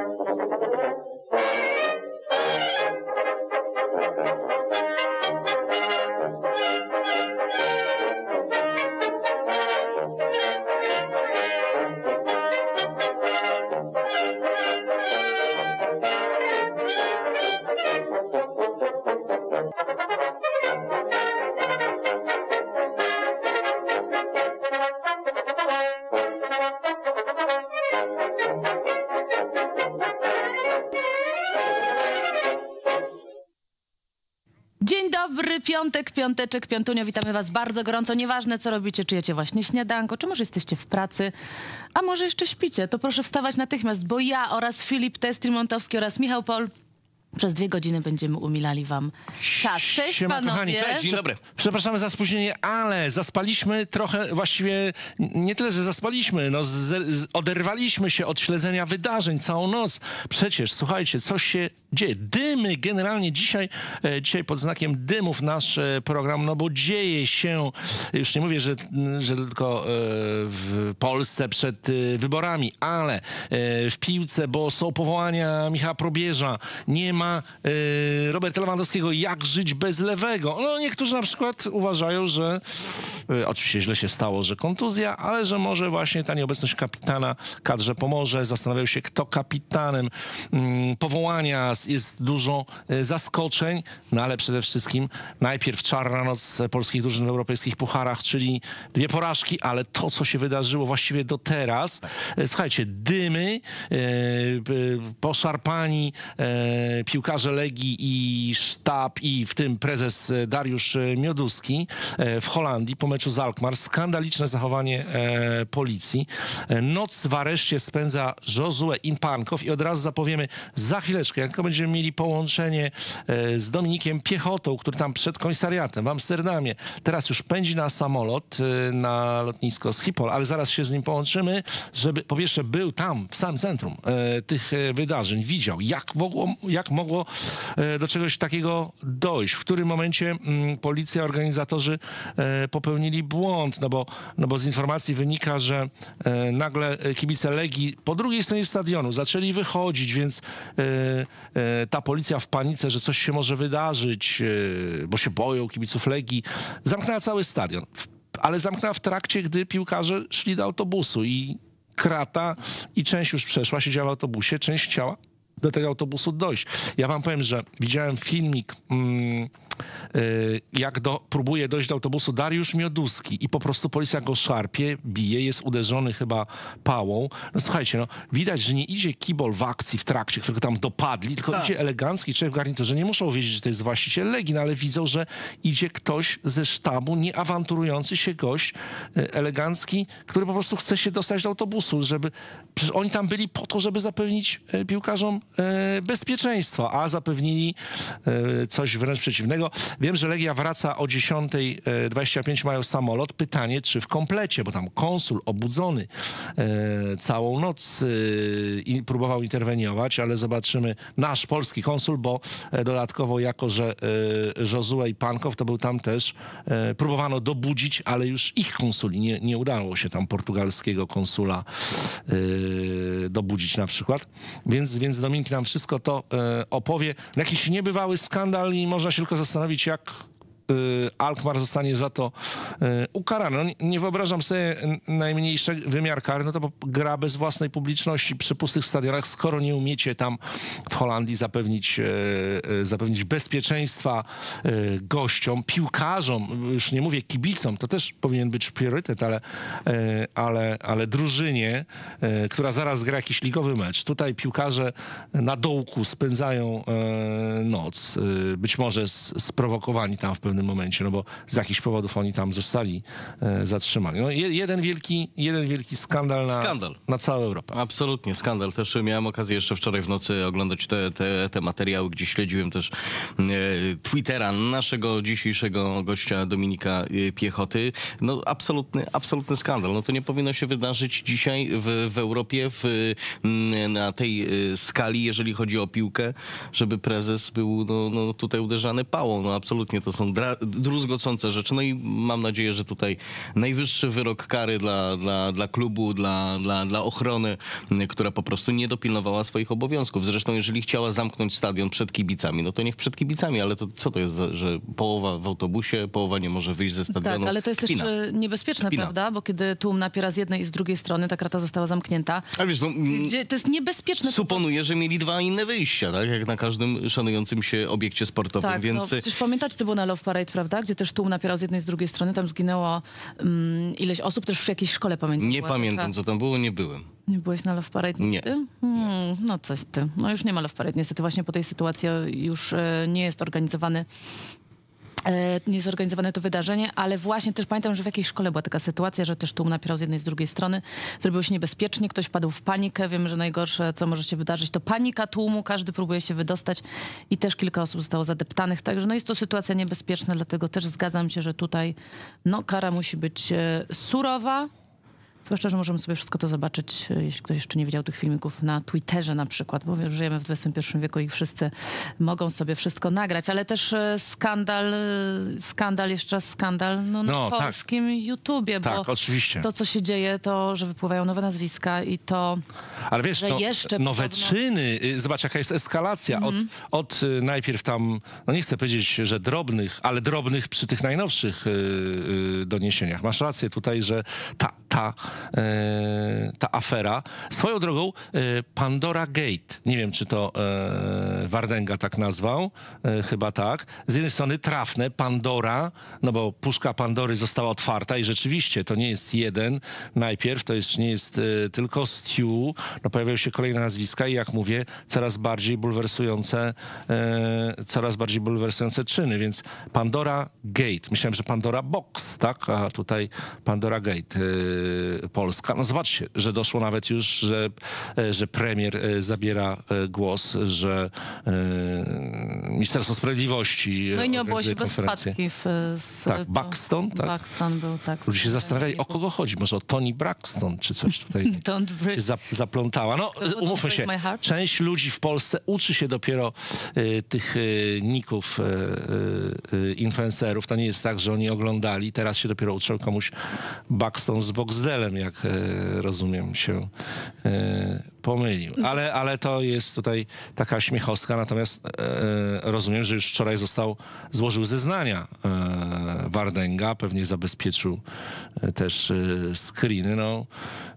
Dzień dobry, piątek, piąteczek, piątunio. Witamy was bardzo gorąco. Nieważne, co robicie, czy jecie właśnie śniadanko, czy może jesteście w pracy, a może jeszcze śpicie, to proszę wstawać natychmiast, bo ja oraz Filip Testri-Montowski oraz Michał Pol przez 2 godziny będziemy umilali wam czas. Cześć panowie. Kochani, cześć, dzień dobry. Przepraszamy za spóźnienie, ale zaspaliśmy trochę, właściwie nie tyle, że zaspaliśmy, no oderwaliśmy się od śledzenia wydarzeń całą noc. Przecież, słuchajcie, coś się dzieje. Dymy generalnie dzisiaj pod znakiem dymów nasz program, no bo dzieje się, już nie mówię, że tylko w Polsce przed wyborami, ale w piłce, bo są powołania Michała Probierza, nie ma Roberta Lewandowskiego, jak żyć bez lewego. No niektórzy na przykład uważają, że oczywiście źle się stało, że kontuzja, ale że może właśnie ta nieobecność kapitana kadrze pomoże. Zastanawiają się, kto kapitanem. Powołania, jest dużo zaskoczeń, no ale przede wszystkim najpierw czarna noc polskich drużyn w europejskich pucharach, czyli 2 porażki, ale to, co się wydarzyło właściwie do teraz. Słuchajcie, dymy, poszarpani piłkarze Legii i sztab, i w tym prezes Dariusz Mioduski w Holandii po meczu z Alkmaar. Skandaliczne zachowanie policji. Noc w areszcie spędza Josue Impankow i od razu zapowiemy za chwileczkę, jak będziemy mieli połączenie z Dominikiem Piechotą, który tam przed komisariatem w Amsterdamie teraz już pędzi na samolot na lotnisko Schiphol, ale zaraz się z nim połączymy, żeby po pierwsze był tam w samym centrum tych wydarzeń, widział, jak mogło do czegoś takiego dojść, w którym momencie policja, organizatorzy popełnili błąd, no bo z informacji wynika, że nagle kibice Legii po drugiej stronie stadionu zaczęli wychodzić, więc ta policja w panice, że coś się może wydarzyć, bo się boją kibiców Legii, zamknęła cały stadion. Ale zamknęła w trakcie, gdy piłkarze szli do autobusu i krata i część już przeszła, siedziała w autobusie, część chciała do tego autobusu dojść. Ja wam powiem, że widziałem filmik, jak próbuje dojść do autobusu Dariusz Mioduski i po prostu policja go szarpie, bije, jest uderzony chyba pałą. No słuchajcie, no widać, że nie idzie kibol w akcji w trakcie, którego tam dopadli, tylko idzie elegancki człowiek w garniturze. Nie muszą wiedzieć, że to jest właściciel Legii, no ale widzą, że idzie ktoś ze sztabu, nie awanturujący się gość, elegancki, który po prostu chce się dostać do autobusu, żeby... Przecież oni tam byli po to, żeby zapewnić piłkarzom bezpieczeństwa, a zapewnili coś wręcz przeciwnego. Wiem, że Legia wraca o 10:25, mają samolot. Pytanie, czy w komplecie, bo tam konsul obudzony całą noc próbował interweniować, ale zobaczymy. Nasz polski konsul, bo dodatkowo jako, że Josue Impankow to był tam też, próbowano dobudzić, ale już ich konsuli. Nie udało się tam portugalskiego konsula dobudzić na przykład. Więc Dominik nam wszystko to opowie. Jakiś niebywały skandal i można się tylko zastanowić, jak Alkmaar zostanie za to ukarany. No, nie wyobrażam sobie najmniejszy wymiar kary, no to bo gra bez własnej publiczności przy pustych stadionach, skoro nie umiecie tam w Holandii zapewnić bezpieczeństwa gościom, piłkarzom, już nie mówię kibicom, to też powinien być priorytet, ale drużynie, która zaraz gra jakiś ligowy mecz. Tutaj piłkarze na dołku spędzają noc, być może sprowokowani tam w pewnym momencie, no bo z jakichś powodów oni tam zostali zatrzymani. No, jeden wielki skandal na całą Europę. Absolutnie, skandal. Też miałem okazję jeszcze wczoraj w nocy oglądać te materiały, gdzie śledziłem też Twittera naszego dzisiejszego gościa Dominika Piechoty. No absolutny skandal. No to nie powinno się wydarzyć dzisiaj w Europie na tej skali, jeżeli chodzi o piłkę, żeby prezes był tutaj uderzany pałą. No absolutnie to są druzgocące rzeczy. No i mam nadzieję, że tutaj najwyższy wyrok kary dla klubu, dla ochrony, która po prostu nie dopilnowała swoich obowiązków. Zresztą jeżeli chciała zamknąć stadion przed kibicami, no to niech przed kibicami, ale to co to jest, że połowa w autobusie, połowa nie może wyjść ze stadionu? Tak, ale to jest Kpina. też niebezpieczne, Kpina. prawda? Bo kiedy tłum napiera z jednej i z drugiej strony, ta krata została zamknięta. Ale wiesz, no, To jest niebezpieczne. suponuję, że mieli dwa inne wyjścia, tak? Jak na każdym szanującym się obiekcie sportowym, Tak, więc... no, przecież pamiętacie, to było na Love Parade, prawda? Gdzie też tłum napierał z jednej i z drugiej strony. Tam zginęło ileś osób, też w jakiejś szkole pamiętam. Nie była pamiętam, taka... co tam było, nie byłem. Nie byłeś na Love Parade Nie. nigdy? No coś ty. No już nie ma Love Parade. Niestety właśnie po tej sytuacji już nie jest organizowany. Nie jest zorganizowane to wydarzenie, ale właśnie też pamiętam, że w jakiejś szkole była taka sytuacja, że też tłum napierał z jednej i z drugiej strony. Zrobiło się niebezpiecznie, ktoś wpadł w panikę. Wiemy, że najgorsze, co może się wydarzyć, to panika tłumu, każdy próbuje się wydostać i też kilka osób zostało zadeptanych. Także no jest to sytuacja niebezpieczna, dlatego też zgadzam się, że tutaj no, kara musi być surowa. Zwłaszcza, że możemy sobie wszystko to zobaczyć, jeśli ktoś jeszcze nie widział tych filmików na Twitterze na przykład, bo żyjemy w XXI wieku i wszyscy mogą sobie wszystko nagrać, ale też skandal, jeszcze raz skandal na polskim YouTubie, bo oczywiście. to, co się dzieje, to, że wypływają nowe nazwiska i to, Ale wiesz, że jeszcze nowe podobno... czyny, zobacz jaka jest eskalacja. Od najpierw tam, no nie chcę powiedzieć, że drobnych, ale drobnych przy tych najnowszych doniesieniach. Masz rację tutaj, że ta afera. Swoją drogą Pandora Gate, nie wiem, czy to Wardęga tak nazwał, chyba tak. Z jednej strony trafne, Pandora, no bo puszka Pandory została otwarta i rzeczywiście to nie jest jeden najpierw, to jest, nie jest tylko Stu, no pojawiają się kolejne nazwiska i jak mówię, coraz bardziej bulwersujące czyny, więc Pandora Gate. Myślałem, że Pandora Box, tak? A tutaj Pandora Gate. Polska. No zobaczcie, że doszło nawet już, że premier zabiera głos, że Ministerstwo Sprawiedliwości No i nie obyło się bez konferencję. wpadki. Tak, Buxton, tak? Buxton był, tak. Ludzie się zastanawiali, o kogo chodzi. Może o Toni Braxton, czy coś tutaj się zaplątała. No, umówmy się, część ludzi w Polsce uczy się dopiero tych ników influencerów. To nie jest tak, że oni oglądali, teraz się dopiero uczą komuś Buxton z Boxdelem, jak rozumiem się pomylił. Ale to jest tutaj taka śmiechostka, natomiast rozumiem, że już wczoraj złożył zeznania Wardęga, pewnie zabezpieczył też screeny. No,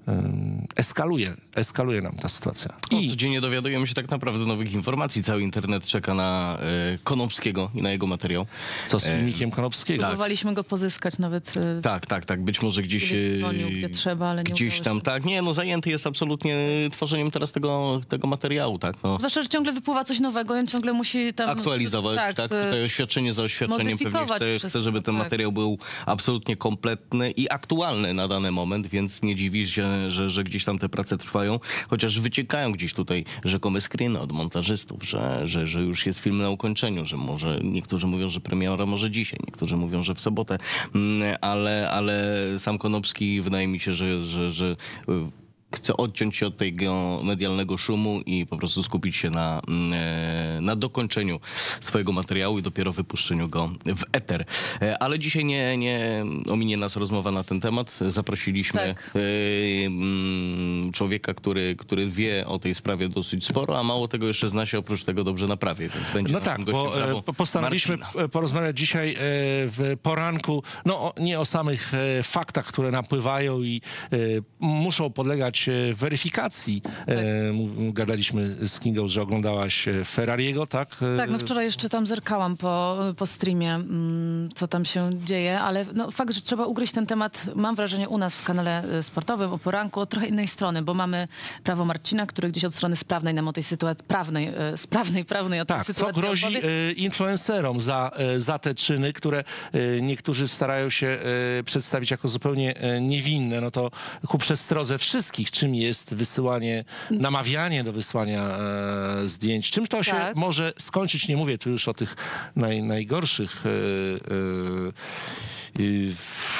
eskaluje nam ta sytuacja. I codziennie dowiadujemy się tak naprawdę nowych informacji. Cały internet czeka na Konopskiego i na jego materiał. Co z filmikiem Konopskiego? Próbowaliśmy go pozyskać nawet. Tak. Być może gdzieś... Dzwonił, gdzie trzeba, ale nie gdzieś tam, się. tak. Nie, no zajęty jest absolutnie tworzeniem teraz tego materiału, tak. No. Zwłaszcza, że ciągle wypływa coś nowego i on ciągle musi tam... Aktualizować, tak. Tutaj oświadczenie za oświadczeniem pewnie chce, żeby ten materiał był absolutnie kompletny i aktualny na dany moment, więc nie dziwi się, że gdzieś tam te prace trwają, chociaż wyciekają gdzieś tutaj rzekome screeny od montażystów, że już jest film na ukończeniu, że może niektórzy mówią, że premiera może dzisiaj, niektórzy mówią, że w sobotę, ale sam Konopski wydaje mi się, że chce odciąć się od tego medialnego szumu i po prostu skupić się na dokończeniu swojego materiału i dopiero wypuszczeniu go w eter. Ale dzisiaj nie ominie nas rozmowa na ten temat. Zaprosiliśmy człowieka, który wie o tej sprawie dosyć sporo, a mało tego jeszcze zna się oprócz tego dobrze na prawie, więc będzie no tak, bo postanowiliśmy porozmawiać dzisiaj w poranku, no nie o samych faktach, które napływają i muszą podlegać weryfikacji. Gadaliśmy z Kingą, że oglądałaś Ferrariego, tak? Tak, no wczoraj jeszcze tam zerkałam po streamie, co tam się dzieje, ale no, fakt, że trzeba ugryźć ten temat, mam wrażenie, u nas w kanale sportowym o poranku od trochę innej strony, bo mamy prawo Marcina, który gdzieś od strony sprawnej nam o tej sytuacji, prawnej o tej sytuacji co grozi influencerom za te czyny, które niektórzy starają się przedstawić jako zupełnie niewinne, no to ku przestrodze wszystkich, czym jest wysyłanie, namawianie do wysłania zdjęć. Czym to się może skończyć? Nie mówię tu już o tych najgorszych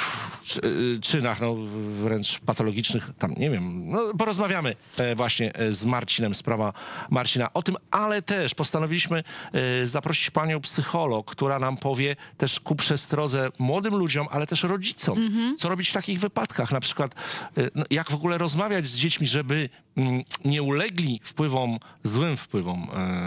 czynach, no wręcz patologicznych, tam nie wiem, no porozmawiamy właśnie z Marcinem, sprawa Marcina o tym, ale też postanowiliśmy zaprosić panią psycholog, która nam powie też ku przestrodze młodym ludziom, ale też rodzicom, co robić w takich wypadkach, na przykład jak w ogóle rozmawiać z dziećmi, żeby nie ulegli złym wpływom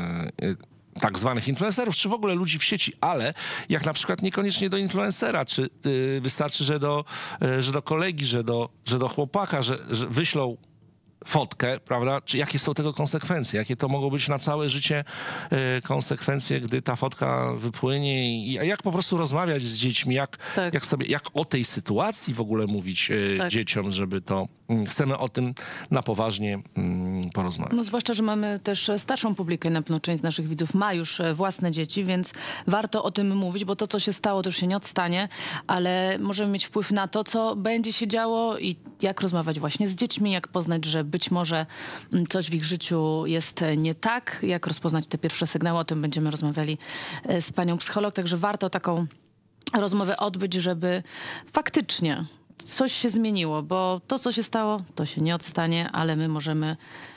tak zwanych influencerów, czy w ogóle ludzi w sieci, ale jak na przykład niekoniecznie do influencera, czy wystarczy, że do kolegi, że do chłopaka, że wyślą fotkę, prawda? Czy jakie są tego konsekwencje? Jakie to mogą być na całe życie konsekwencje, gdy ta fotka wypłynie i jak po prostu rozmawiać z dziećmi, jak o tej sytuacji w ogóle mówić dzieciom, żeby to... Chcemy o tym na poważnie porozmawiać. No zwłaszcza, że mamy też starszą publikę, na pewno część z naszych widzów ma już własne dzieci, więc warto o tym mówić, bo to, co się stało, to już się nie odstanie, ale możemy mieć wpływ na to, co będzie się działo i jak rozmawiać właśnie z dziećmi, jak poznać, że być może coś w ich życiu jest nie tak, jak rozpoznać te pierwsze sygnały. O tym będziemy rozmawiali z panią psycholog, także warto taką rozmowę odbyć, żeby faktycznie coś się zmieniło, bo to, co się stało, to się nie odstanie, ale my możemy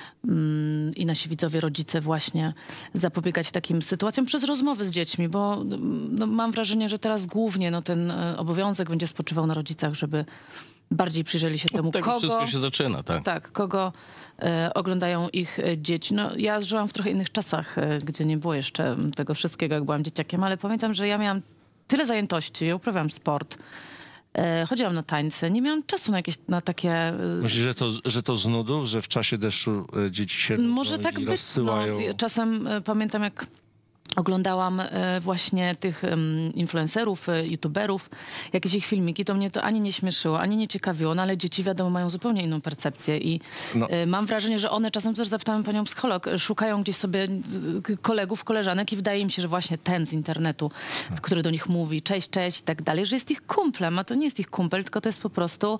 i nasi widzowie, rodzice właśnie zapobiegać takim sytuacjom przez rozmowy z dziećmi, bo no, mam wrażenie, że teraz głównie ten obowiązek będzie spoczywał na rodzicach, żeby bardziej przyjrzeli się temu, tego wszystko się zaczyna, tak. Tak, kogo oglądają ich dzieci. No, ja żyłam w trochę innych czasach, gdzie nie było jeszcze tego wszystkiego, jak byłam dzieciakiem, ale pamiętam, że ja miałam tyle zajętości, ja uprawiałam sport, chodziłam na tańce, nie miałam czasu na takie... Myślisz, że to z nudów, że w czasie deszczu dzieci się może tak być, rozsyłają? No, czasem pamiętam, jak oglądałam właśnie tych influencerów, youtuberów, jakieś ich filmiki, to mnie to ani nie śmieszyło, ani nie ciekawiło, no ale dzieci, wiadomo, mają zupełnie inną percepcję i mam wrażenie, że one czasem, też zapytałem panią psycholog, szukają gdzieś sobie kolegów, koleżanek i wydaje mi się, że właśnie ten z internetu, który do nich mówi, cześć, cześć i tak dalej, że jest ich kumplem, a to nie jest ich kumpel, tylko to jest po prostu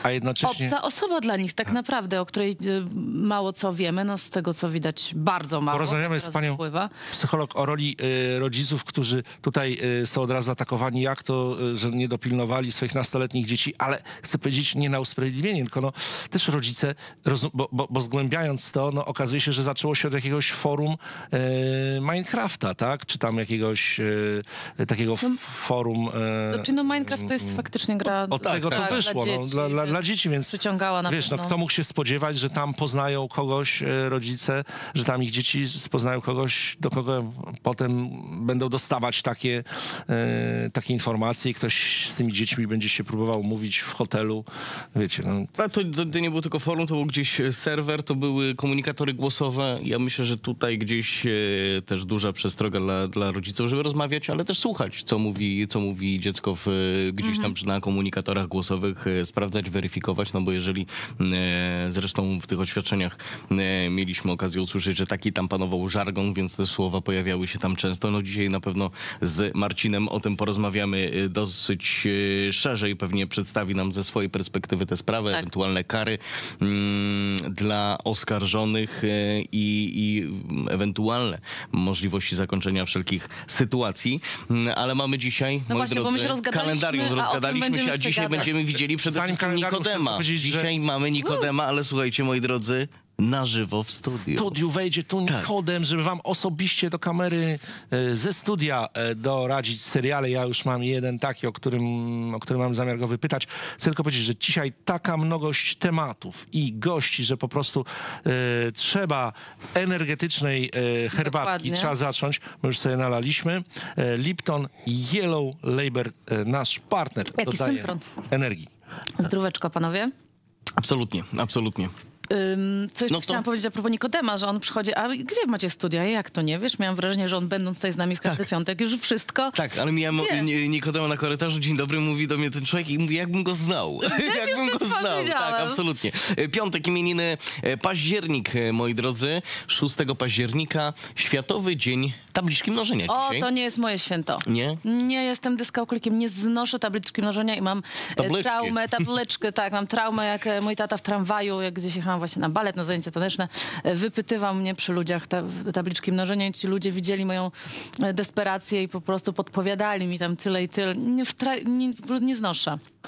obca osoba dla nich tak naprawdę, o której mało co wiemy, no z tego, co widać, bardzo mało. Porozmawiamy z panią psycholog o roli rodziców, którzy tutaj są od razu atakowani, jak to, że nie dopilnowali swoich nastoletnich dzieci, ale chcę powiedzieć nie na usprawiedliwienie, tylko no, też rodzice, bo zgłębiając to, no, okazuje się, że zaczęło się od jakiegoś forum Minecrafta, tak? Czy tam jakiegoś takiego forum... Znaczy, no Minecraft to jest faktycznie gra... Od tego to wyszło, dla dzieci, więc przyciągała na wiesz, no, kto mógł się spodziewać, że tam poznają kogoś rodzice, że tam ich dzieci poznają kogoś, do kogo potem będą dostawać takie informacje i ktoś z tymi dziećmi będzie się próbował mówić w hotelu, wiecie. No. A to nie było tylko forum, to był gdzieś serwer, to były komunikatory głosowe. Ja myślę, że tutaj gdzieś też duża przestroga dla rodziców, żeby rozmawiać, ale też słuchać, co mówi dziecko gdzieś tam na komunikatorach głosowych, sprawdzać, weryfikować, no bo jeżeli zresztą w tych oświadczeniach mieliśmy okazję usłyszeć, że taki tam panował żargon, więc te słowa pojawiały się tam często. No dzisiaj na pewno z Marcinem o tym porozmawiamy dosyć szerzej. Pewnie przedstawi nam ze swojej perspektywy te sprawy, ewentualne kary dla oskarżonych i ewentualne możliwości zakończenia wszelkich sytuacji. Ale mamy dzisiaj, moi właśnie, drodzy, kalendarium rozgadaliśmy się, a dzisiaj będziemy widzieli przede wszystkim Nikodema. Dzisiaj mamy Nikodema, ale słuchajcie, moi drodzy, na żywo w studiu. W studiu wejdzie tu Nikodem, żeby wam osobiście do kamery ze studia doradzić seriale. Ja już mam jeden taki, o którym mam zamiar go wypytać. Chcę tylko powiedzieć, że dzisiaj taka mnogość tematów i gości, że po prostu trzeba energetycznej herbatki. Dokładnie. Trzeba zacząć. My już sobie nalaliśmy. Lipton Yellow Label, nasz partner, dodaje energii. Zdróweczko, panowie. Absolutnie, absolutnie. Co jeszcze chciałam powiedzieć a propos Nikodema, że on przychodzi, a gdzie macie studia? Jak to nie wiesz? Miałam wrażenie, że on będąc tutaj z nami w każdy piątek już wszystko... Tak, ale miałem Nikodema na korytarzu, dzień dobry, mówi do mnie ten człowiek i mówi, jakbym go znał. Jakbym go znał, tak, absolutnie. Piątek, imieniny, październik, moi drodzy, 6 października, Światowy Dzień Tabliczki Mnożenia dzisiaj. O, to nie jest moje święto. Nie? Nie jestem dyskalkulikiem, nie znoszę tabliczki mnożenia i mam traumę, tabliczkę, tak, mam traumę, jak mój tata w tramwaju, jak gdzieś jechałam właśnie na balet, na zajęcia taneczne, wypytywał mnie przy ludziach tabliczki mnożenia i ci ludzie widzieli moją desperację i po prostu podpowiadali mi tam tyle i tyle. Nie znoszę.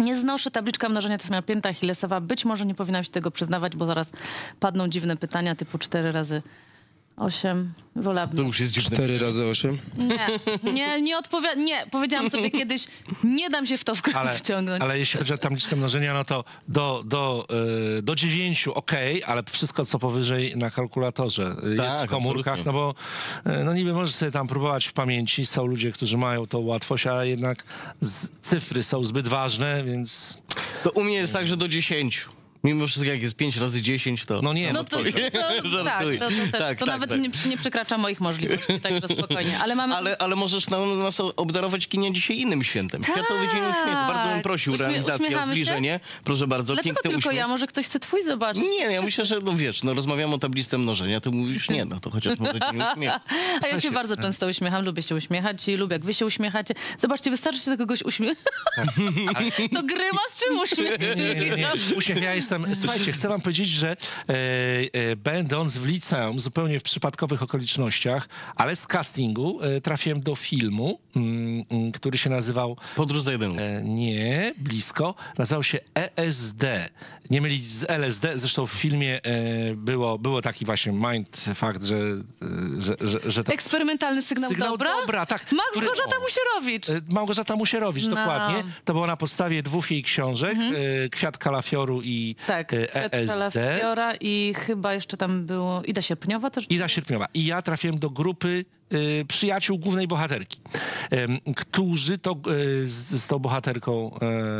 Nie znoszę tabliczka mnożenia, to jest moja pięta achillesowa. Być może nie powinnam się tego przyznawać, bo zaraz padną dziwne pytania typu 4 razy 8. Wolałabym. To już jest dziwne. 4 razy 8? Nie odpowiadam. Nie, powiedziałam sobie kiedyś, nie dam się w to wciągnąć. Ale jeśli chodzi o tablicę mnożenia, no to do 9 okej, ale wszystko co powyżej na kalkulatorze jest w komórkach, absolutnie. no bo no niby możesz sobie tam próbować w pamięci, są ludzie, którzy mają tą łatwość, a jednak cyfry są zbyt ważne, więc... To u mnie jest tak, że do 10. Mimo wszystko, jak jest 5 razy 10, to... No nie, No to Żartuję. to nawet nie przekracza moich możliwości, także spokojnie. Ale mamy... Ale możesz nas obdarować kinie dzisiaj innym świętem. Światowy Dzień Uśmiechu. Bardzo bym prosił, realizacja, uśmiechamy się? zbliżenie. Proszę bardzo, Dlaczego piękny tylko uśmiech. ja? Może ktoś chce twój zobaczyć? Nie, ja myślę, że no wiesz, no rozmawiamy o tablicy mnożenia, to mówisz nie, no to chociaż może Dzień Uśmiechu. A ja się bardzo często uśmiecham, lubię się uśmiechać i lubię, jak wy się uśmiechacie. Zobaczcie, wystarczy się do kogoś uśmiechać. To grymas czy uśmiech? Nie. Uśmiech, ja jestem... Słuchajcie, chcę wam powiedzieć, że będąc w liceum, zupełnie w przypadkowych okolicznościach, ale z castingu trafiłem do filmu, który się nazywał... Podróż za jeden. Nie, blisko. Nazywał się ESD. Nie mylić z LSD. Zresztą w filmie było taki właśnie mindfuck, że to... Eksperymentalny sygnał dobra? Tak. Małgorzata Musierowicz. Małgorzata Musierowicz, dokładnie. To było na podstawie 2 jej książek. Kwiat Kalafioru i Tak, ESD. Kalafiora i chyba jeszcze tam było Ida Sierpniowa też. Ida Sierpniowa. I ja trafiłem do grupy przyjaciół głównej bohaterki, którzy to z tą bohaterką,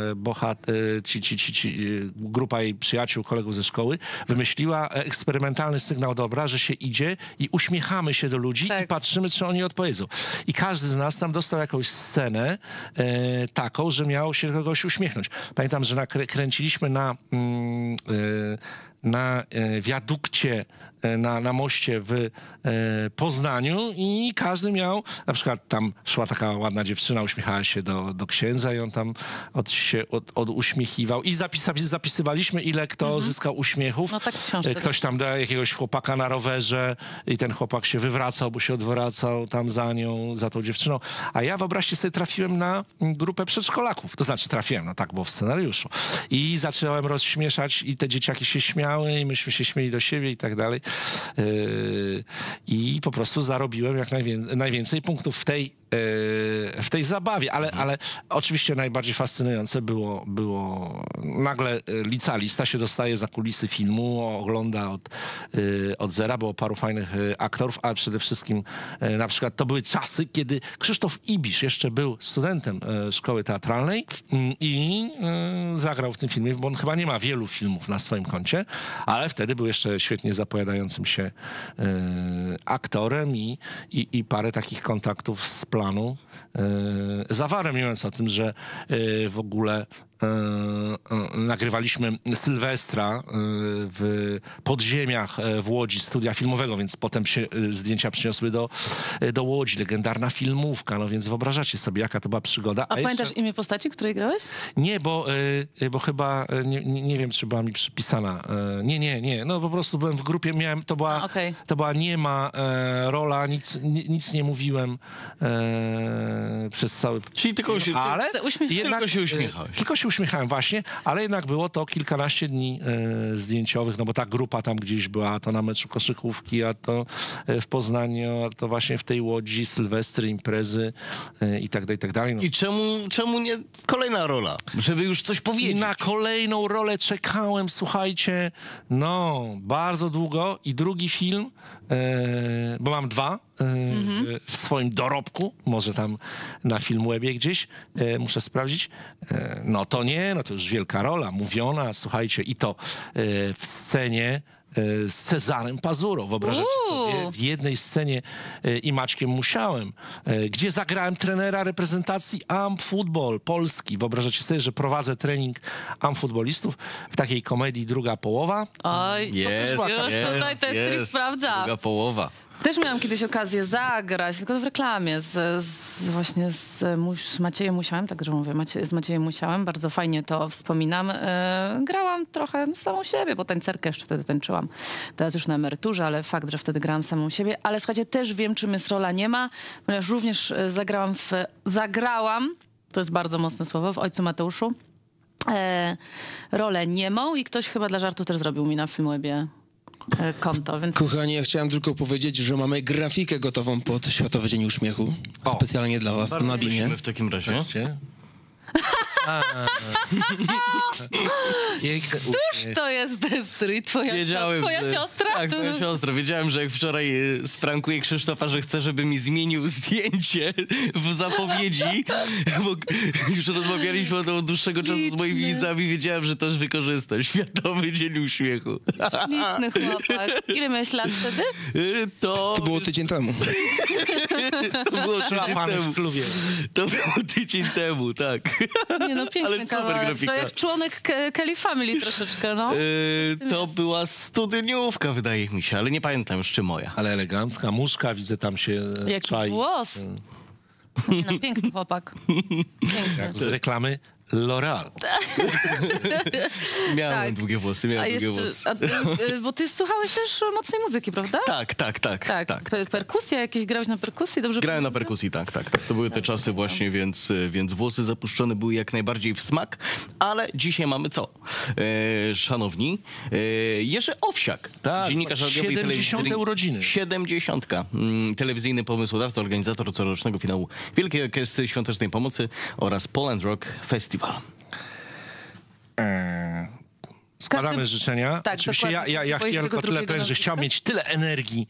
grupa jej przyjaciół, kolegów ze szkoły, wymyśliła eksperymentalny sygnał dobra, że się idzie i uśmiechamy się do ludzi i patrzymy, czy oni odpowiedzą. I każdy z nas tam dostał jakąś scenę taką, że miał się kogoś uśmiechnąć. Pamiętam, że kręciliśmy na wiadukcie, na moście w Poznaniu i każdy miał, na przykład tam szła taka ładna dziewczyna, uśmiechała się do księdza i on tam uśmiechiwał i zapisywaliśmy, ile kto zyskał uśmiechów. No tak w książce. Ktoś tam dał jakiegoś chłopaka na rowerze i ten chłopak się wywracał, bo się odwracał tam za nią, za tą dziewczyną. A ja, wyobraźcie sobie, trafiłem na grupę przedszkolaków. To znaczy trafiłem, no tak było w scenariuszu. I zaczynałem rozśmieszać i te dzieciaki się śmiały i myśmy się śmieli do siebie i tak dalej. I po prostu zarobiłem jak najwięcej punktów w tej zabawie, ale oczywiście najbardziej fascynujące było nagle licealista się dostaje za kulisy filmu, ogląda od zera, było paru fajnych aktorów, ale przede wszystkim na przykład to były czasy, kiedy Krzysztof Ibisz jeszcze był studentem szkoły teatralnej i zagrał w tym filmie, bo on chyba nie ma wielu filmów na swoim koncie, ale wtedy był jeszcze świetnie zapowiadającym się aktorem i parę takich kontaktów z planu zawarłem, mówiąc o tym, że w ogóle nagrywaliśmy Sylwestra w podziemiach w Łodzi studia filmowego, więc potem się zdjęcia przyniosły do Łodzi. Legendarna filmówka, no więc wyobrażacie sobie, jaka to była przygoda. A pamiętasz imię postaci, której grałeś? Nie, bo chyba nie wiem, czy była mi przypisana. Nie. No po prostu byłem w grupie, to była niema rola, nic nie mówiłem przez cały... Czyli tylko się, tylko się uśmiechałeś. Tylko się uśmiechałem właśnie, ale jednak było to kilkanaście dni zdjęciowych, no bo ta grupa tam gdzieś była, a to na meczu koszykówki, a to w Poznaniu, a to właśnie w tej Łodzi, sylwestry, imprezy i tak dalej. No. I czemu nie kolejna rola? Żeby już coś powiedzieć. I na kolejną rolę czekałem, słuchajcie, no bardzo długo i drugi film, bo mam 2 w swoim dorobku, może tam na Filmwebie gdzieś, muszę sprawdzić. No to już wielka rola, mówiona, słuchajcie, i to w scenie z Cezarem Pazurą. Wyobrażacie sobie, w jednej scenie i Maćkiem Musiałem, gdzie zagrałem trenera reprezentacji Amfutbol Polski. Wyobrażacie sobie, że prowadzę trening amfutbolistów w takiej komedii Druga połowa. Oj, tutaj Testri sprawdza. Druga połowa. Też miałam kiedyś okazję zagrać, tylko w reklamie, właśnie z Maciejem Musiałem, także mówię, z Maciejem Musiałem, bardzo fajnie to wspominam. Grałam trochę samą siebie, bo tańcerkę jeszcze wtedy tańczyłam. Teraz już na emeryturze, ale fakt, że wtedy grałam samą siebie. Ale słuchajcie, też wiem, czym jest rola nie ma, ponieważ również zagrałam, to jest bardzo mocne słowo, w Ojcu Mateuszu. rolę niemą i ktoś chyba dla żartu też zrobił mi na Filmwebie konto, więc... Kochani, ja chciałem tylko powiedzieć, że mamy grafikę gotową pod Światowy Dzień Uśmiechu. Specjalnie dla was, Bardzo No, na Bimie. prosimy w takim razie. Piękny Któż to jest Destry? Twoja siostra? Tak, moja siostra. Wiedziałem, że jak wczoraj sprankuję Krzysztofa, że chce, żeby mi zmienił zdjęcie w zapowiedzi, bo już rozmawialiśmy o tym od dłuższego czasu z moimi Liczny. widzami, wiedziałem, że też wykorzysta Światowy Dzień Uśmiechu. Liczny chłopak. Ile miałeś lat wtedy? To To było tydzień temu. było tydzień Szlapany temu. w klubie. To było tydzień temu, tak. Nie no, piękny Ale super kawałek. grafika. To jak członek Kelly Family troszeczkę, no. To była studieniówka, wydaje mi się, ale nie pamiętam już, czy moja. Ale elegancka muszka, widzę tam się Jaki czai. włos. Nie no, piękny chłopak. Piękny. Jak z reklamy L'Oreal. Miałem Tak. długie włosy, miałem A długie jeszcze, włosy. bo ty słuchałeś też mocnej muzyki, prawda? Tak. Tak. Perkusja, jakieś grałeś na perkusji? Dobrze Grałem na pamiętam? perkusji, tak. To były te czasy właśnie, więc włosy zapuszczone były jak najbardziej w smak, ale dzisiaj mamy co? Szanowni, Jerzy Owsiak, Tak, dziennikarz radiowy i 70. urodziny. 70. Telewizyjny pomysłodawca, organizator corocznego finału Wielkiej Orkiestry Świątecznej Pomocy oraz Poland Rock Festival. Składamy Każdy- życzenia. Tak, Oczywiście dokładnie. ja Boisz tego tylko tyle drugiego powiem, że nazwiska? chciał mieć tyle energii,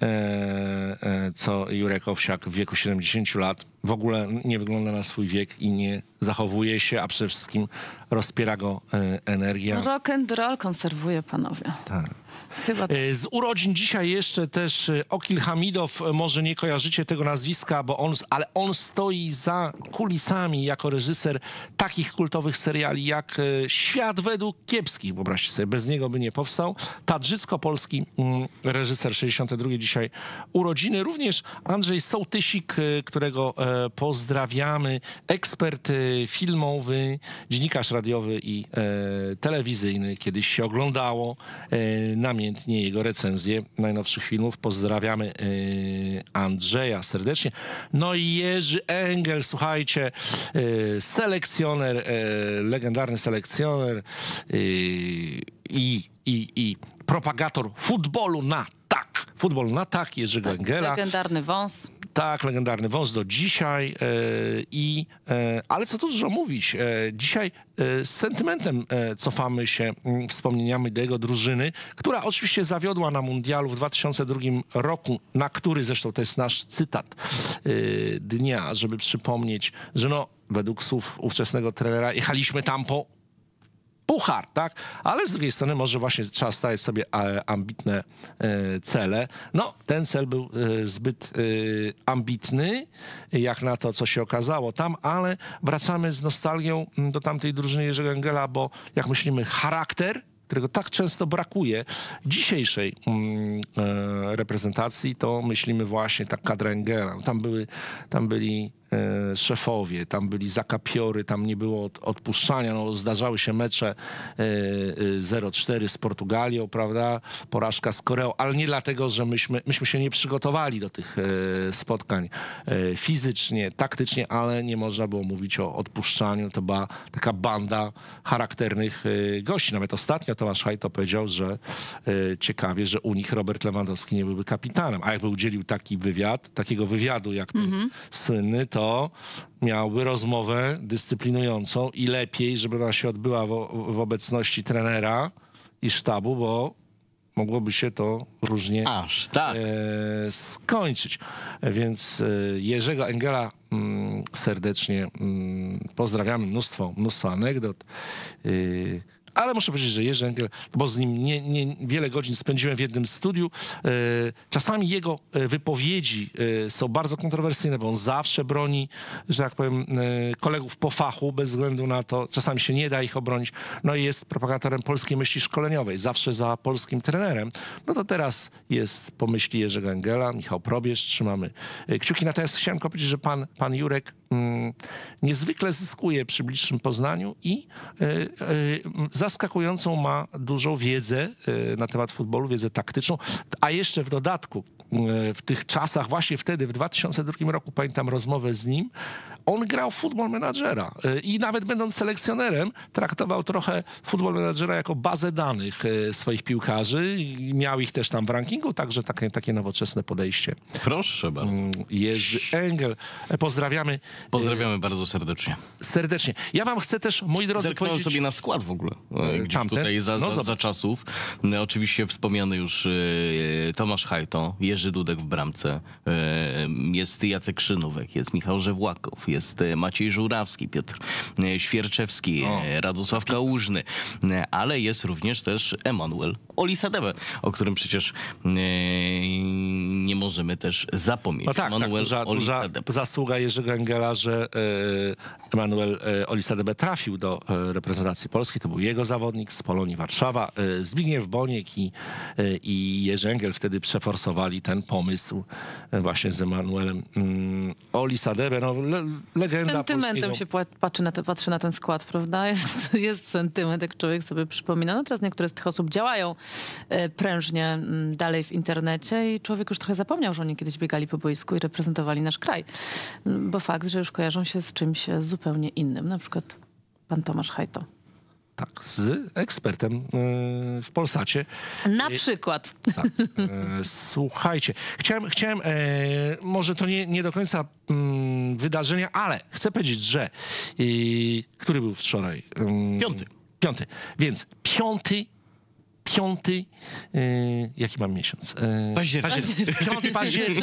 co Jurek Owsiak w wieku 70 lat. W ogóle nie wygląda na swój wiek i nie zachowuje się, a przede wszystkim rozpiera go energia. Rock and roll konserwuje, panowie. Tak. Chyba tak. Z urodzin dzisiaj jeszcze też Okil Hamidow, może nie kojarzycie tego nazwiska, ale on stoi za kulisami jako reżyser takich kultowych seriali jak Świat według kiepskich, wyobraźcie sobie, bez niego by nie powstał. Tadżycko-polski reżyser, 62 dzisiaj urodziny. Również Andrzej Sołtysik, którego pozdrawiamy, ekspert filmowy, dziennikarz radiowy i telewizyjny. Kiedyś się oglądało namiętnie jego recenzje najnowszych filmów. Pozdrawiamy Andrzeja serdecznie. No i Jerzy Engel, słuchajcie, selekcjoner, legendarny selekcjoner i propagator futbolu na tak. Futbol na tak Jerzego Engela. Legendarny wąs. Tak, legendarny wąs do dzisiaj. Ale co tu dużo mówić. Dzisiaj z sentymentem cofamy się wspomnieniami do jego drużyny, która oczywiście zawiodła na mundialu w 2002 roku, na który zresztą to jest nasz cytat dnia, żeby przypomnieć, że no, według słów ówczesnego trenera jechaliśmy tam po puchar, tak? Ale z drugiej strony może właśnie trzeba stawiać sobie ambitne cele. No, ten cel był zbyt ambitny, jak na to, co się okazało tam, ale wracamy z nostalgią do tamtej drużyny Jerzego Engela, bo jak myślimy charakter, którego tak często brakuje dzisiejszej reprezentacji, to myślimy właśnie tak kadra Engela. Tam byli szefowie, tam byli zakapiory, tam nie było odpuszczania. No, zdarzały się mecze 0-4 z Portugalią, prawda? Porażka z Koreą, ale nie dlatego, że myśmy się nie przygotowali do tych spotkań fizycznie, taktycznie, ale nie można było mówić o odpuszczaniu. To była taka banda charakternych gości. Nawet ostatnio Tomasz Hajto powiedział, że ciekawie, że u nich Robert Lewandowski nie byłby kapitanem. A jakby udzielił takiego wywiadu jak ten słynny, to miałby rozmowę dyscyplinującą i lepiej, żeby ona się odbyła w obecności trenera i sztabu, bo mogłoby się to różnie skończyć. Więc Jerzego Engela serdecznie pozdrawiamy. Mnóstwo anegdot. Ale muszę powiedzieć, że Jerzy Engel, bo z nim wiele godzin spędziłem w jednym studiu. Czasami jego wypowiedzi są bardzo kontrowersyjne, bo on zawsze broni, że tak powiem, kolegów po fachu, bez względu na to, czasami się nie da ich obronić. No i jest propagatorem polskiej myśli szkoleniowej, zawsze za polskim trenerem. No to teraz jest po myśli Jerzego Engela, Michał Probierz, trzymamy kciuki. Natomiast chciałem tylko powiedzieć, że pan Jurek niezwykle zyskuje przy bliższym poznaniu i zaskakującą ma dużą wiedzę na temat futbolu, wiedzę taktyczną, a jeszcze w dodatku w tych czasach, właśnie wtedy, w 2002 roku, pamiętam rozmowę z nim, On grał Football Managera i nawet będąc selekcjonerem traktował trochę Football Managera jako bazę danych swoich piłkarzy i miał ich też tam w rankingu, także takie nowoczesne podejście. Proszę bardzo. Jerzy Engel. Pozdrawiamy. Pozdrawiamy bardzo serdecznie. Serdecznie. Ja wam chcę też, moi drodzy, Zerknąłem powiedzieć... sobie na skład w ogóle. Gdzieś Tamten? tutaj No za czasów. Oczywiście wspomniany już Tomasz Hajto, Jerzy Dudek w bramce, jest Jacek Szynówek, jest Michał Żewłakow, jest Maciej Żurawski, Piotr Świerczewski, Radosław Kałużny, ale jest również też Emanuel Olisadebe, o którym przecież nie możemy też zapomnieć. No tak, duża zasługa Jerzego Engela, że Emanuel Olisadebe trafił do reprezentacji Polski. To był jego zawodnik z Polonii Warszawa. Zbigniew Boniek i Jerzy Engel wtedy przeforsowali ten pomysł właśnie z Emanuelem Olisadebe. No, legenda sentymentem polskiego. się patrzy na ten skład, prawda? Jest sentyment, jak człowiek sobie przypomina. No teraz niektóre z tych osób działają prężnie dalej w internecie i człowiek już trochę zapomniał, że oni kiedyś biegali po boisku i reprezentowali nasz kraj. Bo fakt, że już kojarzą się z czymś zupełnie innym. Na przykład pan Tomasz Hajto. Tak, z ekspertem w Polsacie. Na przykład. Tak. Słuchajcie, chciałem może to nie do końca wydarzenia, ale chcę powiedzieć, że który był wczoraj? Piąty. Więc piąty, jaki mam miesiąc? Październik. 5 październik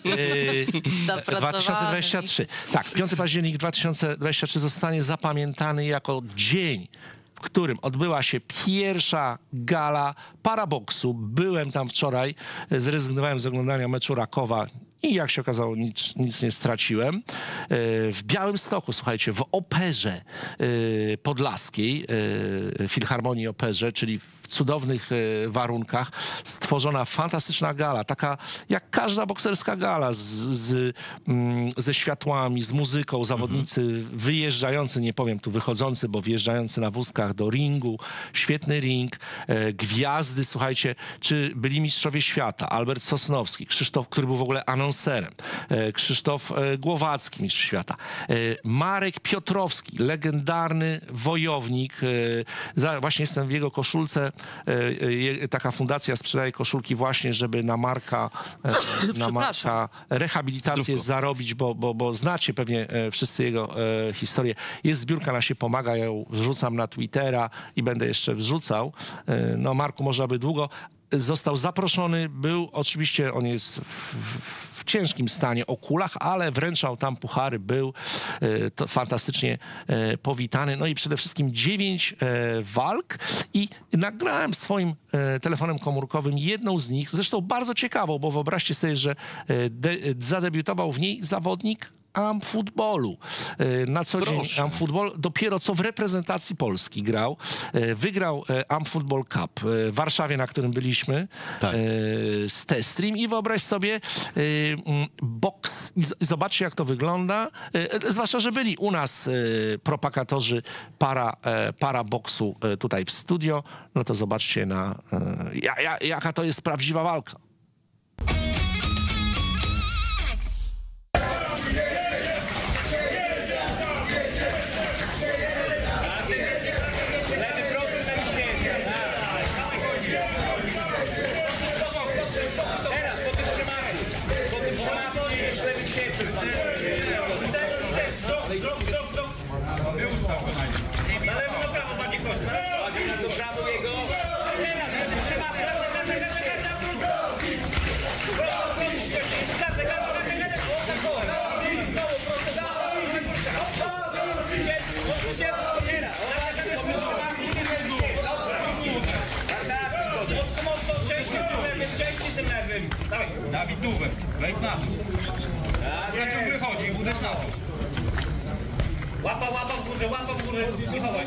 2023. Tak, 5 październik 2023 zostanie zapamiętany jako dzień, w którym odbyła się pierwsza gala paraboksu. Byłem tam wczoraj, zrezygnowałem z oglądania meczu Rakowa i jak się okazało, nic nie straciłem. W Białymstoku, słuchajcie, w Operze Podlaskiej, Filharmonii Operze, czyli w cudownych warunkach, stworzona fantastyczna gala, taka jak każda bokserska gala, ze światłami, z muzyką, zawodnicy wyjeżdżający, nie powiem tu wychodzący, bo wjeżdżający na wózkach do ringu, świetny ring, gwiazdy, słuchajcie, czy byli mistrzowie świata, Albert Sosnowski, Krzysztof, który był w ogóle anonserem, Krzysztof Głowacki, mistrz świata, Marek Piotrowski, legendarny wojownik, właśnie jestem w jego koszulce, taka fundacja sprzedaje koszulki właśnie, żeby na Marka rehabilitację zarobić, bo znacie pewnie wszyscy jego historię. Jest zbiórka na się pomaga, ja ją wrzucam na Twittera i będę jeszcze wrzucał. No Marku, można by długo. Został zaproszony, był, oczywiście on jest w ciężkim stanie, o kulach, ale wręczał tam puchary, był to fantastycznie powitany. No i przede wszystkim 9 walk i nagrałem swoim telefonem komórkowym jedną z nich, zresztą bardzo ciekawą, bo wyobraźcie sobie, że zadebiutował w niej zawodnik Amfootballu. Na co dzień Amfootball dopiero co w reprezentacji Polski grał. Wygrał Amfootball Cup w Warszawie, na którym byliśmy, tak, z Testream i wyobraź sobie boks i zobaczcie, jak to wygląda. Zwłaszcza, że byli u nas propagatorzy para boksu tutaj w studio. No to zobaczcie jaka to jest prawdziwa walka. Dawid Dówek, wejdź na dół. Bracią wychodzi, uderz na dół. Łapa w górze, nie chowaj.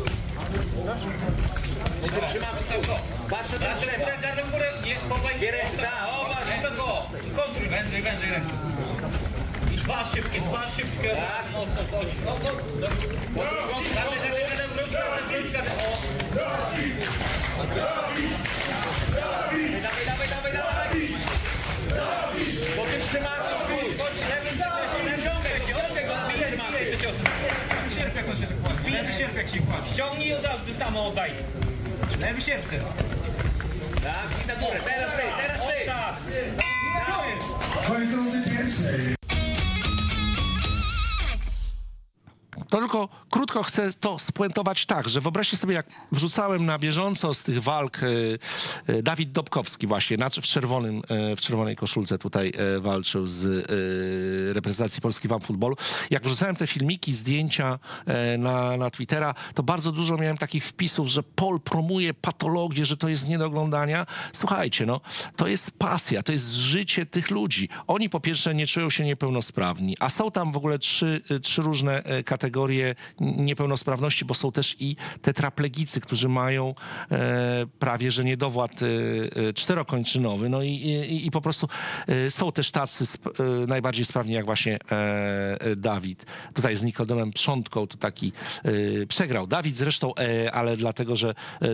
Trzymam to. Patrzę na drzewo. Gardę w górę, nie, chowaj. Nie ręce, patrz go. Kontruj. Wężej ręce. I dwa szybkie. Tak, mocno chodzi. Dawaj. Bo ty trzymasz, chodź, lewym, naciągaj go, zbijesz. sierp jak się kładzie. Ściągnij i od razu samo oddaj. Lewy sierp teraz. Tak, i na górę, teraz ty, teraz ty. Tak. Koniec pierwszej. To tylko krótko chcę to spuentować tak, że wyobraźcie sobie, jak wrzucałem na bieżąco z tych walk Dawid Dobkowski właśnie w czerwonej koszulce tutaj walczył z reprezentacji Polski w futbolu. Jak wrzucałem te filmiki, zdjęcia na Twittera, to bardzo dużo miałem takich wpisów, że Pol promuje patologię, że to jest nie do oglądania. Słuchajcie, no, to jest pasja, to jest życie tych ludzi. Oni po pierwsze nie czują się niepełnosprawni, a są tam w ogóle trzy różne kategorie niepełnosprawności, bo są też i tetraplegicy, którzy mają prawie że niedowład czterokończynowy. No i po prostu są też tacy najbardziej sprawni, jak właśnie Dawid. Tutaj z Nikodemem Przątką to taki przegrał. Dawid zresztą, ale dlatego, że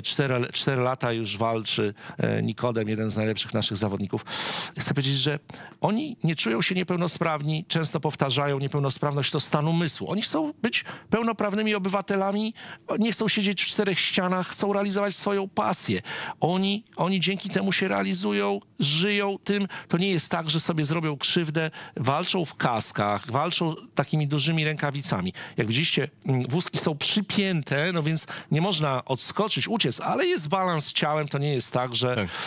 4 lata już walczy Nikodem, jeden z najlepszych naszych zawodników. Chcę powiedzieć, że oni nie czują się niepełnosprawni, często powtarzają, niepełnosprawność to stan umysłu. Oni chcą być pełnoprawnymi obywatelami, nie chcą siedzieć w 4 ścianach, chcą realizować swoją pasję. Oni dzięki temu się realizują, żyją tym. To nie jest tak, że sobie zrobią krzywdę, walczą w kaskach, walczą takimi dużymi rękawicami. Jak widzieliście, wózki są przypięte, no więc nie można odskoczyć, uciec, ale jest balans z ciałem, to nie jest tak, że... Tak.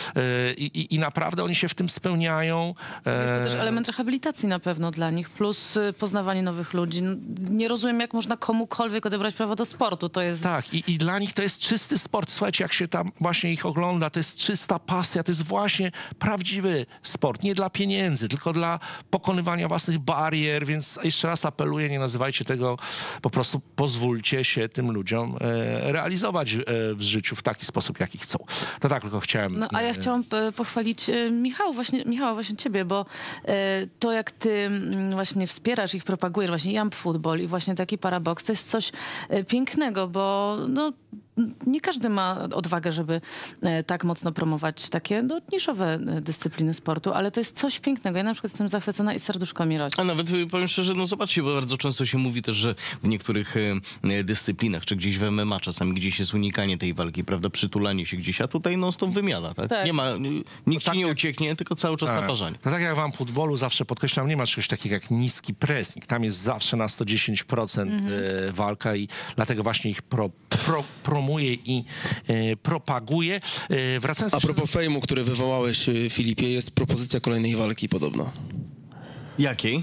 I naprawdę oni się w tym spełniają. Jest to też element rehabilitacji na pewno dla nich, plus poznawanie nowych ludzi. Nie rozumiem, jak można komukolwiek odebrać prawo do sportu. To jest... Tak, i dla nich to jest czysty sport. Słuchajcie, jak się tam właśnie ich ogląda, to jest czysta pasja, to jest właśnie prawdziwy sport. Nie dla pieniędzy, tylko dla pokonywania własnych barier, więc jeszcze raz apeluję, nie nazywajcie tego, po prostu pozwólcie się tym ludziom realizować w życiu w taki sposób, jaki chcą. To tak tylko chciałem... No, a ja chciałam pochwalić Michała, właśnie ciebie, bo to jak ty właśnie wspierasz ich, propagujesz, właśnie Jump Football i właśnie taki parabox, to jest coś pięknego, bo no, nie każdy ma odwagę, żeby tak mocno promować takie niszowe dyscypliny sportu, ale to jest coś pięknego. Ja na przykład jestem zachwycona i serduszko mi rośnie. A nawet powiem szczerze, no zobaczcie, bo bardzo często się mówi też, że w niektórych dyscyplinach, czy gdzieś w MMA czasami gdzieś jest unikanie tej walki, prawda, przytulanie się gdzieś, a tutaj non-stop wymiana, tak? Tak. Nie ma, nikt ci nie ucieknie, tylko cały czas naparzanie. To tak jak wam w futbolu zawsze podkreślam, nie ma czegoś takiego jak niski pressing. Tam jest zawsze na 110% walka i dlatego właśnie ich promuje i propaguje. Wracając A propos fejmu, który wywołałeś, Filipie, jest propozycja kolejnej walki podobno. Jakiej?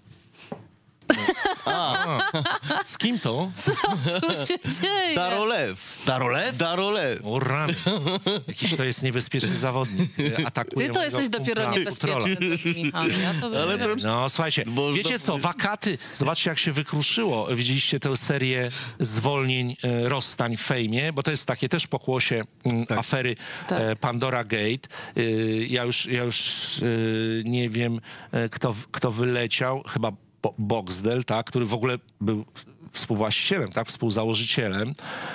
z kim to? Co tu się dzieje? Darolew. Darolew? Darolew. O rany. Jakiś to jest niebezpieczny zawodnik. Atakuje Ty to mojego jesteś dopiero kumpla niebezpieczny, Michał. Ja to Ale wiem. No słuchajcie, Można wiecie co, powiedzieć. wakaty, zobaczcie jak się wykruszyło. Widzieliście tę serię zwolnień, rozstań w fejmie, bo to jest takie też pokłosie afery Tak. Pandora Gate. Ja już nie wiem, kto wyleciał, chyba Boxdel, tak, który w ogóle był współwłaścicielem, tak, współzałożycielem,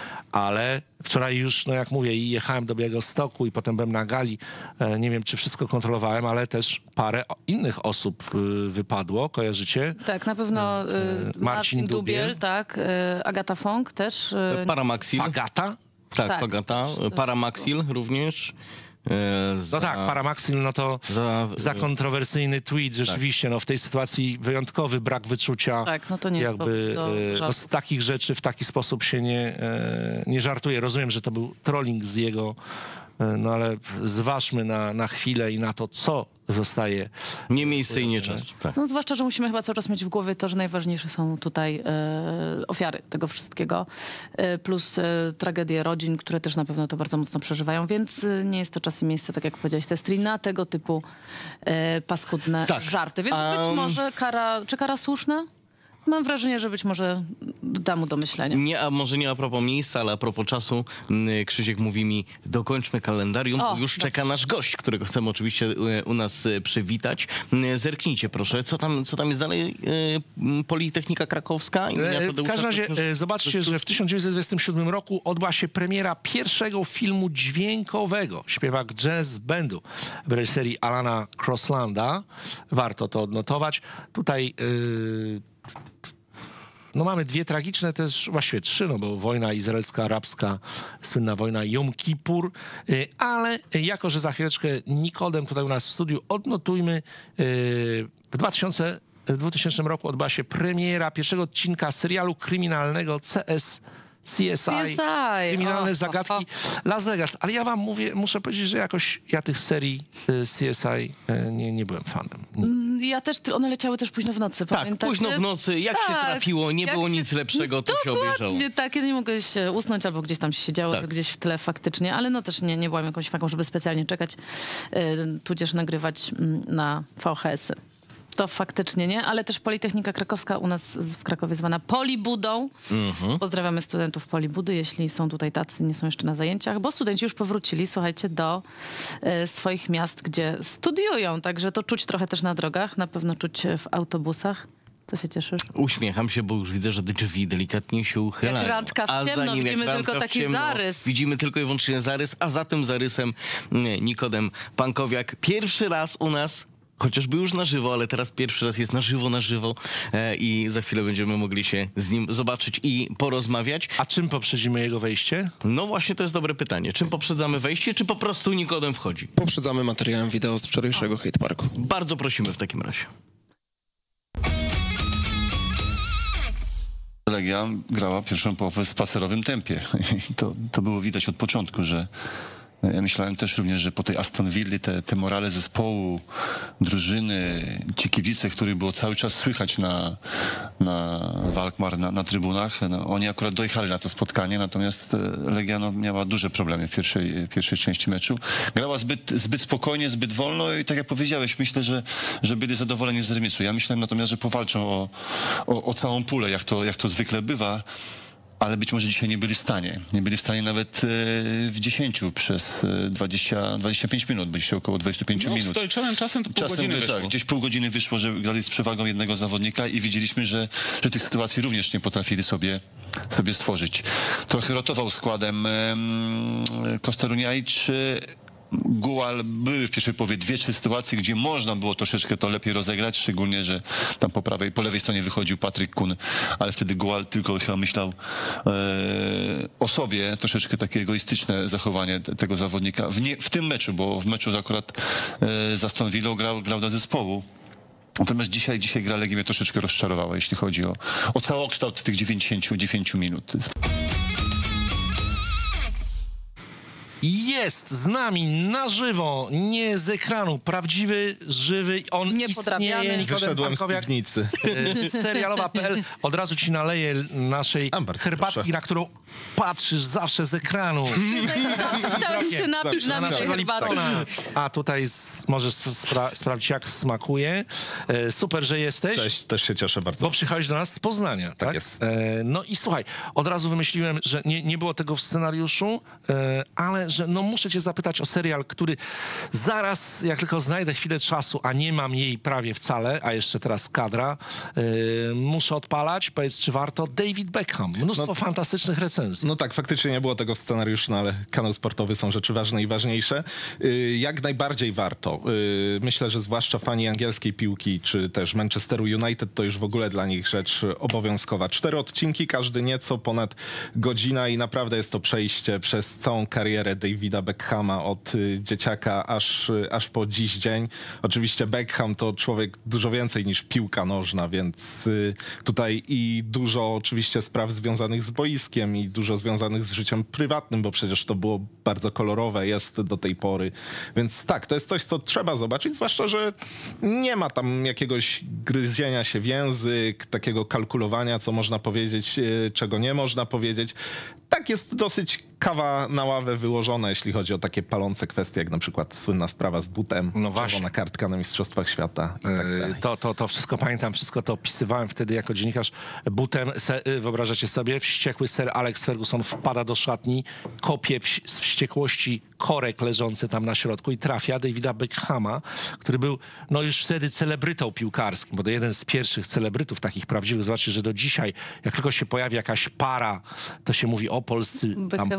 ale wczoraj już, no jak mówię, i jechałem do Białegostoku i potem byłem na gali, nie wiem, czy wszystko kontrolowałem, ale też parę innych osób wypadło, kojarzycie? Tak, na pewno Marcin Dubiel, Dubiel. tak, Agata Fong też. Paramaxil. Fagata? Tak, Tak. Fagata. Paramaxil również. No tak, Paramaxil, no to za kontrowersyjny tweet, rzeczywiście, no w tej sytuacji wyjątkowy brak wyczucia. Tak, no to nie jest jakby powód do żartów. z takich rzeczy w taki sposób się nie żartuje. Rozumiem, że to był trolling z jego, no ale zważmy na chwilę i na to, co zostaje. Nie miejsce i nie czas. Tak. No zwłaszcza, że musimy chyba cały czas mieć w głowie to, że najważniejsze są tutaj ofiary tego wszystkiego, plus tragedie rodzin, które też na pewno to bardzo mocno przeżywają, więc nie jest to czas i miejsce, tak jak powiedziałeś, Testri, na tego typu paskudne żarty. Więc być może kara słuszna? Mam wrażenie, że być może da mu do myślenia. Nie, a może nie a propos miejsca, ale a propos czasu. Krzysiek mówi mi, dokończmy kalendarium, bo już czeka nasz gość, którego chcemy oczywiście u nas przywitać. Zerknijcie proszę, co tam jest dalej? Politechnika Krakowska? W każdym razie zobaczcie, że w 1927 roku odbyła się premiera pierwszego filmu dźwiękowego. Śpiewak jazz bandu w reżyserii Alana Crosslanda. Warto to odnotować. Tutaj no mamy dwie tragiczne też, właściwie trzy, no bo wojna izraelsko-arabska, słynna wojna Jom Kippur, ale jako, że za chwileczkę Nikodem tutaj u nas w studiu, odnotujmy w 2000 roku odbyła się premiera pierwszego odcinka serialu kryminalnego CSI. Kryminalne zagadki Las Vegas. Ale ja wam mówię, muszę powiedzieć, że jakoś ja tych serii CSI nie byłem fanem. Ja też, one leciały też późno w nocy, Tak, pamiętacie? późno w nocy, jak się trafiło, nie było nic lepszego, to się obejrzało. Dokładnie tak, ja nie mogłeś usnąć, albo gdzieś tam się siedziało, Tak. gdzieś w tle faktycznie, ale no też nie byłam jakąś faką, żeby specjalnie czekać, tudzież nagrywać na VHS-y. To faktycznie nie, ale też Politechnika Krakowska u nas w Krakowie zwana Polibudą. Pozdrawiamy studentów Polibudy, jeśli są tutaj tacy, nie są jeszcze na zajęciach, bo studenci już powrócili, słuchajcie, do swoich miast, gdzie studiują, także to czuć trochę też na drogach, na pewno czuć w autobusach. Co się cieszysz? Uśmiecham się, bo już widzę, że drzwi delikatnie się uchylają. Jak randka w ciemno, widzimy tylko taki zarys. Widzimy tylko i wyłącznie zarys, a za tym zarysem Nikodem Pankowiak. Pierwszy raz u nas, chociażby już na żywo, ale teraz pierwszy raz jest na żywo i za chwilę będziemy mogli się z nim zobaczyć i porozmawiać. A czym poprzedzimy jego wejście? No właśnie, to jest dobre pytanie. Czym poprzedzamy wejście, czy po prostu Nikodem wchodzi? Poprzedzamy materiałem wideo z wczorajszego Hate Parku. Bardzo prosimy w takim razie. Legia grała pierwszą połowę w spacerowym tempie. I to było widać od początku, że ja myślałem też również, że po tej Aston Villa te morale zespołu, drużyny, ci kibice, których było cały czas słychać na Alkmaar, na trybunach, no, oni akurat dojechali na to spotkanie, natomiast Legia miała duże problemy w pierwszej części meczu. Grała zbyt spokojnie, zbyt wolno i tak jak powiedziałeś, myślę, że byli zadowoleni z remisu. Ja myślałem natomiast, że powalczą o całą pulę, jak to zwykle bywa. Ale być może dzisiaj nie byli w stanie. Nie byli w stanie nawet w 10 przez 25 minut, bo dzisiaj około 25 minut. Z doliczzonym czasem to pół godziny wyszło. Tak, gdzieś pół godziny wyszło, że grali z przewagą jednego zawodnika i widzieliśmy, że tych sytuacji również nie potrafili sobie stworzyć. Trochę rotował składem Kostaruniajcz. Gual, były w pierwszej połowie 2-3 sytuacje, gdzie można było troszeczkę to lepiej rozegrać, szczególnie, że tam po lewej stronie wychodził Patryk Kun, ale wtedy Gual tylko chyba myślał o sobie, troszeczkę takie egoistyczne zachowanie tego zawodnika w tym meczu, bo w meczu akurat z Aston Villą grał dla zespołu. Natomiast dzisiaj gra Legii mnie troszeczkę rozczarowała, jeśli chodzi o całokształt tych 99 minut. Jest z nami na żywo, nie z ekranu, prawdziwy, żywy, on istnieje. Nikodem Wyszedłem z Pankowiak, piwnicy. serialowa.pl. Od razu ci naleję naszej herbatki, proszę. na którą patrzysz zawsze z ekranu. Zawsze chciałem się napić na naszej herbaty. A tutaj możesz sprawdzić, jak smakuje. Super, że jesteś. Cześć, też się cieszę bardzo. Bo przychodzisz do nas z Poznania, tak? jest. No i słuchaj, od razu wymyśliłem, że nie było tego w scenariuszu, ale że no muszę cię zapytać o serial, który zaraz, jak tylko znajdę chwilę czasu, a nie mam jej prawie wcale, a jeszcze teraz kadra, muszę odpalać. Powiedz, czy warto? David Beckham. Mnóstwo fantastycznych recenzji. No tak, faktycznie nie było tego w scenariuszu, no ale kanał sportowy są rzeczy ważne i ważniejsze. Jak najbardziej warto. Myślę, że zwłaszcza fani angielskiej piłki, czy też Manchesteru United, to już w ogóle dla nich rzecz obowiązkowa. 4 odcinki, każdy nieco ponad godzina i naprawdę jest to przejście przez całą karierę Davida Beckhama od dzieciaka aż po dziś dzień. Oczywiście Beckham to człowiek dużo więcej niż piłka nożna, więc tutaj i dużo oczywiście spraw związanych z boiskiem i dużo związanych z życiem prywatnym, bo przecież to było bardzo kolorowe, jest do tej pory. Więc tak, to jest coś, co trzeba zobaczyć, zwłaszcza, że nie ma tam jakiegoś gryzienia się w język, takiego kalkulowania, co można powiedzieć, czego nie można powiedzieć. Tak jest dosyć kawa na ławę wyłożona, jeśli chodzi o takie palące kwestie, jak na przykład słynna sprawa z butem, No właśnie. czerwona kartka na Mistrzostwach Świata i tak dalej. To wszystko pamiętam, wszystko to opisywałem wtedy jako dziennikarz butem. Wyobrażacie sobie, wściekły Sir Alex Ferguson wpada do szatni, kopie z wściekłości korek leżący tam na środku i trafia Davida Beckhama, który był no już wtedy celebrytą piłkarskim, bo to jeden z pierwszych celebrytów takich prawdziwych. Zobaczcie, że do dzisiaj, jak tylko się pojawi jakaś para, to się mówi o polscy tam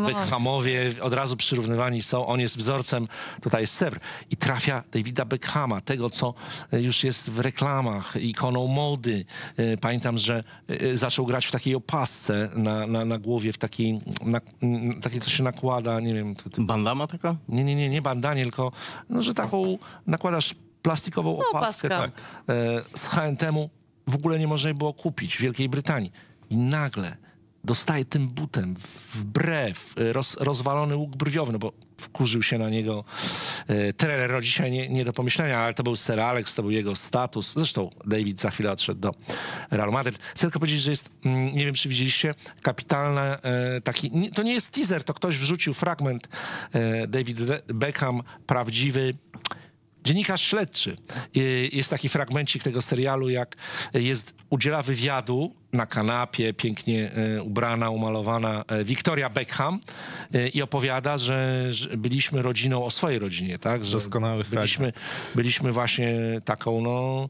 Beckhamowie od razu przyrównywani są. On jest wzorcem, tutaj jest Sewr. I trafia Davida Beckhama, tego, co już jest w reklamach, ikoną mody. Pamiętam, że zaczął grać w takiej opasce na głowie, w takiej, co się nakłada, nie wiem. Bandama taka? Nie bandanie, tylko, no, że taką nakładasz plastikową opaskę. Tak. Z H&M-u w ogóle nie można było kupić w Wielkiej Brytanii. I nagle dostaje tym butem wbrew rozwalony łuk brwiowy, no bo wkurzył się na niego trener, dzisiaj nie do pomyślenia, ale to był Sir Alex, to był jego status. Zresztą David za chwilę odszedł do Realu Madryt. Chcę tylko powiedzieć, że jest, nie wiem, czy widzieliście, kapitalne taki, to nie jest teaser, to ktoś wrzucił fragment, David Beckham, prawdziwy dziennikarz śledczy. Jest taki fragmencik tego serialu, jak udziela wywiadu na kanapie, pięknie ubrana, umalowana Victoria Beckham i opowiada, że byliśmy rodziną o swojej rodzinie, tak? Że doskonały byliśmy właśnie taką, no,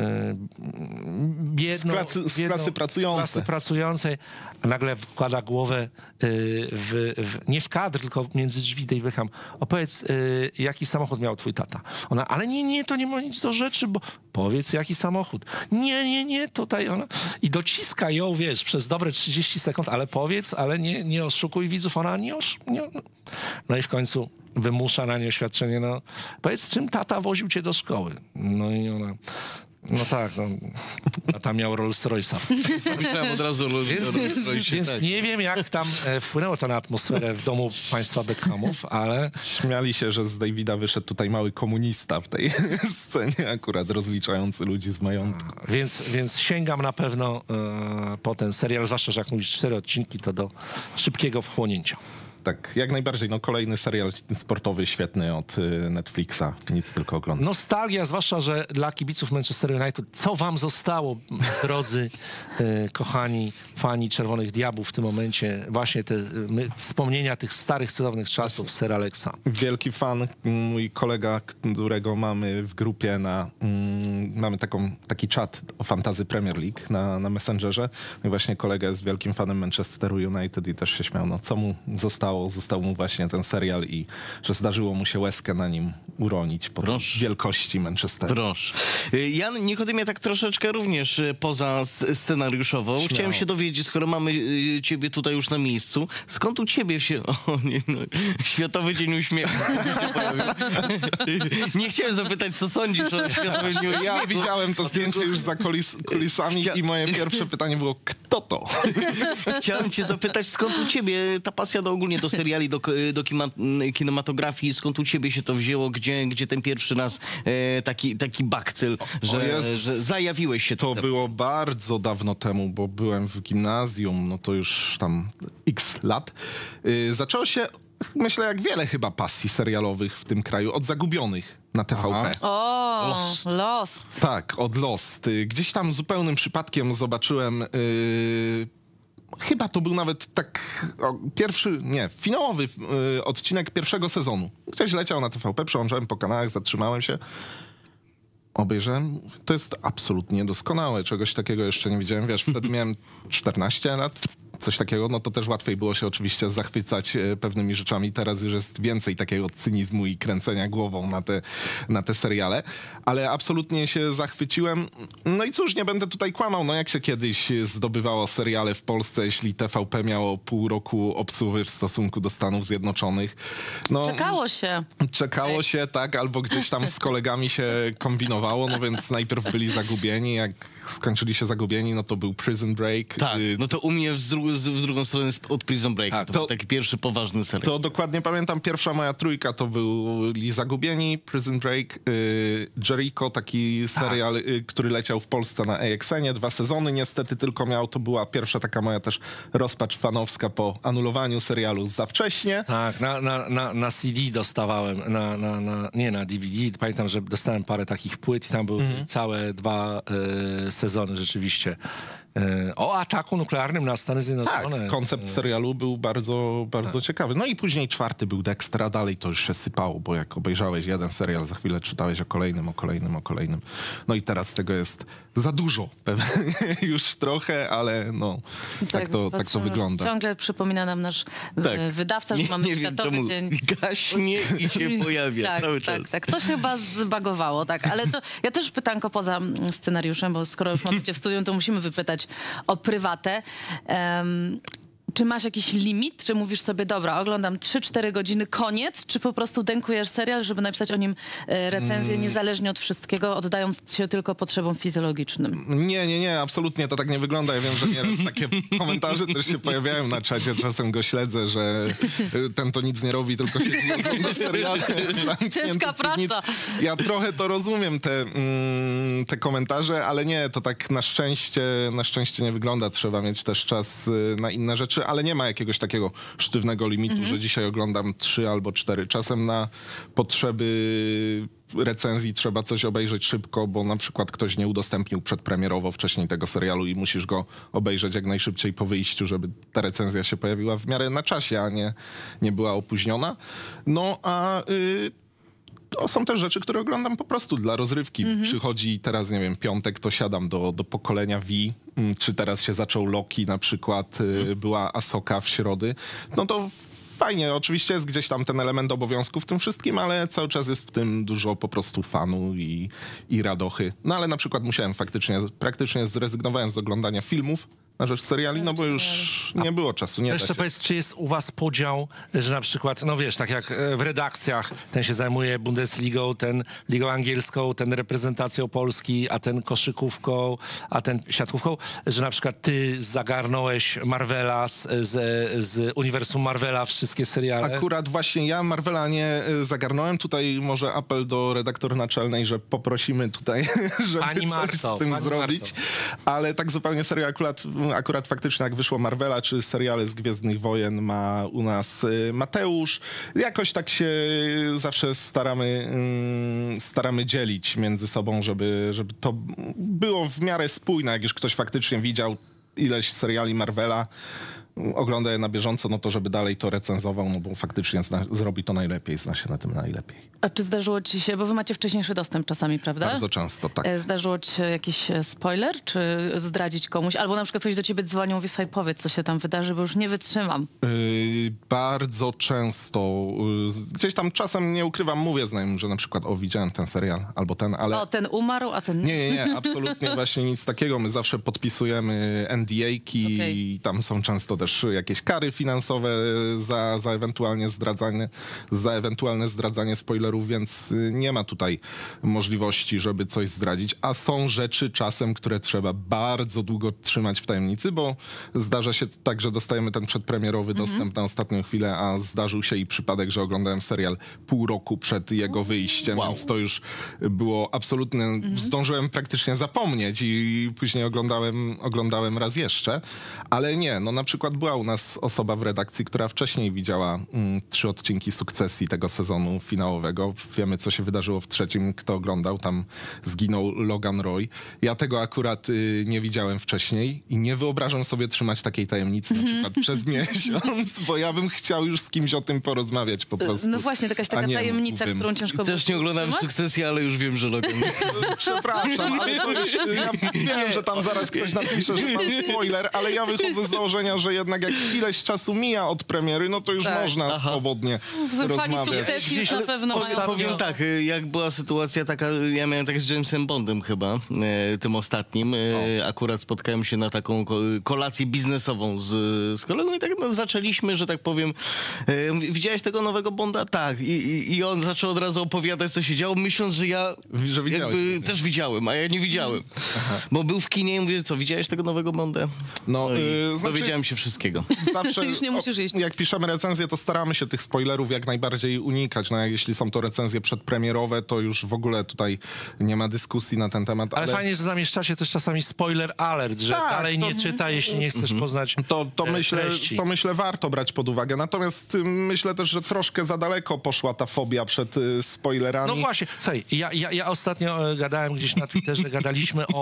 biedną, z klasy pracującej. A nagle wkłada głowę nie w kadr, tylko między drzwi David Beckham. Opowiedz, jaki samochód miał twój tata? Ona, ale nie, to nie ma nic do rzeczy, bo powiedz, jaki samochód. Nie, tutaj ona. I dociska ją, wiesz, przez dobre 30 sekund, ale powiedz, ale nie oszukuj widzów. Ona nie. No i w końcu wymusza na nie oświadczenie, no, powiedz, czym tata woził cię do szkoły? No i ona... No tak, no. A tam miał Rolls Royce'a. Myślałem od razu Więc nie wiem, jak tam wpłynęło to na atmosferę w domu państwa Beckhamów, ale... Śmiali się, że z Davida wyszedł tutaj mały komunista w tej scenie, akurat rozliczający ludzi z majątku. Więc sięgam na pewno po ten serial, zwłaszcza, że jak mówisz 4 odcinki, to do szybkiego wchłonięcia. Tak, jak najbardziej. No, kolejny serial sportowy świetny od Netflixa. Nic tylko oglądać. Nostalgia, zwłaszcza, że dla kibiców Manchester United, co wam zostało, drodzy, kochani fani Czerwonych Diabłów w tym momencie? Właśnie te wspomnienia tych starych, cudownych czasów Sir Alexa. Wielki fan, mój kolega, którego mamy w grupie mamy taki czat o Fantasy Premier League na Messengerze. I właśnie kolega jest wielkim fanem Manchesteru United i też się śmiał, no co mu został mu właśnie ten serial i że zdarzyło mu się łezkę na nim uronić po wielkości Manchesteru. Proszę. Ja, Nikodemie, tak troszeczkę również poza scenariuszową. Śmiało. Chciałem się dowiedzieć, skoro mamy ciebie tutaj już na miejscu, skąd u ciebie się... Światowy Dzień Uśmiechu się pojawił. Nie chciałem zapytać, co sądzisz o Światowym Dniu Uśmiechu. Ja widziałem to zdjęcie już za kulisami i moje pierwsze pytanie było, kto to? Chciałem cię zapytać, skąd u ciebie ta pasja ogólnie do seriali, do kinematografii, skąd u ciebie się to wzięło, gdzie ten pierwszy raz taki bakcyl, że zajawiłeś się. To było bardzo dawno temu, bo byłem w gimnazjum, no to już tam x lat. Zaczęło się, myślę, jak wiele chyba pasji serialowych w tym kraju, od Zagubionych na TVP. O, Lost. Tak, od Lost. Gdzieś tam zupełnym przypadkiem zobaczyłem... Chyba to był nawet finałowy odcinek pierwszego sezonu. Gdzieś leciał na TVP, przełączyłem po kanałach, zatrzymałem się. Obejrzałem, to jest absolutnie doskonałe. Czegoś takiego jeszcze nie widziałem. Wiesz, wtedy miałem 14 lat, coś takiego, no to też łatwiej było się oczywiście zachwycać pewnymi rzeczami. Teraz już jest więcej takiego cynizmu i kręcenia głową na te seriale, ale absolutnie się zachwyciłem. No i cóż, nie będę tutaj kłamał, no jak się kiedyś zdobywało seriale w Polsce, jeśli TVP miało pół roku obsługi w stosunku do Stanów Zjednoczonych. No, Czekało się, tak, albo gdzieś tam z kolegami się kombinowało, no więc najpierw byli Zagubieni, jak skończyli się Zagubieni, no to był Prison Break. Tak, no to u mnie z drugą stronę od Prison Break. Tak, to był taki pierwszy poważny serial. To dokładnie pamiętam, pierwsza moja trójka to byli Zagubieni, Prison Break, Jericho, taki serial, który leciał w Polsce na AXN-ie, 2 sezony niestety tylko miał, to była pierwsza taka moja też rozpacz fanowska po anulowaniu serialu za wcześnie. Tak, na CD dostawałem, nie na DVD, pamiętam, że dostałem parę takich płyt i tam były całe 2 sezony rzeczywiście o ataku nuklearnym na Stany Zjednoczone. Zjednoczone. Tak, koncept serialu był bardzo, bardzo ciekawy. No i później 4 był Dexter, a dalej to już się sypało, bo jak obejrzałeś jeden serial, za chwilę czytałeś o kolejnym. No i teraz tego jest za dużo. Pewnie już trochę, ale no tak to wygląda. Ciągle przypomina nam nasz wydawca, że mamy Światowy Dzień. Gaśnie i się pojawia cały czas. Tak, to się chyba zbagowało, tak. Ale to ja też pytanko poza scenariuszem, bo skoro już mamy cię w studium, to musimy wypytać o prywatę. Czy masz jakiś limit? Czy mówisz sobie, dobra, oglądam 3-4 godziny, koniec? Czy po prostu denkujesz serial, żeby napisać o nim recenzję niezależnie od wszystkiego, oddając się tylko potrzebom fizjologicznym? Nie, absolutnie to tak nie wygląda. Ja wiem, że nieraz takie komentarze też się pojawiają na czacie. Czasem go śledzę, że ten to nic nie robi, tylko się ogląda seriale. Ciężka praca. Ja trochę to rozumiem, te komentarze, ale nie, to tak na szczęście nie wygląda. Trzeba mieć też czas na inne rzeczy, ale nie ma jakiegoś takiego sztywnego limitu, że dzisiaj oglądam 3 albo 4. Czasem na potrzeby recenzji trzeba coś obejrzeć szybko, bo na przykład ktoś nie udostępnił przedpremierowo wcześniej tego serialu i musisz go obejrzeć jak najszybciej po wyjściu, żeby ta recenzja się pojawiła w miarę na czasie, a nie była opóźniona. No a to są też rzeczy, które oglądam po prostu dla rozrywki. Przychodzi teraz, nie wiem, piątek, to siadam do pokolenia V, czy teraz się zaczął Loki na przykład, była Asoka w środy. No to fajnie, oczywiście jest gdzieś tam ten element obowiązku w tym wszystkim, ale cały czas jest w tym dużo po prostu fanu i radochy. No ale na przykład praktycznie zrezygnowałem z oglądania filmów na rzecz seriali, no bo już nie było czasu. Jeszcze powiedz, czy jest u was podział, że na przykład, no wiesz, tak jak w redakcjach, ten się zajmuje Bundesligą, ten ligą angielską, ten reprezentacją Polski, a ten koszykówką, a ten siatkówką, że na przykład ty zagarnąłeś Marvela z uniwersum Marvela wszystkie seriale? Akurat właśnie ja Marvela nie zagarnąłem. Tutaj może apel do redaktor naczelnej, że poprosimy tutaj, żeby coś z tym zrobić. Ale tak zupełnie serio, akurat faktycznie jak wyszło Marvela, czy seriale z Gwiezdnych Wojen ma u nas Mateusz. Jakoś tak się zawsze staramy dzielić między sobą, żeby to było w miarę spójne. Jak już ktoś faktycznie widział ileś seriali Marvela, ogląda je na bieżąco, no to żeby dalej to recenzował, no bo faktycznie zrobi to najlepiej, zna się na tym najlepiej. A czy zdarzyło ci się, bo wy macie wcześniejszy dostęp czasami, prawda? Bardzo często, tak. Zdarzyło ci się jakiś spoiler, czy zdradzić komuś? Albo na przykład ktoś do ciebie dzwonił, mówi, słuchaj, powiedz, co się tam wydarzy, bo już nie wytrzymam. Bardzo często. Gdzieś tam czasem, nie ukrywam, mówię znajomym, że na przykład widziałem ten serial, albo ten, ale... O, ten umarł, a ten... Nie, absolutnie właśnie nic takiego. My zawsze podpisujemy NDA-ki i tam są często też jakieś kary finansowe za ewentualne zdradzanie spoilerów, więc nie ma tutaj możliwości, żeby coś zdradzić, a są rzeczy czasem, które trzeba bardzo długo trzymać w tajemnicy, bo zdarza się tak, że dostajemy ten przedpremierowy dostęp na ostatnią chwilę, a zdarzył się i przypadek, że oglądałem serial pół roku przed jego wyjściem, więc to już było absolutne, zdążyłem praktycznie zapomnieć i później oglądałem raz jeszcze, ale nie, no na przykład była u nas osoba w redakcji, która wcześniej widziała 3 odcinki Sukcesji tego sezonu finałowego. Wiemy, co się wydarzyło w 3, kto oglądał. Tam zginął Logan Roy. Ja tego akurat nie widziałem wcześniej i nie wyobrażam sobie trzymać takiej tajemnicy na przykład przez miesiąc, bo ja bym chciał już z kimś o tym porozmawiać po prostu. No właśnie, jakaś taka tajemnica, którą ciężko też nie oglądałem Sukcesji, ale już wiem, że Logan. Przepraszam, ale to już, ja wiem, że tam zaraz ktoś napisze, że tam spoiler, ale ja wychodzę z założenia, że jednak jak ileś czasu mija od premiery, no to już można swobodnie Fani rozmawiać. Sukcesji już na pewno mają. Powiem tak, jak była sytuacja taka, ja miałem tak z Jamesem Bondem chyba, tym ostatnim, akurat spotkałem się na taką kolację biznesową z kolegą i tak zaczęliśmy, że tak powiem, widziałeś tego nowego Bonda? Tak. I on zaczął od razu opowiadać, co się działo, myśląc, że ja też widziałem, a ja nie widziałem. Bo był w kinie i mówię, co, widziałeś tego nowego Bonda? No, dowiedziałem się wszystkiego. Zawsze, już nie musisz iść. Jak piszemy recenzję, to staramy się tych spoilerów jak najbardziej unikać. No, jeśli są to recenzje przedpremierowe, to już w ogóle tutaj nie ma dyskusji na ten temat. Ale fajnie, że zamieszczacie też czasami spoiler alert, że dalej nie czytaj, jeśli nie chcesz poznać to myślę warto brać pod uwagę. Natomiast myślę też, że troszkę za daleko poszła ta fobia przed spoilerami. No właśnie, słuchaj, ja ostatnio gadałem gdzieś na Twitterze, gadaliśmy o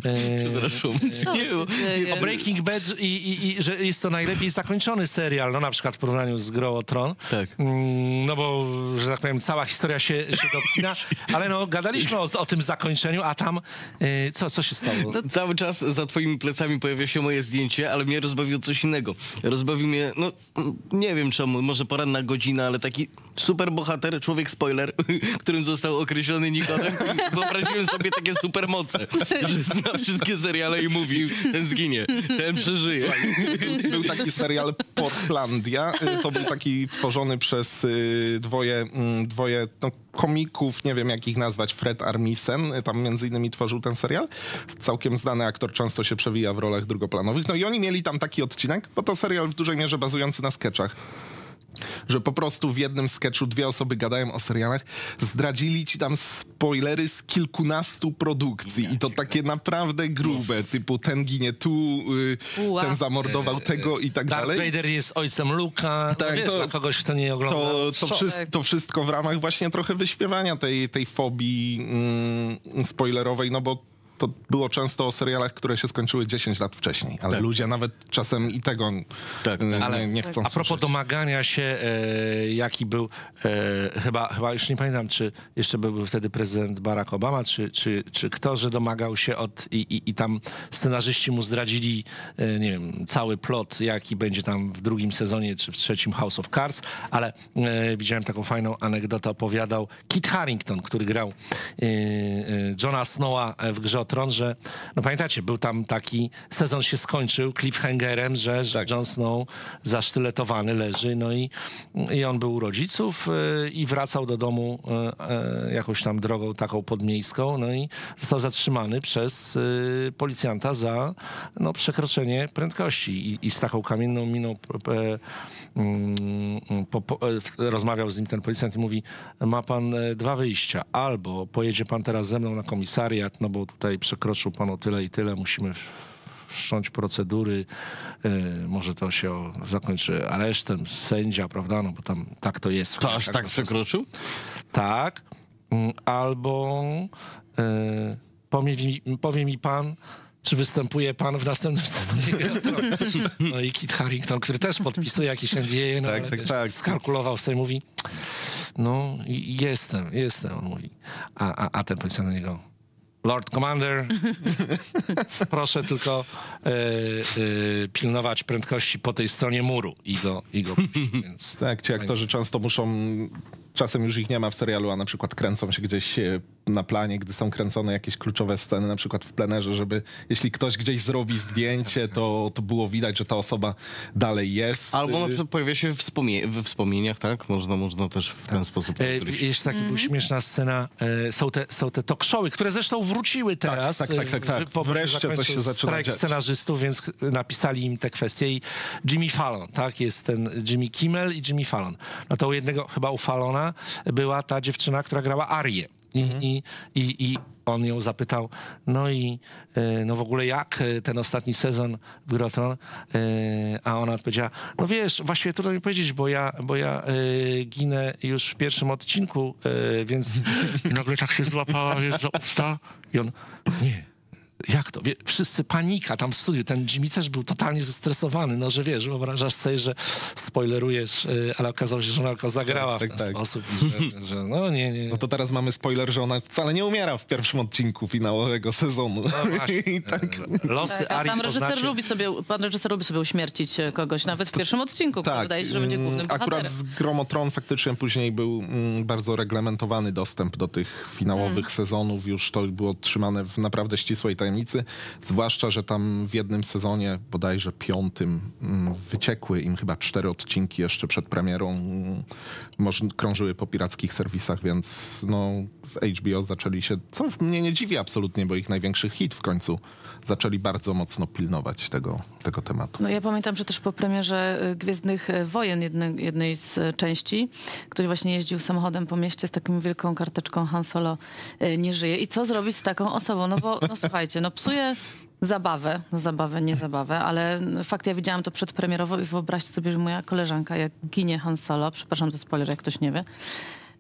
Przepraszam. O Breaking Bad i że jest to najlepiej zakończony serial, no na przykład w porównaniu z Grą o Tron. Tak. No bo, że tak powiem, cała historia się dopina, ale no gadaliśmy o tym zakończeniu, a tam co się stało? No, cały czas za twoimi plecami pojawia się moje zdjęcie, ale mnie rozbawiło coś innego. Rozbawił mnie, no nie wiem czemu, może poranna godzina, ale taki super bohater, człowiek spoiler, którym został określony Nikodem. Wyobraziłem sobie takie supermoce, że zna wszystkie seriale i mówi, ten zginie, ten przeżyje. Był taki serial Portlandia. To był taki tworzony przez dwoje no, komików, nie wiem jak ich nazwać, Fred Armisen. Tam między innymi tworzył ten serial. Całkiem znany aktor, często się przewija w rolach drugoplanowych. No i oni mieli tam taki odcinek, bo to serial w dużej mierze bazujący na sketchach. Że po prostu w jednym sketchu dwie osoby gadają o serialach, zdradzili ci tam spoilery z kilkunastu produkcji i to takie naprawdę grube, typu ten ginie tu, ten zamordował tego i tak Darth dalej. Vader jest ojcem Luka, Tak, no wiesz, to- dla kogoś, kto nie oglądał. To wszystko w ramach właśnie trochę wyśpiewania tej fobii spoilerowej, no bo to było często o serialach, które się skończyły 10 lat wcześniej, ale ludzie nawet czasem i tego nie chcą A propos słyszeć. domagania się, jaki był, chyba już nie pamiętam, czy jeszcze był wtedy prezydent Barack Obama, czy kto, że domagał się i tam scenarzyści mu zdradzili, nie wiem, cały plot, jaki będzie tam w drugim sezonie, czy w trzecim House of Cards, ale widziałem taką fajną anegdotę, opowiadał Kit Harington, który grał Jona Snowa w Grze o Tron, że, no pamiętacie, był tam taki, sezon się skończył cliffhangerem, że Jon Snow zasztyletowany leży, no i on był u rodziców i wracał do domu jakąś tam drogą taką podmiejską, no i został zatrzymany przez policjanta za przekroczenie prędkości i z taką kamienną miną rozmawiał z nim ten policjant i mówi, ma pan dwa wyjścia, albo pojedzie pan teraz ze mną na komisariat, no bo tutaj przekroczył pan o tyle i tyle, musimy wszcząć procedury, może to się zakończy aresztem, sędzia, prawda, no bo tam tak to jest. To aż tak przekroczył? Tak, albo powie mi pan, czy występuje pan w następnym sezonie? No i Kit Harington, który też podpisuje jakieś NDA, no ale skalkulował sobie, mówi, no jestem, on mówi. A ten policjant na niego, Lord Commander, proszę tylko pilnować prędkości po tej stronie muru i go więc... Tak, ci aktorzy często muszą, czasem już ich nie ma w serialu, a na przykład kręcą się gdzieś na planie, gdy są kręcone jakieś kluczowe sceny, na przykład w plenerze, żeby jeśli ktoś gdzieś zrobi zdjęcie, to było widać, że ta osoba dalej jest. Albo na przykład pojawia się we wspomnieniach, tak? Można też w ten sposób. Jeszcze taka była śmieszna scena, są te talk showy, które zresztą wróciły teraz. Tak. Wreszcie coś się zaczyna strajk dziać. scenarzystów, więc napisali im te kwestie i Jimmy Fallon, tak? Jest ten Jimmy Kimmel i Jimmy Fallon. No to u Fallona była ta dziewczyna, która grała Arię. I on ją zapytał, no w ogóle jak ten ostatni sezon w Grze o Tron? A ona odpowiedziała, no wiesz, właściwie trudno mi powiedzieć, bo ja ginę już w pierwszym odcinku, więc i nagle tak się złapała, wiesz, za usta i on, nie. Jak to? Wszyscy panika tam w studiu. Ten Jimmy też był totalnie zestresowany, no że wiesz, wyobrażasz sobie, że spoilerujesz, ale okazało się, że ona tylko zagrała w ten sposób i że no nie. No to teraz mamy spoiler, że ona wcale nie umiera w pierwszym odcinku finałowego sezonu. No właśnie. I tak. Losy A Arii tam pan reżyser lubi sobie uśmiercić kogoś, nawet w pierwszym odcinku, który wydaje się, że będzie głównym bohaterem. Akurat z Grą o Tron faktycznie później był bardzo reglamentowany dostęp do tych finałowych sezonów. Już to było trzymane w naprawdę ścisłej tajemnicy. Zwłaszcza, że tam w jednym sezonie, bodajże 5, wyciekły im chyba 4 odcinki jeszcze przed premierą. Może krążyły po pirackich serwisach, więc no, w HBO zaczęli się, co mnie nie dziwi absolutnie, bo ich największy hit w końcu, zaczęli bardzo mocno pilnować tego tematu. No ja pamiętam, że też po premierze Gwiezdnych Wojen, jednej z części, ktoś właśnie jeździł samochodem po mieście z taką wielką karteczką Han Solo nie żyje. I co zrobić z taką osobą? No bo, no słuchajcie, no psuje zabawę, nie zabawę, ale fakt, ja widziałam to przedpremierowo i wyobraźcie sobie, że moja koleżanka, jak ginie Han Solo, przepraszam za spoiler, jak ktoś nie wie,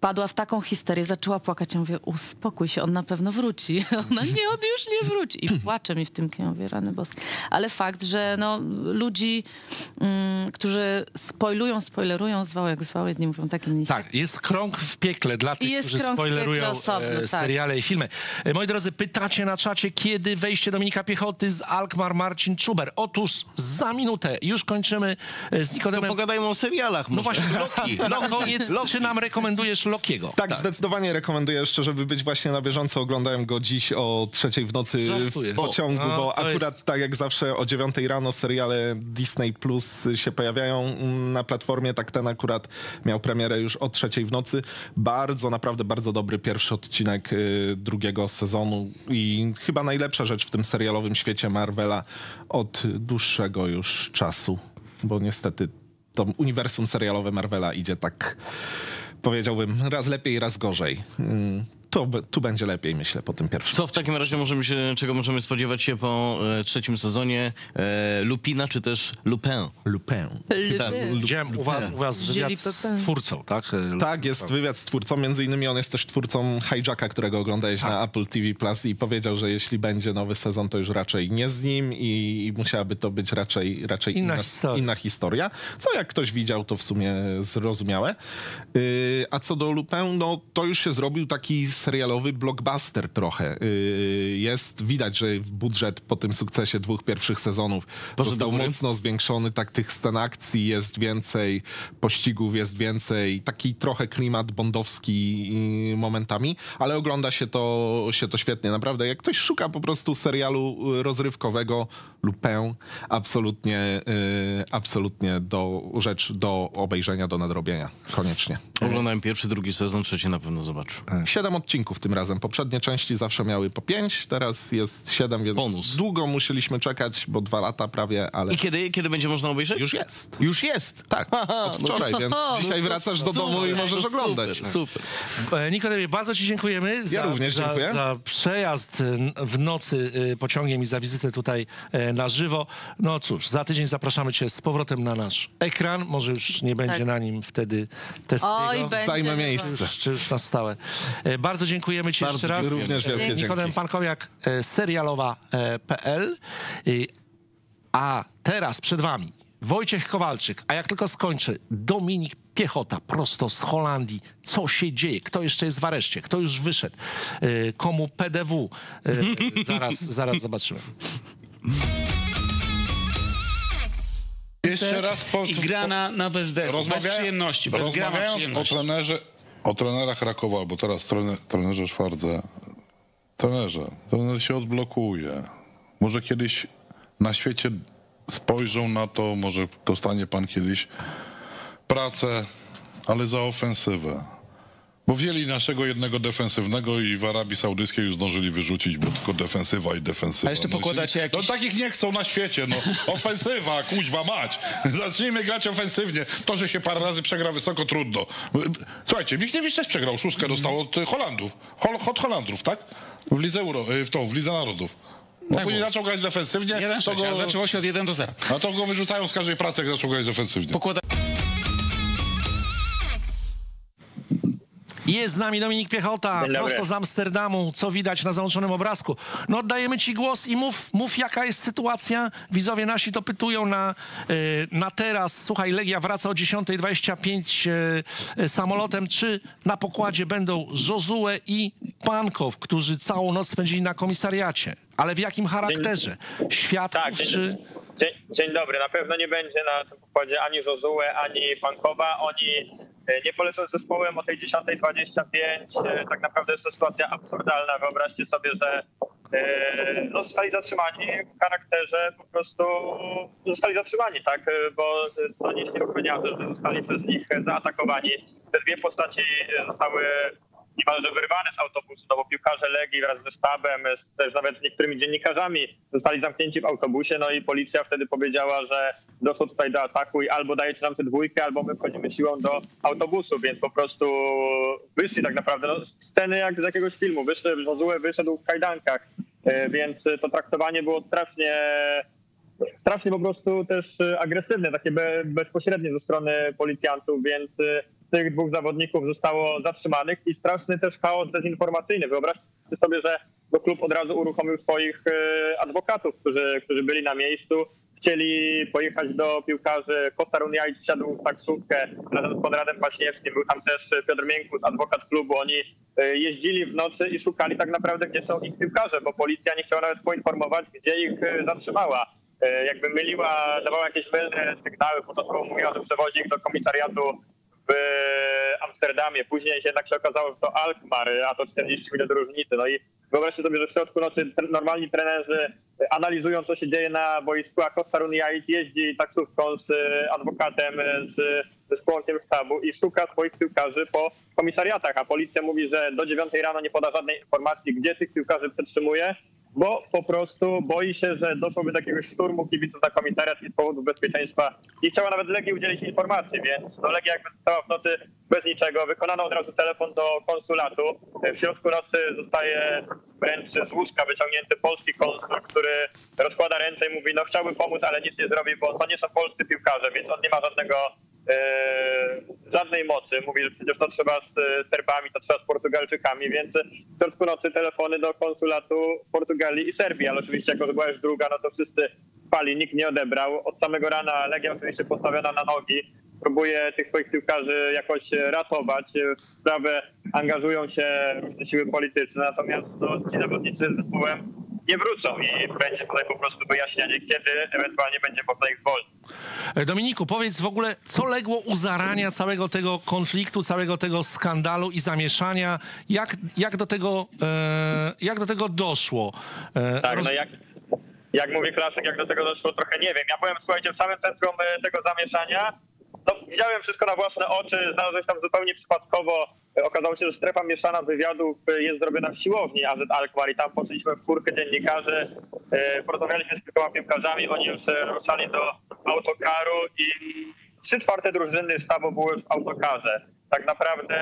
wpadła w taką histerię, zaczęła płakać. Ja mówię, uspokój się, on na pewno wróci. Ona, nie, on już nie wróci. I płacze mi w tym kinie, mówię, rany boskie. Ale fakt, że no, ludzi, którzy spoilerują, zwał jak zwał, jedni mówią tak, inni siak. Tak, jest krąg w piekle dla tych, Jest którzy krąg w piekle spoilerują osobno, tak. seriale i filmy. Moi drodzy, pytacie na czacie, kiedy wejście Dominika Piechoty z Alkmaar Marcin Czuber. Otóż za minutę już kończymy z To Nikodemem. pogadajmy o serialach. No może. właśnie, Loki. Na koniec, czy nam rekomendujesz Lokiego? Tak, zdecydowanie rekomenduję jeszcze, żeby być właśnie na bieżąco. Oglądałem go dziś o 3:00 w nocy Żartuję. w pociągu, O, no, bo to akurat jest- tak jak zawsze o 9:00 rano seriale Disney Plus się pojawiają na platformie, tak ten akurat miał premierę już o 3:00 w nocy. Bardzo, naprawdę bardzo dobry pierwszy odcinek drugiego sezonu i chyba najlepsza rzecz w tym serialowym świecie Marvela od dłuższego już czasu, bo niestety to uniwersum serialowe Marvela idzie tak, powiedziałbym, raz lepiej, raz gorzej. Tu będzie lepiej, myślę, po tym pierwszym. Co w takim razie czego możemy spodziewać się po trzecim sezonie Lupina, czy też Lupin? Lupin. Tak, Widziałem u was wywiad Julie z Pepin. twórcą, tak? Tak, jest wywiad z twórcą, między innymi on jest też twórcą Hijacka, którego oglądałeś na Apple TV Plus i powiedział, że jeśli będzie nowy sezon, to już raczej nie z nim i musiałaby to być raczej inna historia. Co jak ktoś widział, to w sumie zrozumiałe. A co do Lupin, no to już się zrobił taki serialowy blockbuster trochę. Widać, że budżet po tym sukcesie 2 pierwszych sezonów został mocno zwiększony, tak tych scen akcji jest więcej, pościgów jest więcej, taki trochę klimat bondowski momentami, ale ogląda się to świetnie, naprawdę. Jak ktoś szuka po prostu serialu rozrywkowego, Lupin, absolutnie rzecz do obejrzenia, do nadrobienia. Koniecznie. Oglądałem pierwszy, drugi sezon, trzeci na pewno zobaczę. 7 odcinków tym razem. Poprzednie części zawsze miały po 5, teraz jest 7, więc Bonus. długo musieliśmy czekać, bo 2 lata prawie, ale I kiedy będzie można obejrzeć? już jest. Już jest. Tak, od wczoraj, więc dzisiaj wracasz do domu i możesz oglądać. Super. Nikodemie, bardzo ci dziękujemy również dziękuję. za przejazd w nocy pociągiem i za wizytę tutaj na żywo. No cóż, za tydzień zapraszamy cię z powrotem na nasz ekran. Może już nie będzie na nim wtedy Testiego. Oj, będzie. Zajmę miejsce. Czy już na stałe. Bardzo dziękujemy ci jeszcze raz. Również wielkie dzięki. Nikodem Pankowiak, serialowa.pl. A teraz przed wami Wojciech Kowalczyk, a jak tylko skończy, Dominik Piechota, prosto z Holandii. Co się dzieje? Kto jeszcze jest w areszcie? Kto już wyszedł? Komu PDW? Zaraz zobaczymy. Jeszcze raz I gra na bezdechu, bez przyjemności, bez gra na rozmawiając przyjemność. o trenerach Rakowa, albo teraz trenerze Szwardze, trener się odblokuje. Może kiedyś na świecie spojrzą na to, może dostanie pan kiedyś pracę, ale za ofensywę. Bo wzięli naszego jednego defensywnego i w Arabii Saudyjskiej już zdążyli wyrzucić, bo tylko defensywa i defensywa. A jeszcze pokładacie No jakiś... takich nie chcą na świecie, no. Ofensywa, kuźwa mać. Zacznijmy grać ofensywnie. To, że się parę razy przegra wysoko, trudno. Słuchajcie, Michniewicz też przegrał. 6 dostał od Holandów. Od Holandrów, tak? W Lidze Narodów. Bo później zaczął grać defensywnie. 1-6, a zaczęło się od 1-0. A to go wyrzucają z każdej pracy, jak zaczął grać defensywnie. Jest z nami Dominik Piechota, prosto z Amsterdamu, co widać na załączonym obrazku. No oddajemy ci głos i mów jaka jest sytuacja. Widzowie nasi to pytują na teraz. Słuchaj, Legia wraca o 10:25 samolotem. Czy na pokładzie będą Josue i Pankow, którzy całą noc spędzili na komisariacie? Ale w jakim charakterze? Świadków czy... Dzień dobry. Na pewno nie będzie na tym pokładzie ani Josue, ani Pankowa. Oni nie polecą z zespołem o tej 10:25. Tak naprawdę jest to sytuacja absurdalna. Wyobraźcie sobie, że zostali zatrzymani w charakterze, po prostu zostali zatrzymani, tak? Bo donieśli ochroniarze, że zostali przez nich zaatakowani. Te dwie postaci zostały niemalże wyrwane z autobusu, no bo piłkarze Legii wraz ze sztabem, też nawet z niektórymi dziennikarzami zostali zamknięci w autobusie, no i policja wtedy powiedziała, że doszło tutaj do ataku i albo dajecie nam tę dwójkę, albo my wchodzimy siłą do autobusu, więc po prostu wyszli tak naprawdę, no, sceny jak z jakiegoś filmu, Josue wyszedł w kajdankach, więc to traktowanie było strasznie po prostu też agresywne, takie bezpośrednie ze strony policjantów, więc tych 2 zawodników zostało zatrzymanych i straszny też chaos dezinformacyjny. Wyobraźcie sobie, że klub od razu uruchomił swoich adwokatów, którzy byli na miejscu. Chcieli pojechać do piłkarzy. Kostar Uniaić wsiadł w taksówkę razem z Konradem Kwaśniewskim. Był tam też Piotr Miękus, adwokat klubu. Oni jeździli w nocy i szukali tak naprawdę, gdzie są ich piłkarze, bo policja nie chciała nawet poinformować, gdzie ich zatrzymała. Jakby myliła, dawała jakieś mylne sygnały. Początkowo mówiła, że przewozi ich do komisariatu w Amsterdamie. Później jednak się okazało, że to Alkmaar, a to 40 minut różnicy. No i wyobraźcie sobie, że w środku nocy normalni trenerzy analizują, co się dzieje na boisku, a Kostar Uniaić jeździ taksówką z adwokatem, z członkiem sztabu i szuka swoich piłkarzy po komisariatach, a policja mówi, że do 9 rano nie poda żadnej informacji, gdzie tych piłkarzy przetrzymuje, bo po prostu boi się, że doszłoby do jakiegoś szturmu kibiców na komisariat i z powodu bezpieczeństwa nie chciała nawet Legii udzielić informacji, więc Legia jakby została w nocy bez niczego. Wykonano od razu telefon do konsulatu. W środku nocy zostaje wręcz z łóżka wyciągnięty polski konsul, który rozkłada ręce i mówi, no chciałby pomóc, ale nic nie zrobi, bo to nie są polscy piłkarze, więc on nie ma żadnej mocy. Mówi, że przecież to trzeba z Serbami, to trzeba z Portugalczykami, więc w środku nocy telefony do konsulatu Portugalii i Serbii, ale oczywiście jako, że była już druga, no to wszyscy spali, nikt nie odebrał. Od samego rana Legia oczywiście postawiona na nogi, próbuje tych swoich piłkarzy jakoś ratować. W sprawę angażują się różne siły polityczne, natomiast ci zawodnicy z zespołem nie wrócą i będzie tutaj po prostu wyjaśnienie, kiedy ewentualnie będzie można ich zwolnić. Dominiku, powiedz w ogóle, co legło u zarania całego tego konfliktu, całego tego skandalu i zamieszania? Jak do tego doszło? Tak, no jak mówi klasyk, jak do tego doszło, trochę nie wiem. Ja byłem, słuchajcie, w samym centrum tego zamieszania. No, widziałem wszystko na własne oczy, znalazłem się tam zupełnie przypadkowo. Okazało się, że strefa mieszana wywiadów jest zrobiona w siłowni AZ Alkmaar i tam poszliśmy w 4 dziennikarzy, porozmawialiśmy z kilkoma piłkarzami, oni już ruszali do autokaru i 3/4 drużyny sztabu było już w autokarze. Tak naprawdę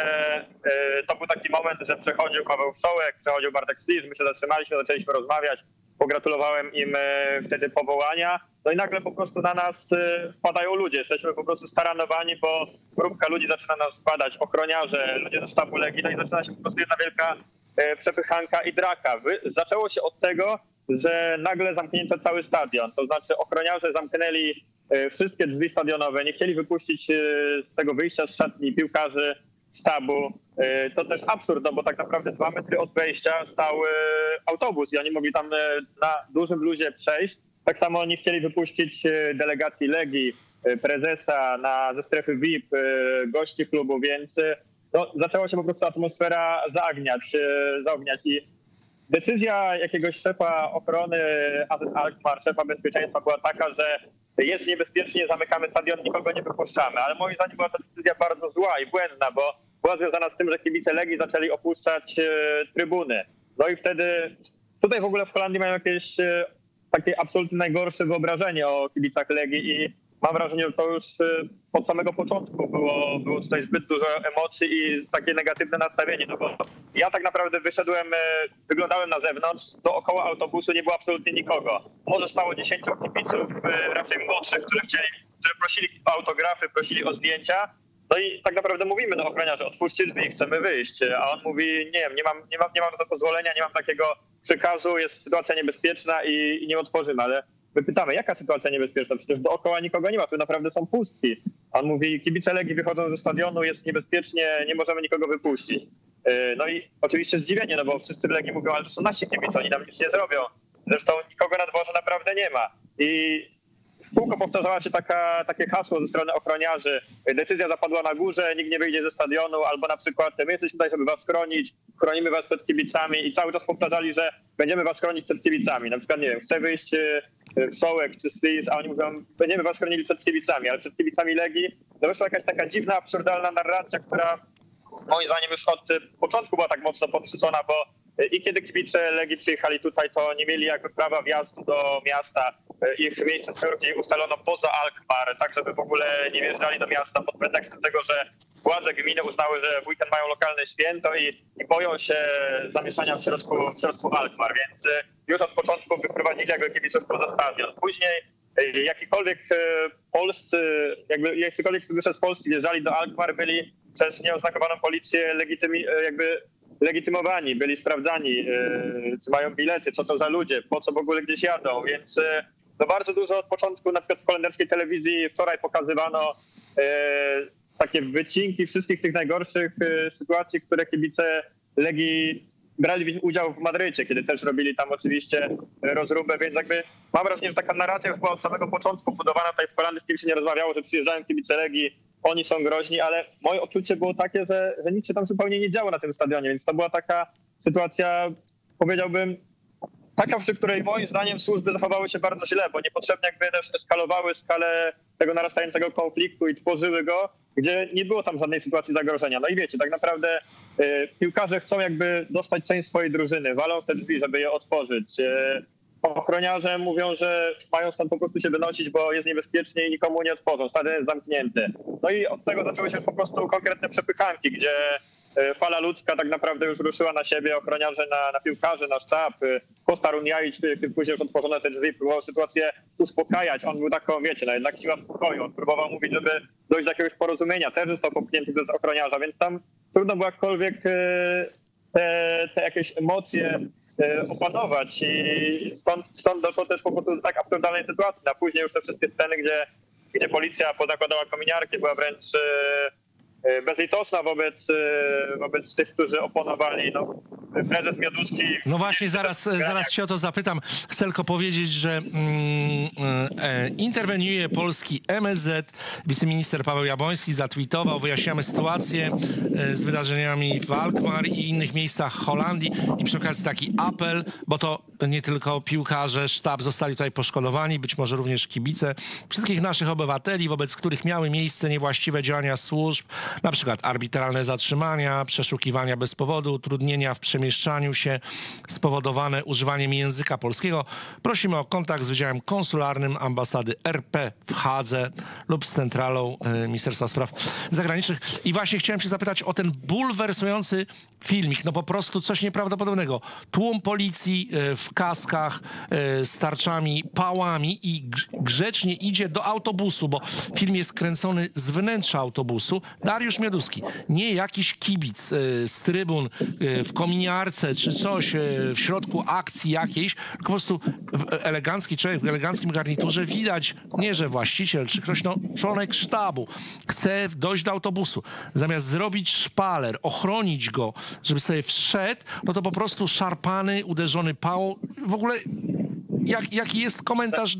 to był taki moment, że przechodził Paweł Wszołek, przechodził Bartek Slisz, my się zatrzymaliśmy, zaczęliśmy rozmawiać, pogratulowałem im wtedy powołania. No i nagle po prostu na nas wpadają ludzie. Jesteśmy po prostu staranowani, bo grupka ludzi zaczyna nas spadać, ochroniarze, ludzie ze sztabu Legii, no i zaczyna się po prostu jedna wielka przepychanka i draka. Zaczęło się od tego, że nagle zamknięto cały stadion. To znaczy ochroniarze zamknęli wszystkie drzwi stadionowe, nie chcieli wypuścić z tego wyjścia z szatni piłkarzy sztabu. To też absurd, no bo tak naprawdę 2 metry od wejścia stał autobus i oni mogli tam na dużym luzie przejść. Tak samo oni chcieli wypuścić delegacji Legii, prezesa ze strefy VIP, gości klubu, więc no, zaczęła się po prostu atmosfera zaogniać i decyzja jakiegoś szefa ochrony AZ Alkmaar, szefa bezpieczeństwa była taka, że jest niebezpiecznie, zamykamy stadion, nikogo nie wypuszczamy, ale moim zdaniem była to decyzja bardzo zła i błędna, bo była związana z tym, że kibice Legii zaczęli opuszczać trybuny. No i wtedy tutaj w ogóle w Holandii mają jakieś takie absolutnie najgorsze wyobrażenie o kibicach Legii i mam wrażenie, że to już od samego początku było tutaj zbyt dużo emocji i takie negatywne nastawienie, no bo ja tak naprawdę wyglądałem na zewnątrz, dookoła autobusu nie było absolutnie nikogo. Może stało 10 kibiców, raczej młodszych, którzy prosili o autografy, prosili o zdjęcia. No i tak naprawdę mówimy do ochroniarza, otwórzcie drzwi, chcemy wyjść. A on mówi, nie mam na to pozwolenia, nie mam takiego przekazu, jest sytuacja niebezpieczna i nie otworzymy. Ale my pytamy, jaka sytuacja niebezpieczna? Przecież dookoła nikogo nie ma, tu naprawdę są pustki. A on mówi, kibice Legii wychodzą ze stadionu, jest niebezpiecznie, nie możemy nikogo wypuścić. No i oczywiście zdziwienie, no bo wszyscy w Legii mówią, ale to są nasi kibice, oni nam nic nie zrobią. Zresztą nikogo na dworze naprawdę nie ma. I w kółko powtarzała się takie hasło ze strony ochroniarzy. Decyzja zapadła na górze, nikt nie wyjdzie ze stadionu, albo na przykład my jesteśmy tutaj, żeby was chronić, chronimy was przed kibicami i cały czas powtarzali, że będziemy was chronić przed kibicami. Na przykład, nie wiem, chce wyjść Wszołek czy Slisz, a oni mówią, będziemy was chronili przed kibicami, ale przed kibicami Legii to wyszła jakaś taka dziwna, absurdalna narracja, która moim zdaniem już od początku była tak mocno podsycona, bo i kiedy kibice Legii przyjechali tutaj, to nie mieli jakby prawa wjazdu do miasta. Ich miejsce zbiórki ustalono poza Alkmaar, tak żeby w ogóle nie wjeżdżali do miasta pod pretekstem tego, że władze gminy uznały, że w weekend mają lokalne święto i boją się zamieszania w środku Alkmaar, więc już od początku wyprowadzili jakby kibiców poza stadion. Później jakikolwiek polscy, jakby jakikolwiek kibice z Polski wjeżdżali do Alkmaar, byli przez nieoznakowaną policję legitymowani, byli sprawdzani, czy mają bilety, co to za ludzie, po co w ogóle gdzieś jadą, więc no bardzo dużo od początku, na przykład w holenderskiej telewizji wczoraj pokazywano takie wycinki wszystkich tych najgorszych sytuacji, które kibice Legii brali udział w Madrycie, kiedy też robili tam oczywiście rozróbę, więc jakby mam wrażenie, że taka narracja już była od samego początku budowana tutaj w Holandii, z kim się nie rozmawiało, że przyjeżdżają kibice Legii, oni są groźni, ale moje odczucie było takie, że nic się tam zupełnie nie działo na tym stadionie, więc to była taka sytuacja, powiedziałbym, taka, przy której moim zdaniem służby zachowały się bardzo źle, bo niepotrzebnie jakby też eskalowały skalę tego narastającego konfliktu i tworzyły go, gdzie nie było tam żadnej sytuacji zagrożenia. No i wiecie, tak naprawdę piłkarze chcą jakby dostać część swojej drużyny, walą w te drzwi, żeby je otworzyć. Ochroniarze mówią, że mają stąd po prostu się wynosić, bo jest niebezpiecznie i nikomu nie otworzą. Stadion jest zamknięty. No i od tego zaczęły się już po prostu konkretne przepychanki, gdzie fala ludzka tak naprawdę już ruszyła na siebie, ochroniarze na piłkarzy, na sztab. Costa Runjaić, później już otworzone te drzwi, próbował sytuację uspokajać. On był taką, wiecie, no jednak siła spokoju. On próbował mówić, żeby dojść do jakiegoś porozumienia. Też został popchnięty przez ochroniarza, więc tam trudno było jakkolwiek te jakieś emocje opanować i stąd doszło też po prostu do tak absurdalnej sytuacji. A później już te wszystkie sceny, gdzie policja pozakładała kominiarki, była wręcz bezlitosna wobec tych, którzy oponowali. No, prezes Mioduski... No właśnie, zaraz się o to zapytam. Chcę tylko powiedzieć, że interweniuje polski MSZ. Wiceminister Paweł Jabłoński zatweetował, wyjaśniamy sytuację z wydarzeniami w Alkmaar i innych miejscach Holandii i przy okazji taki apel, bo to nie tylko piłkarze, sztab zostali tutaj poszkodowani, być może również kibice, wszystkich naszych obywateli, wobec których miały miejsce niewłaściwe działania służb, na przykład arbitralne zatrzymania, przeszukiwania bez powodu, utrudnienia w przemieszczaniu się spowodowane używaniem języka polskiego. Prosimy o kontakt z Wydziałem Konsularnym Ambasady RP w Hadze lub z Centralą Ministerstwa Spraw Zagranicznych. I właśnie chciałem się zapytać o ten bulwersujący filmik. No po prostu coś nieprawdopodobnego. Tłum policji w kaskach z tarczami, pałami i grzecznie idzie do autobusu, bo film jest kręcony z wnętrza autobusu. Dariusz Mioduski, nie jakiś kibic z trybun w kominiarce czy coś w środku akcji jakiejś, tylko po prostu elegancki człowiek w eleganckim garniturze, widać, nie że właściciel czy ktoś, no członek sztabu chce dojść do autobusu. Zamiast zrobić szpaler, ochronić go, żeby sobie wszedł, no to po prostu szarpany, uderzony pałą. W ogóle jaki jest komentarz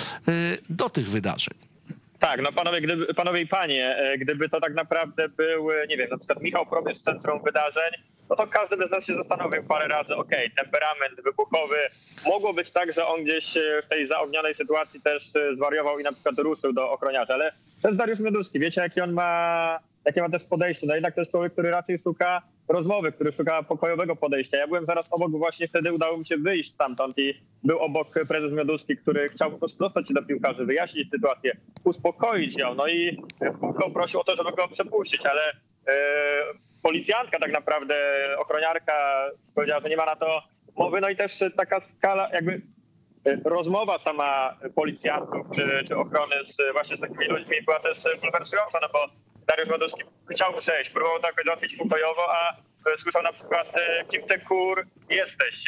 do tych wydarzeń? Tak, no panowie i panie, gdyby to tak naprawdę był, nie wiem, na przykład Michał Probierz z Centrum Wydarzeń, no to każdy bez nas się zastanowił parę razy, okej, temperament wybuchowy. Mogło być tak, że on gdzieś w tej zaognionej sytuacji też zwariował i na przykład ruszył do ochroniarza, ale to jest Dariusz Mioduski, wiecie, jakie ma też podejście. No jednak to jest człowiek, który raczej szuka rozmowy, który szuka pokojowego podejścia. Ja byłem zaraz obok, właśnie wtedy udało mi się wyjść stamtąd i był obok prezes Mioduski, który chciał po prostu dostać się do piłkarzy, wyjaśnić sytuację, uspokoić ją. No i w kółko prosił o to, żeby go przepuścić, ale policjantka tak naprawdę, ochroniarka powiedziała, że nie ma na to mowy. No i też taka skala, jakby rozmowa sama policjantów czy ochrony właśnie z takimi ludźmi była też bulwersująca, no bo Dariusz Mioduski chciał przejść, próbował to jakoś załatwić pokojowo, a słyszał na przykład, kim ty kur jesteś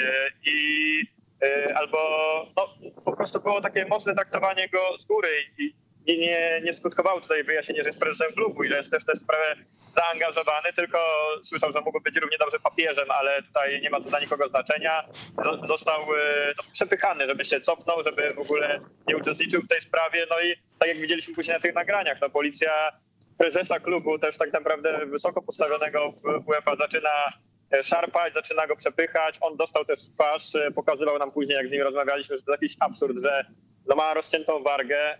albo no, po prostu było takie mocne traktowanie go z góry i nie skutkowało tutaj wyjaśnienie, że jest prezesem klubu i że jest też w tę sprawę zaangażowany, tylko słyszał, że mógłby być równie dobrze papieżem, ale tutaj nie ma to dla nikogo znaczenia. Został przepychany, żeby się cofnął, żeby w ogóle nie uczestniczył w tej sprawie. No i tak jak widzieliśmy później na tych nagraniach, no policja prezesa klubu, też tak naprawdę wysoko postawionego w UEFA, zaczyna szarpać, zaczyna go przepychać. On dostał też twarz, pokazywał nam później, jak z nim rozmawialiśmy, że to jakiś absurd, że no ma rozciętą wargę,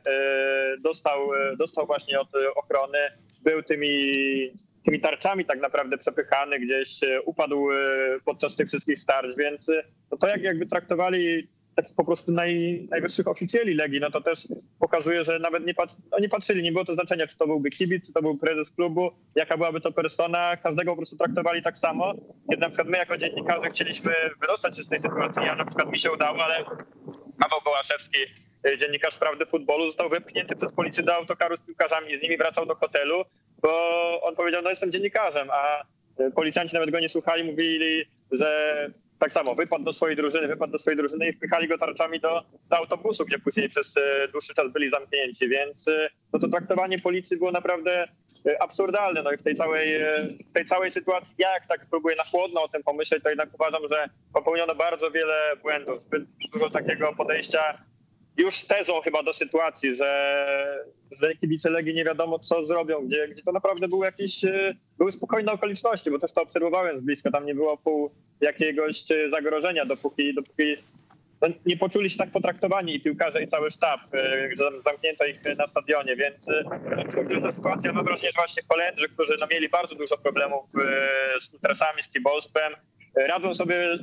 dostał właśnie od ochrony, był tymi tarczami tak naprawdę przepychany, gdzieś upadł podczas tych wszystkich starć, więc no to jakby traktowali po prostu najwyższych oficjeli Legii, no to też pokazuje, że nawet nie patrzyli, nie było to znaczenia, czy to byłby kibic, czy to był prezes klubu, jaka byłaby to persona, każdego po prostu traktowali tak samo. Kiedy na przykład my jako dziennikarze chcieliśmy wydostać się z tej sytuacji, a na przykład mi się udało, ale Paweł Gołaszewski, dziennikarz Prawdy Futbolu, został wypchnięty przez policję do autokaru z piłkarzami, z nimi wracał do hotelu bo on powiedział, no jestem dziennikarzem, a policjanci nawet go nie słuchali, mówili, że tak samo wypadł do swojej drużyny i wpychali go tarczami do autobusu, gdzie później przez dłuższy czas byli zamknięci, więc no to traktowanie policji było naprawdę absurdalne. No i w tej całej sytuacji, ja jak tak próbuję na chłodno o tym pomyśleć, to jednak uważam, że popełniono bardzo wiele błędów, zbyt dużo takiego podejścia już z tezą chyba do sytuacji, że kibice Legii nie wiadomo co zrobią, gdzie to naprawdę były spokojne okoliczności, bo też to obserwowałem z bliska, tam nie było jakiegoś zagrożenia, dopóki no, nie poczuli się tak potraktowani i piłkarze i cały sztab, że zamknięto ich na stadionie, więc ta sytuacja, mam wrażenie, że właśnie Holendrzy, którzy no, mieli bardzo dużo problemów z interesami, z kibolstwem, radzą sobie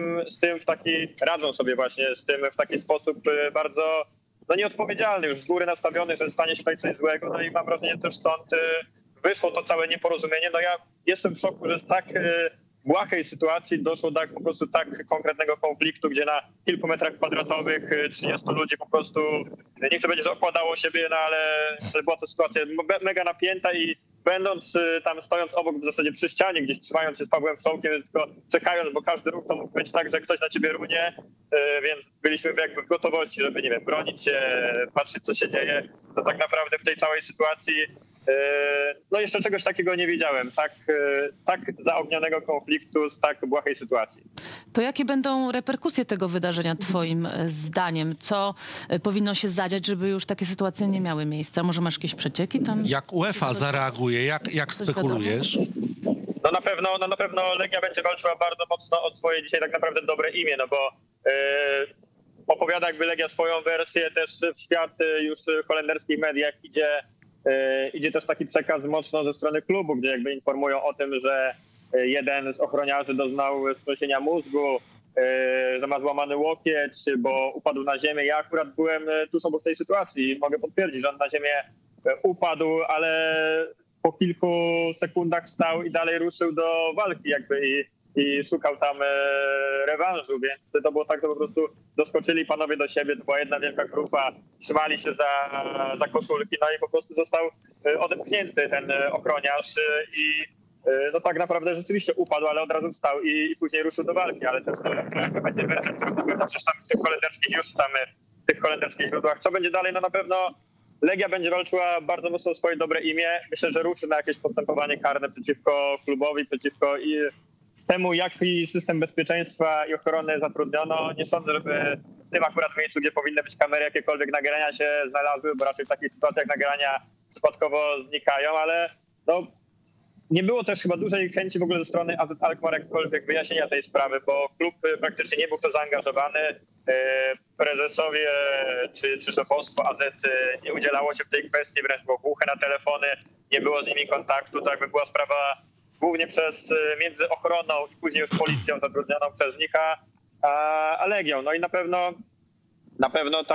z tym w taki sposób bardzo no, nieodpowiedzialny, już z góry nastawiony, że stanie się tutaj coś złego, no i mam wrażenie, też stąd wyszło to całe nieporozumienie. No ja jestem w szoku, że z tak błahej sytuacji doszło do po prostu tak konkretnego konfliktu, gdzie na kilku metrach kwadratowych 30 ludzi po prostu, nie chcę powiedzieć, że okładało siebie, no ale była to sytuacja mega napięta i stojąc obok w zasadzie przy ścianie, gdzieś trzymając się z Pawłem Wszołkiem, tylko czekając, bo każdy ruch to mógł być tak, że ktoś na ciebie runie, więc byliśmy jakby w gotowości, żeby, nie wiem, bronić się, patrzeć co się dzieje, to tak naprawdę w tej całej sytuacji no jeszcze czegoś takiego nie widziałem, tak zaognionego konfliktu z tak błahej sytuacji. To jakie będą reperkusje tego wydarzenia twoim zdaniem? Co powinno się zadziać, żeby już takie sytuacje nie miały miejsca? Może masz jakieś przecieki tam? Jak UEFA zareaguje? Jak spekulujesz? No na pewno Legia będzie walczyła bardzo mocno o swoje dzisiaj tak naprawdę dobre imię, no bo opowiada jakby Legia swoją wersję, też w świat już w holenderskich mediach idzie też taki przekaz mocno ze strony klubu, gdzie jakby informują o tym, że jeden z ochroniarzy doznał wstrząsienia mózgu, że ma złamany łokieć, bo upadł na ziemię. Ja akurat byłem tuż obok tej sytuacji i mogę potwierdzić, że on na ziemię upadł, ale po kilku sekundach wstał i dalej ruszył do walki jakby i szukał tam rewanżu, więc to było tak, że po prostu doskoczyli panowie do siebie, to była jedna wielka grupa, trzymali się za koszulki, no i po prostu został odepchnięty ten ochroniarz i no tak naprawdę rzeczywiście upadł, ale od razu wstał i później ruszył do walki, ale też to będzie wersja, którą przeczytamy w tych holenderskich źródłach. Co będzie dalej? No na pewno Legia będzie walczyła bardzo mocno o swoje dobre imię. Myślę, że ruszy na jakieś postępowanie karne przeciwko klubowi, przeciwko temu, jaki system bezpieczeństwa i ochrony zatrudniono. Nie sądzę, żeby w tym akurat miejscu, gdzie powinny być kamery, jakiekolwiek nagrania się znalazły, bo raczej w takich sytuacjach nagrania przypadkowo znikają, ale no, nie było też chyba dużej chęci w ogóle ze strony AZ Alkmaar jakkolwiek wyjaśnienia tej sprawy, bo klub praktycznie nie był w to zaangażowany. Prezesowie czy szefostwo AZ nie udzielało się w tej kwestii, wręcz było głuche na telefony, nie było z nimi kontaktu, to jakby była sprawa głównie między ochroną i później już policją zatrudnioną przez nich, a Legią. No i na pewno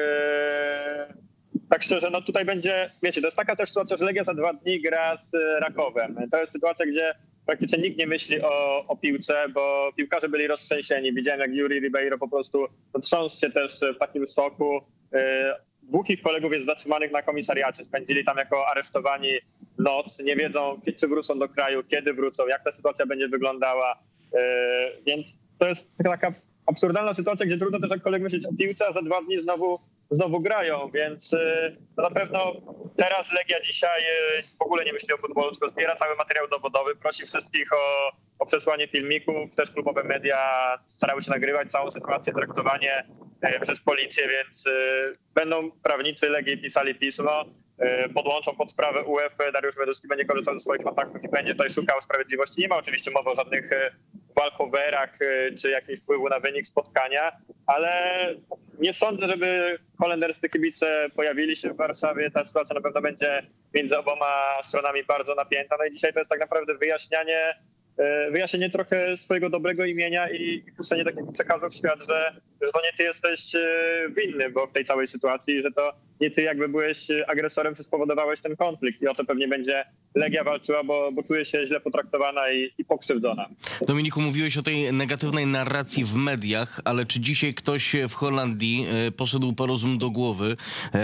tak szczerze, no tutaj będzie, wiecie, to jest taka też sytuacja, że Legia za 2 dni gra z Rakowem. To jest sytuacja, gdzie praktycznie nikt nie myśli o piłce, bo piłkarze byli roztrzęsieni. Widziałem, jak Yuri Ribeiro po prostu trząsł się też w takim szoku. 2 ich kolegów jest zatrzymanych na komisariacie. Spędzili tam jako aresztowani noc. Nie wiedzą, czy wrócą do kraju, kiedy wrócą, jak ta sytuacja będzie wyglądała. Więc to jest taka absurdalna sytuacja, gdzie trudno też jakkolwiek myśleć o piłce, a za 2 dni znowu grają, więc no na pewno teraz Legia dzisiaj w ogóle nie myśli o futbolu, tylko zbiera cały materiał dowodowy, prosi wszystkich o przesłanie filmików, też klubowe media starały się nagrywać całą sytuację, traktowanie przez policję, więc będą prawnicy Legii pisali pismo, podłączą pod sprawę UEFA, Dariusz Mioduski będzie korzystał ze swoich kontaktów i będzie tutaj szukał sprawiedliwości. Nie ma oczywiście mowy o żadnych walkowerach czy jakimś wpływu na wynik spotkania, ale nie sądzę, żeby holenderscy kibice pojawili się w Warszawie. Ta sytuacja na pewno będzie między oboma stronami bardzo napięta. No i dzisiaj to jest tak naprawdę wyjaśnienie trochę swojego dobrego imienia i puszczenie takiego przekazu w świat, że że to nie ty jesteś winny, bo w tej całej sytuacji, że to nie ty jakby byłeś agresorem, czy spowodowałeś ten konflikt i o to pewnie będzie Legia walczyła, bo czuje się źle potraktowana i pokrzywdzona. Dominiku, mówiłeś o tej negatywnej narracji w mediach, ale czy dzisiaj ktoś w Holandii poszedł po rozum do głowy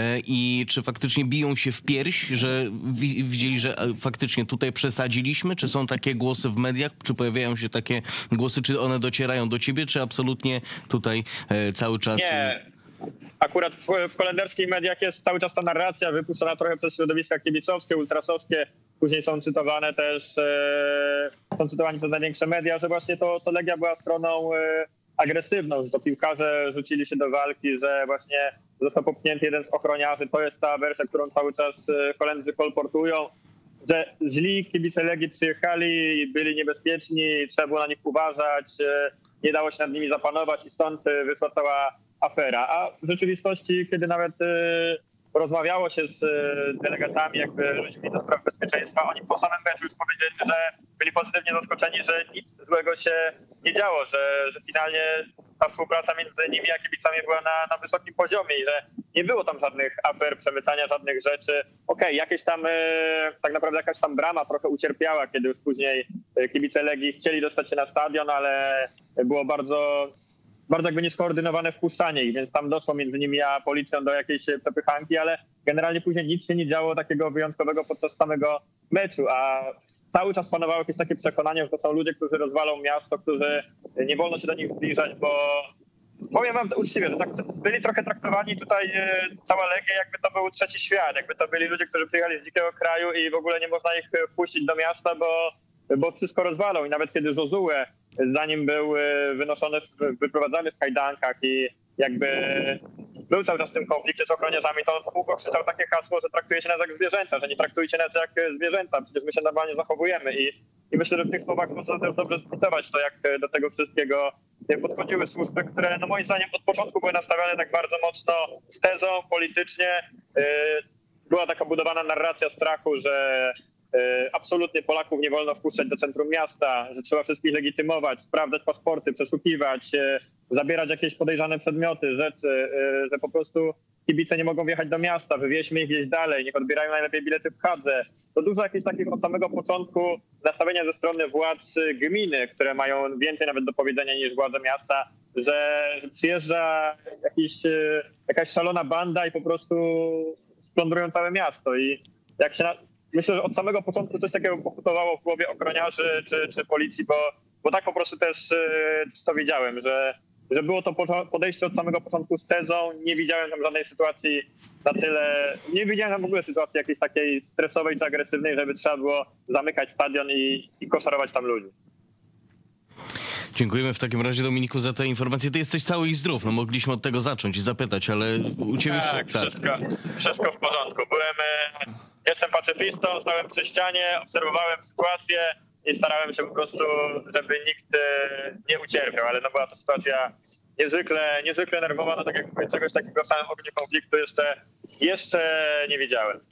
i czy faktycznie biją się w pierś, że widzieli, że faktycznie tutaj przesadziliśmy? Czy są takie głosy w mediach? Czy pojawiają się takie głosy? Czy one docierają do ciebie? Czy absolutnie tutaj cały czas... Nie. Akurat w holenderskich mediach jest cały czas ta narracja wypuszczona trochę przez środowiska kibicowskie, ultrasowskie. Później są cytowane też, są cytowani przez największe media, że właśnie to Legia była stroną agresywną, że to piłkarze rzucili się do walki, że właśnie został popchnięty jeden z ochroniarzy. To jest ta wersja, którą cały czas Holendrzy kolportują, że źli kibice Legii przyjechali, byli niebezpieczni, trzeba było na nich uważać, nie dało się nad nimi zapanować i stąd wyszła cała afera. A w rzeczywistości, kiedy nawet rozmawiało się z delegatami, jakby ludźmi do spraw bezpieczeństwa, oni po samym meczu już powiedzieli, że byli pozytywnie zaskoczeni, że nic złego się nie działo, że finalnie ta współpraca między nimi a kibicami była na wysokim poziomie i że nie było tam żadnych afer, przemycania żadnych rzeczy. Okej, jakieś tam, tak naprawdę jakaś tam brama trochę ucierpiała, kiedy już później kibice Legii chcieli dostać się na stadion, ale było bardzo jakby nieskoordynowane wpuszczanie ich, więc tam doszło między nimi a policją do jakiejś przepychanki, ale generalnie później nic się nie działo takiego wyjątkowego podczas samego meczu, a cały czas panowało jakieś takie przekonanie, że to są ludzie, którzy rozwalą miasto, którzy nie wolno się do nich zbliżać, bo powiem wam to uczciwie, że tak byli trochę traktowani tutaj cała Legia, jakby to był trzeci świat, jakby to byli ludzie, którzy przyjechali z dzikiego kraju i w ogóle nie można ich wpuścić do miasta, bo wszystko rozwalą. I nawet kiedy Josue, zanim był wyprowadzany w kajdankach i jakby był cały czas w tym konflikcie z ochroniarzami, to on w kółko krzyczał takie hasło, że traktuje się nas jak zwierzęta, że nie traktujcie nas jak zwierzęta, przecież my się normalnie zachowujemy i myślę, że w tych słowach można też dobrze zbitować to, jak do tego wszystkiego podchodziły służby, które no moim zdaniem od początku były nastawione tak bardzo mocno z tezą politycznie. Była taka budowana narracja strachu, że absolutnie Polaków nie wolno wpuszczać do centrum miasta, że trzeba wszystkich legitymować, sprawdzać paszporty, przeszukiwać, zabierać jakieś podejrzane przedmioty, rzeczy, że po prostu kibice nie mogą wjechać do miasta, wywieźmy ich gdzieś dalej, niech odbierają najlepiej bilety w Hadze. To dużo jakichś takich od samego początku nastawienia ze strony władz gminy, które mają więcej nawet do powiedzenia niż władze miasta, że przyjeżdża jakaś szalona banda i po prostu splądrują całe miasto. I jak się myślę, że od samego początku coś takiego pokutowało w głowie ochroniarzy czy policji, bo tak po prostu też to widziałem, że było to podejście od samego początku z tezą. Nie widziałem tam żadnej sytuacji na tyle, nie widziałem tam w ogóle sytuacji jakiejś takiej stresowej czy agresywnej, żeby trzeba było zamykać stadion i koszarować tam ludzi. Dziękujemy w takim razie, Dominiku, za te informacje. Ty jesteś cały i zdrów. No mogliśmy od tego zacząć i zapytać, ale u ciebie... Wszystko w porządku. Jestem pacyfistą, stałem przy ścianie, obserwowałem sytuację i starałem się po prostu, żeby nikt nie ucierpiał, ale no była to sytuacja niezwykle nerwowa, no tak jak mówię, czegoś takiego w samym ogniu konfliktu jeszcze nie widziałem.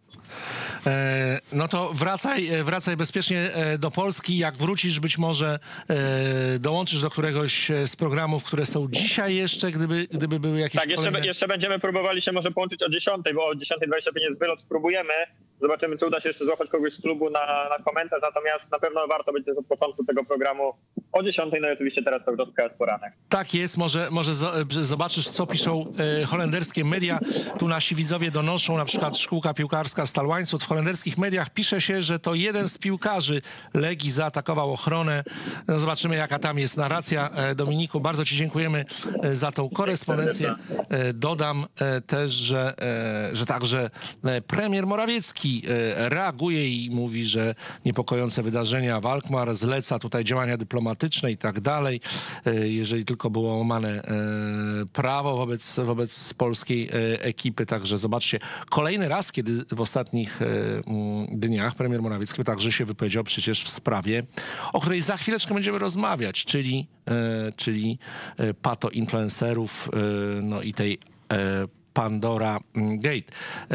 No to wracaj bezpiecznie do Polski. Jak wrócisz, być może dołączysz do któregoś z programów, które są dzisiaj jeszcze, gdyby były jakieś kolejne... jeszcze będziemy próbowali się może połączyć o 10, bo o 10:25 jest wylot, spróbujemy. Zobaczymy, czy uda się jeszcze złapać kogoś z klubu na komentarz, natomiast na pewno warto być od początku tego programu o 10, no i oczywiście teraz to wrzoska jest poranek. Tak jest, może zobaczysz, co piszą holenderskie media. Tu nasi widzowie donoszą, na przykład szkółka piłkarska Stal Łańcut. W holenderskich mediach pisze się, że to jeden z piłkarzy Legii zaatakował ochronę. No zobaczymy, jaka tam jest narracja. Dominiku, bardzo ci dziękujemy za tą korespondencję. Dodam też, że także premier Morawiecki reaguje i mówi, że niepokojące wydarzenia w Alkmaar, zleca tutaj działania dyplomatyczne i tak dalej, jeżeli tylko było łamane prawo wobec polskiej ekipy. Także zobaczcie, kolejny raz, kiedy w ostatnich dniach premier Morawiecki także się wypowiedział przecież w sprawie, o której za chwileczkę będziemy rozmawiać, czyli pato-influencerów, no i tej Pandora Gate.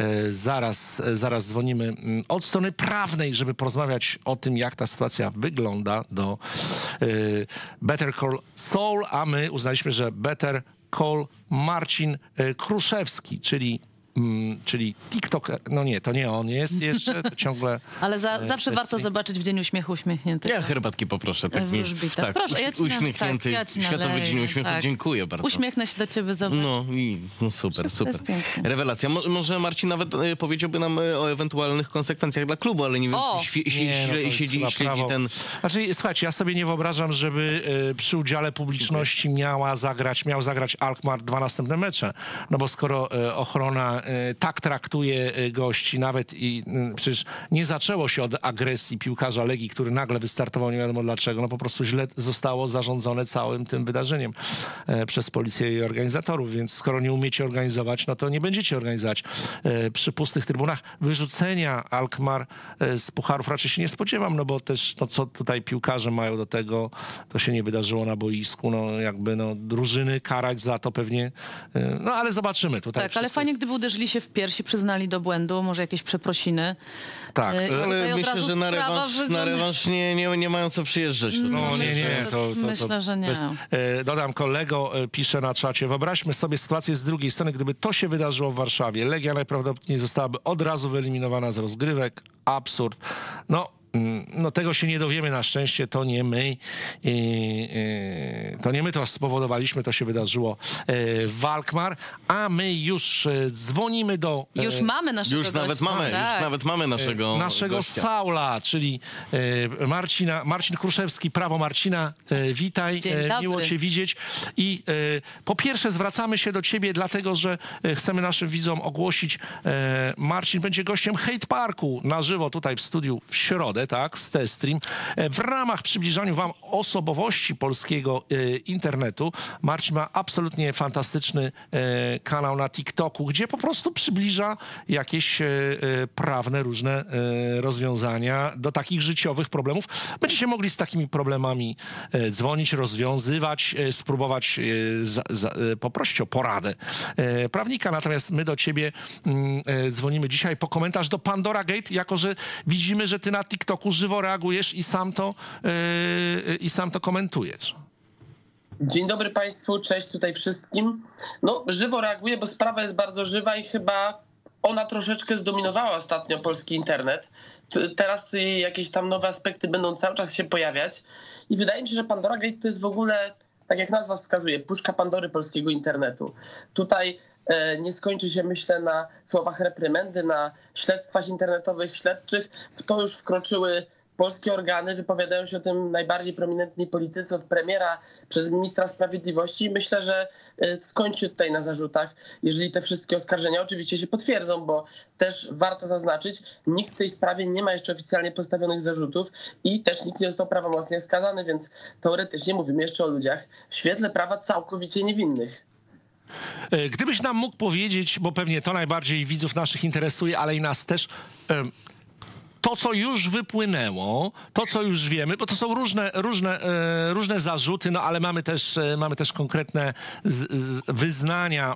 Zaraz dzwonimy od strony prawnej, żeby porozmawiać o tym, jak ta sytuacja wygląda do Better Call Saul, a my uznaliśmy, że Better call Marcin Kruszewski, czyli TikTok, no nie, to nie on jest jeszcze, to ciągle... Ale zawsze warto zobaczyć w Dzień Uśmiechu uśmiechniętych. Ja herbatki poproszę. Tak, tak. Proszę, uśmiechnięty Światowy Dzień Uśmiechu. Tak. Dziękuję bardzo. Uśmiechnę się do ciebie, zobacz. No super. Rewelacja. Może Marcin nawet powiedziałby nam o ewentualnych konsekwencjach dla klubu, ale nie wiem, czy śledzi ten... Znaczy, słuchajcie, ja sobie nie wyobrażam, żeby przy udziale publiczności miał zagrać Alkmaar 2 następne mecze. No bo skoro ochrona tak traktuje gości, nawet i przecież nie zaczęło się od agresji piłkarza Legii, który nagle wystartował nie wiadomo dlaczego, no po prostu źle zostało zarządzone całym tym wydarzeniem przez policję i organizatorów, więc skoro nie umiecie organizować, no to nie będziecie organizować. Przy pustych trybunach wyrzucenia Alkmaar z pucharów raczej się nie spodziewam, no bo też no co tutaj piłkarze mają do tego, to się nie wydarzyło na boisku, drużyny karać za to pewnie, no ale zobaczymy tutaj. Tak, ale fajnie, gdyby uderzyli się w piersi, przyznali do błędu, może jakieś przeprosiny. Tak, ale myślę, że na rewanż nie mają co przyjeżdżać. Myślę, że nie. Dodam, kolego pisze na czacie, wyobraźmy sobie sytuację z drugiej strony, gdyby to się wydarzyło w Warszawie. Legia najprawdopodobniej zostałaby od razu wyeliminowana z rozgrywek. Absurd. No tego się nie dowiemy na szczęście, to nie my to spowodowaliśmy, to się wydarzyło w Alkmaar, a my już dzwonimy do... Już mamy naszego gościa. Już nawet mamy naszego gościa. Saula, czyli Marcin Kruszewski, Prawo Marcina, witaj, miło cię widzieć i po pierwsze zwracamy się do ciebie, dlatego, że chcemy naszym widzom ogłosić, Marcin będzie gościem Hate Parku na żywo tutaj w studiu w środę, tak, z T-Stream. W ramach przybliżania wam osobowości polskiego internetu, Marcin ma absolutnie fantastyczny kanał na TikToku, gdzie po prostu przybliża jakieś prawne różne rozwiązania do takich życiowych problemów. Będziecie mogli z takimi problemami dzwonić, rozwiązywać, spróbować poprosić o poradę prawnika. Natomiast my do ciebie dzwonimy dzisiaj po komentarz do Pandora Gate, jako że widzimy, że ty na TikToku żywo reagujesz i sam to komentujesz. Dzień dobry Państwu, cześć tutaj wszystkim. No, żywo reaguję, bo sprawa jest bardzo żywa i chyba ona troszeczkę zdominowała ostatnio polski internet. Teraz jakieś tam nowe aspekty będą cały czas się pojawiać i wydaje mi się, że Pandora Gate to jest w ogóle, tak jak nazwa wskazuje, puszka Pandory polskiego internetu. Tutaj nie skończy się, myślę, na słowach reprymendy, na śledztwach internetowych śledczych. W to już wkroczyły polskie organy, wypowiadają się o tym najbardziej prominentni politycy, od premiera przez ministra sprawiedliwości. Myślę, że skończy się tutaj na zarzutach, jeżeli te wszystkie oskarżenia oczywiście się potwierdzą, bo też warto zaznaczyć, nikt w tej sprawie nie ma jeszcze oficjalnie postawionych zarzutów i też nikt nie został prawomocnie skazany, więc teoretycznie mówimy jeszcze o ludziach w świetle prawa całkowicie niewinnych. Gdybyś nam mógł powiedzieć, bo pewnie to najbardziej widzów naszych interesuje, ale i nas też, to, co już wypłynęło, to, co już wiemy, bo to są różne zarzuty, no ale mamy też konkretne wyznania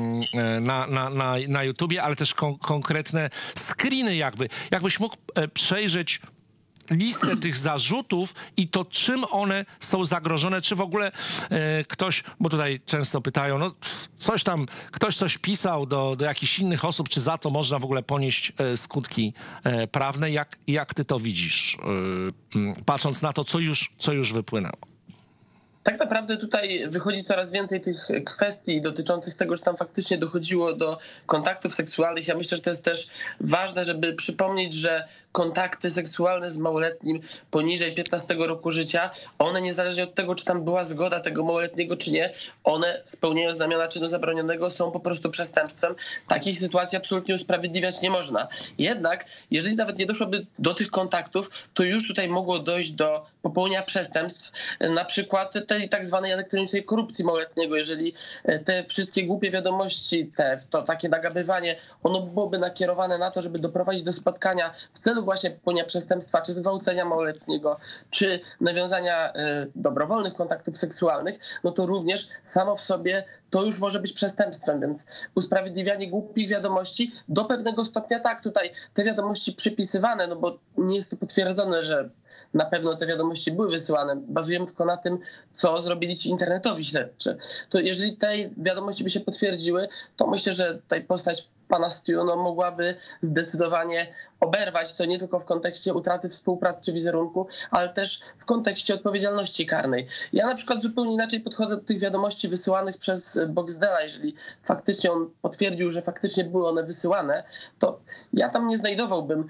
na YouTubie, ale też konkretne screeny jakbyś mógł przejrzeć listę tych zarzutów i to, czym one są zagrożone, czy w ogóle ktoś, bo tutaj często pytają, no ktoś coś pisał do jakichś innych osób, czy za to można w ogóle ponieść skutki prawne? Jak ty to widzisz, patrząc na to, co już wypłynęło? Tak naprawdę tutaj wychodzi coraz więcej tych kwestii dotyczących tego, że tam faktycznie dochodziło do kontaktów seksualnych. Ja myślę, że to jest też ważne, żeby przypomnieć, że kontakty seksualne z małoletnim poniżej 15 roku życia, one niezależnie od tego, czy tam była zgoda tego małoletniego, czy nie, one spełniają znamiona czynu zabronionego, są po prostu przestępstwem. Takich sytuacji absolutnie usprawiedliwiać nie można. Jednak, jeżeli nawet nie doszłoby do tych kontaktów, to już tutaj mogło dojść do popełnienia przestępstw, na przykład tej tak zwanej elektronicznej korupcji małoletniego. Jeżeli te wszystkie głupie wiadomości, to takie nagabywanie, ono byłoby nakierowane na to, żeby doprowadzić do spotkania w celu właśnie popełnienia przestępstwa, czy zgwałcenia małoletniego, czy nawiązania dobrowolnych kontaktów seksualnych, no to również samo w sobie to już może być przestępstwem, więc usprawiedliwianie głupich wiadomości do pewnego stopnia tak, tutaj te wiadomości przypisywane, no bo nie jest to potwierdzone, że na pewno te wiadomości były wysyłane. Bazujemy tylko na tym, co zrobili ci internetowi śledczy. To jeżeli te wiadomości by się potwierdziły, to myślę, że tutaj postać pana Stu mogłaby zdecydowanie oberwać to nie tylko w kontekście utraty współpracy czy wizerunku, ale też w kontekście odpowiedzialności karnej. Ja na przykład zupełnie inaczej podchodzę do tych wiadomości wysyłanych przez Boxdela. Jeżeli faktycznie on potwierdził, że faktycznie były one wysyłane, to ja tam nie znajdowałbym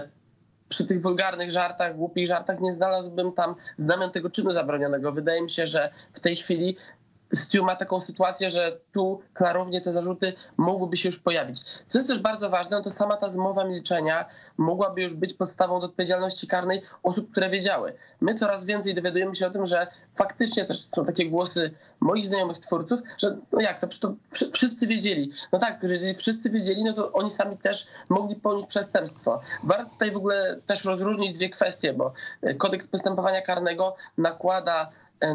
przy tych wulgarnych żartach, głupich żartach, nie znalazłbym tam znamion tego czynu zabronionego. Wydaje mi się, że w tej chwili Stu ma taką sytuację, że tu klarownie te zarzuty mogłyby się już pojawić. Co jest też bardzo ważne, to sama ta zmowa milczenia mogłaby już być podstawą do odpowiedzialności karnej osób, które wiedziały. My coraz więcej dowiadujemy się o tym, że faktycznie też są takie głosy moich znajomych twórców, że no jak to, wszyscy wiedzieli. No tak, że jeżeli wszyscy wiedzieli, no to oni sami też mogli popełnić przestępstwo. Warto tutaj w ogóle też rozróżnić dwie kwestie, bo kodeks postępowania karnego nakłada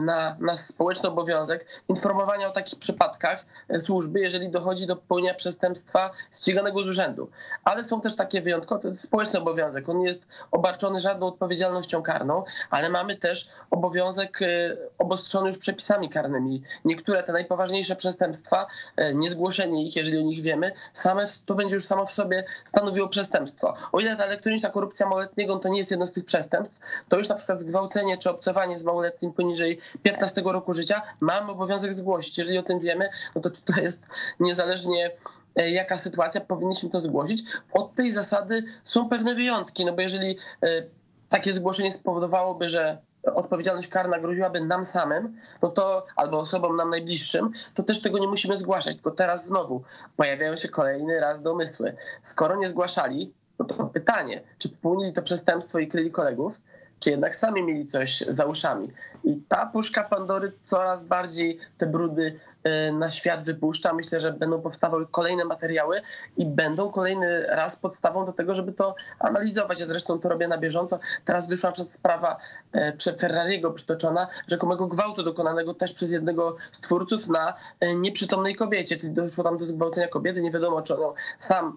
na społeczny obowiązek informowania o takich przypadkach służby, jeżeli dochodzi do popełnienia przestępstwa ściganego z urzędu. Ale są też takie wyjątkowe, to jest społeczny obowiązek. On nie jest obarczony żadną odpowiedzialnością karną, ale mamy też obowiązek obostrzony już przepisami karnymi. Niektóre te najpoważniejsze przestępstwa, niezgłoszenie ich, jeżeli o nich wiemy, to będzie już samo w sobie stanowiło przestępstwo. O ile ta elektroniczna korupcja małoletniego to nie jest jedno z tych przestępstw, to już na przykład zgwałcenie czy obcowanie z małoletnim poniżej 15 roku życia mamy obowiązek zgłosić. Jeżeli o tym wiemy, no to czy to jest niezależnie jaka sytuacja, powinniśmy to zgłosić. Od tej zasady są pewne wyjątki, no bo jeżeli takie zgłoszenie spowodowałoby, że odpowiedzialność karna groziłaby nam samym, no to albo osobom nam najbliższym, to też tego nie musimy zgłaszać. Tylko teraz znowu pojawiają się kolejny raz domysły. Skoro nie zgłaszali, no to pytanie, czy popełnili to przestępstwo i kryli kolegów, czy jednak sami mieli coś za uszami. I ta puszka Pandory coraz bardziej te brudy na świat wypuszcza. Myślę, że będą powstawały kolejne materiały i będą kolejny raz podstawą do tego, żeby to analizować. Ja zresztą to robię na bieżąco. Teraz wyszła przed sprawa przed Ferrariego przytoczona, rzekomego gwałtu dokonanego też przez jednego z twórców na nieprzytomnej kobiecie, czyli doszło tam do zgwałcenia kobiety. Nie wiadomo, czy on sam,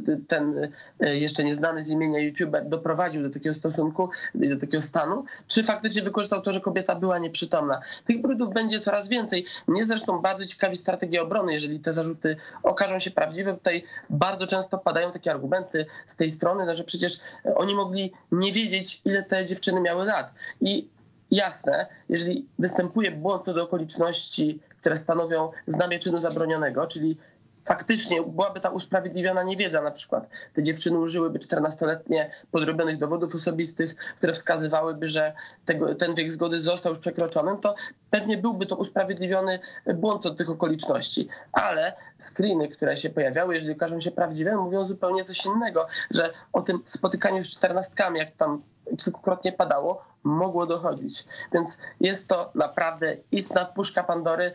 ten jeszcze nieznany z imienia YouTuber, doprowadził do takiego stosunku, do takiego stanu, czy faktycznie wykorzystał to, że kobieta była nieprzytomna. Tych brudów będzie coraz więcej. Mnie zresztą bardzo ciekawi strategia obrony, jeżeli te zarzuty okażą się prawdziwe. Tutaj bardzo często padają takie argumenty z tej strony, no, że przecież oni mogli nie wiedzieć, ile te dziewczyny miały lat. I jasne, jeżeli występuje błąd do okoliczności, które stanowią znamię czynu zabronionego, czyli faktycznie byłaby ta usprawiedliwiona niewiedza na przykład. Te dziewczyny użyłyby 14-letnie podrobionych dowodów osobistych, które wskazywałyby, że ten wiek zgody został już przekroczony, to pewnie byłby to usprawiedliwiony błąd od tych okoliczności. Ale screeny, które się pojawiały, jeżeli okażą się prawdziwe, mówią zupełnie coś innego, że o tym spotykaniu z 14-tkami, jak tam kilkukrotnie padało, mogło dochodzić. Więc jest to naprawdę istna puszka Pandory,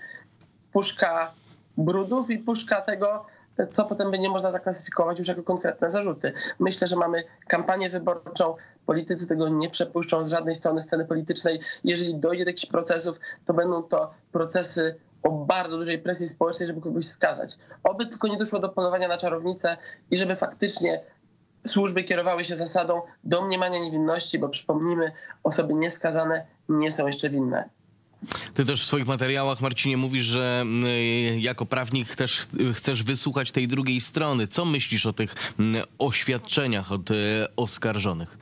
puszka brudów i puszka tego, co potem będzie można zaklasyfikować już jako konkretne zarzuty. Myślę, że mamy kampanię wyborczą, politycy tego nie przepuszczą z żadnej strony sceny politycznej. Jeżeli dojdzie do jakichś procesów, to będą to procesy o bardzo dużej presji społecznej, żeby kogoś skazać. Oby tylko nie doszło do polowania na czarownicę i żeby faktycznie służby kierowały się zasadą domniemania niewinności, bo przypomnijmy, osoby nieskazane nie są jeszcze winne. Ty też w swoich materiałach, Marcinie, mówisz, że jako prawnik też chcesz wysłuchać tej drugiej strony. Co myślisz o tych oświadczeniach od oskarżonych?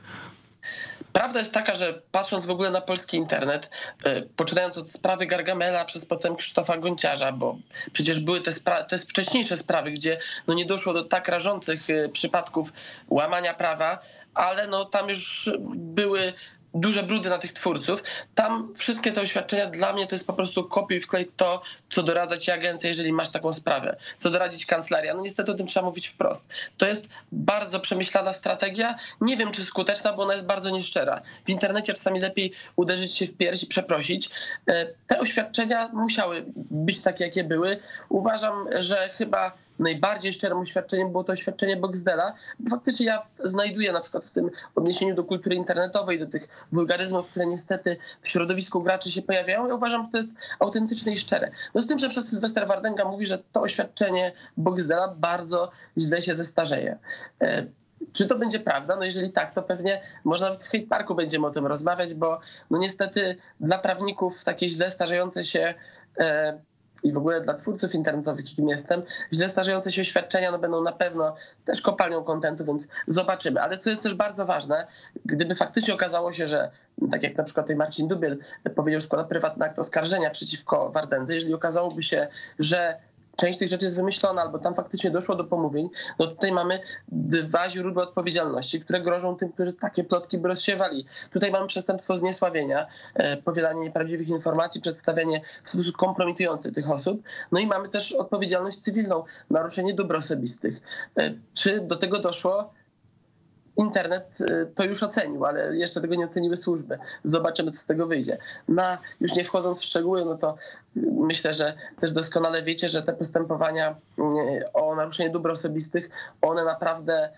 Prawda jest taka, że patrząc w ogóle na polski internet, poczynając od sprawy Gargamela przez potem Krzysztofa Gonciarza, bo przecież były te wcześniejsze sprawy, gdzie no nie doszło do tak rażących przypadków łamania prawa, ale no tam już były duże brudy na tych twórców. Tam wszystkie te oświadczenia dla mnie to jest po prostu kopiuj wklej to, co doradza ci agencja, jeżeli masz taką sprawę. Co doradzić kancelaria. No niestety o tym trzeba mówić wprost. To jest bardzo przemyślana strategia. Nie wiem, czy skuteczna, bo ona jest bardzo nieszczera. W internecie czasami lepiej uderzyć się w pierś i przeprosić. Te oświadczenia musiały być takie, jakie były. Uważam, że chyba najbardziej szczerym oświadczeniem było to oświadczenie Boxdela, bo faktycznie ja znajduję na przykład w tym odniesieniu do kultury internetowej, do tych wulgaryzmów, które niestety w środowisku graczy się pojawiają. Ja uważam, że to jest autentyczne i szczere. No z tym, że przez Sylwester Wardęga mówi, że to oświadczenie Boxdela bardzo źle się zestarzeje. Czy to będzie prawda? No jeżeli tak, to pewnie może nawet w Hate Parku będziemy o tym rozmawiać, bo no niestety dla prawników takie źle starzejące się i w ogóle dla twórców internetowych, jakim jestem, źle starzejące się oświadczenia no będą na pewno też kopalnią kontentu, więc zobaczymy. Ale co jest też bardzo ważne, gdyby faktycznie okazało się, że tak jak na przykład tutaj Marcin Dubiel powiedział, że składa prywatny akt oskarżenia przeciwko Wardędze, jeżeli okazałoby się, że część tych rzeczy jest wymyślona, albo tam faktycznie doszło do pomówień, no tutaj mamy 2 źródła odpowiedzialności, które grożą tym, którzy takie plotki by rozsiewali. Tutaj mamy przestępstwo zniesławienia, powielanie nieprawdziwych informacji, przedstawienie w sposób kompromitujący tych osób. No i mamy też odpowiedzialność cywilną, naruszenie dóbr osobistych. Czy do tego doszło? Internet to już ocenił, ale jeszcze tego nie oceniły służby. Zobaczymy, co z tego wyjdzie. Już nie wchodząc w szczegóły, no to myślę, że też doskonale wiecie, że te postępowania o naruszenie dóbr osobistych, one naprawdę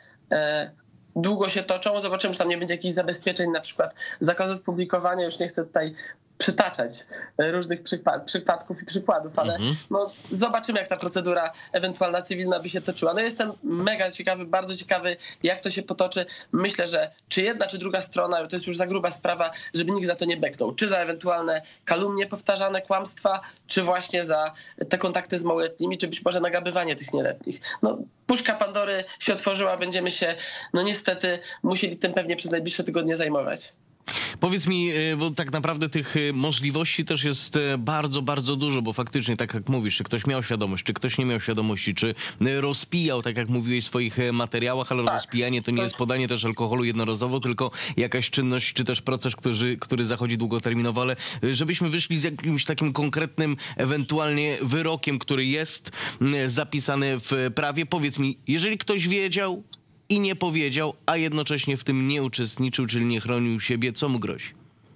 długo się toczą. Zobaczymy, czy tam nie będzie jakichś zabezpieczeń, na przykład zakazów publikowania. Już nie chcę tutaj przytaczać różnych przypadków i przykładów, ale no, zobaczymy, jak ta procedura ewentualna cywilna by się toczyła. No jestem mega ciekawy, bardzo ciekawy, jak to się potoczy. Myślę, że czy jedna, czy druga strona, to jest już za gruba sprawa, żeby nikt za to nie beknął. Czy za ewentualne kalumnie powtarzane, kłamstwa, czy właśnie za te kontakty z małoletnimi, czy być może nagabywanie tych nieletnich. No, puszka Pandory się otworzyła, będziemy się, no niestety, musieli tym pewnie przez najbliższe tygodnie zajmować. Powiedz mi, bo tak naprawdę tych możliwości też jest bardzo, bardzo dużo, bo faktycznie, tak jak mówisz, czy ktoś miał świadomość, czy ktoś nie miał świadomości, czy rozpijał, tak jak mówiłeś w swoich materiałach, ale rozpijanie to nie jest podanie też alkoholu jednorazowo, tylko jakaś czynność, czy też proces, który zachodzi długoterminowo, ale żebyśmy wyszli z jakimś takim konkretnym ewentualnie wyrokiem, który jest zapisany w prawie. Powiedz mi, jeżeli ktoś wiedział i nie powiedział, a jednocześnie w tym nie uczestniczył, czyli nie chronił siebie, co mu grozi?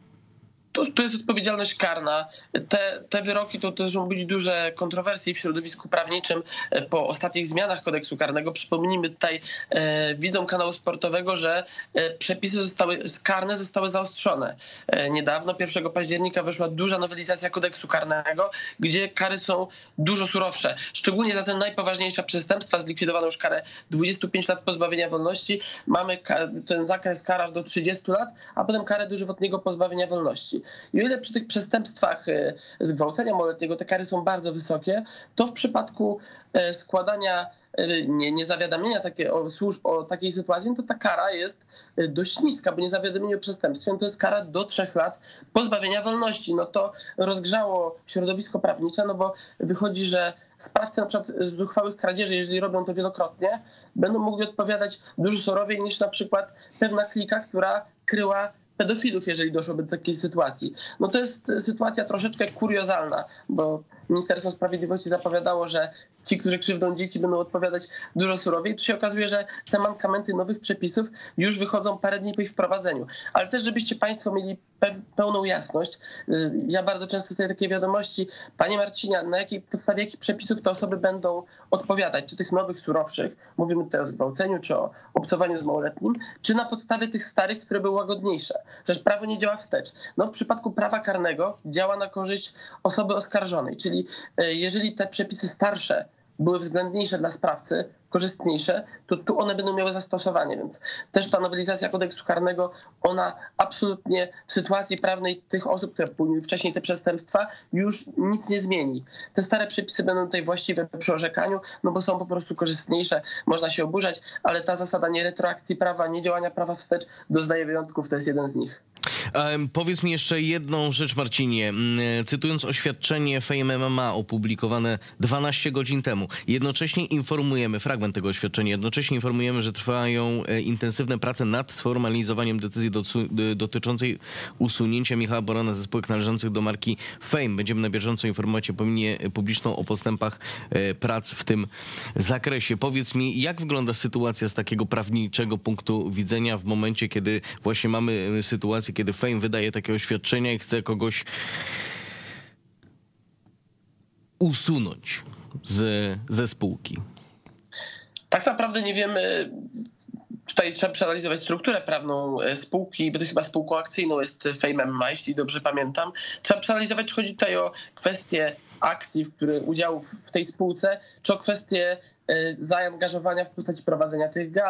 To jest odpowiedzialność karna. Te wyroki to też mogą być duże kontrowersje w środowisku prawniczym po ostatnich zmianach kodeksu karnego. Przypomnijmy tutaj widzom kanału sportowego, że przepisy karne zostały zaostrzone. Niedawno, 1 października, weszła duża nowelizacja kodeksu karnego, gdzie kary są dużo surowsze. Szczególnie za te najpoważniejsze przestępstwa zlikwidowano już karę 25 lat pozbawienia wolności. Mamy ten zakres kar aż do 30 lat, a potem karę dożywotniego pozbawienia wolności. I o ile przy tych przestępstwach zgwałcenia małoletniego te kary są bardzo wysokie, to w przypadku składania niezawiadamienia służb o takiej sytuacji, no to ta kara jest dość niska, bo niezawiadomienie o przestępstwie to jest kara do 3 lat pozbawienia wolności. No to rozgrzało środowisko prawnicze, no bo wychodzi, że sprawcy na przykład zuchwałych kradzieży, jeżeli robią to wielokrotnie, będą mogli odpowiadać dużo surowiej niż na przykład pewna klika, która kryła pedofilów, jeżeli doszłoby do takiej sytuacji. No to jest sytuacja troszeczkę kuriozalna, bo Ministerstwo Sprawiedliwości zapowiadało, że ci, którzy krzywdzą dzieci, będą odpowiadać dużo surowiej. Tu się okazuje, że te mankamenty nowych przepisów już wychodzą parę dni po ich wprowadzeniu. Ale też, żebyście państwo mieli pełną jasność, ja bardzo często dostaję takie wiadomości: panie Marcinie, na jakiej podstawie jakich przepisów te osoby będą odpowiadać? Czy tych nowych, surowszych, mówimy tutaj o zgwałceniu, czy o obcowaniu z małoletnim, czy na podstawie tych starych, które były łagodniejsze? Przecież prawo nie działa wstecz. No w przypadku prawa karnego działa na korzyść osoby oskarżonej, czyli jeżeli te przepisy starsze były względniejsze dla sprawcy, korzystniejsze, to tu one będą miały zastosowanie, więc też ta nowelizacja kodeksu karnego, ona absolutnie w sytuacji prawnej tych osób, które popełniły wcześniej te przestępstwa, już nic nie zmieni. Te stare przepisy będą tutaj właściwe przy orzekaniu, no bo są po prostu korzystniejsze, można się oburzać, ale ta zasada nie retroakcji prawa, nie działania prawa wstecz doznaje wyjątków, to jest jeden z nich. Powiedz mi jeszcze jedną rzecz, Marcinie. Cytując oświadczenie Fame MMA opublikowane 12 godzin temu, jednocześnie informujemy, fragment tego oświadczenia, jednocześnie informujemy, że trwają intensywne prace nad sformalizowaniem decyzji dotyczącej usunięcia Michała Borona ze spółek należących do marki Fame. Będziemy na bieżąco informować opinię publiczną o postępach prac w tym zakresie. Powiedz mi, jak wygląda sytuacja z takiego prawniczego punktu widzenia w momencie, kiedy właśnie mamy sytuację, kiedy Fame wydaje takie oświadczenia i chce kogoś usunąć ze spółki? Tak naprawdę nie wiemy. Tutaj trzeba przeanalizować strukturę prawną spółki, bo to chyba spółką akcyjną jest Fame MMA, jeśli dobrze pamiętam. Trzeba przeanalizować, czy chodzi tutaj o kwestię akcji, udziału w tej spółce, czy o kwestię zaangażowania w postaci prowadzenia tych gal, w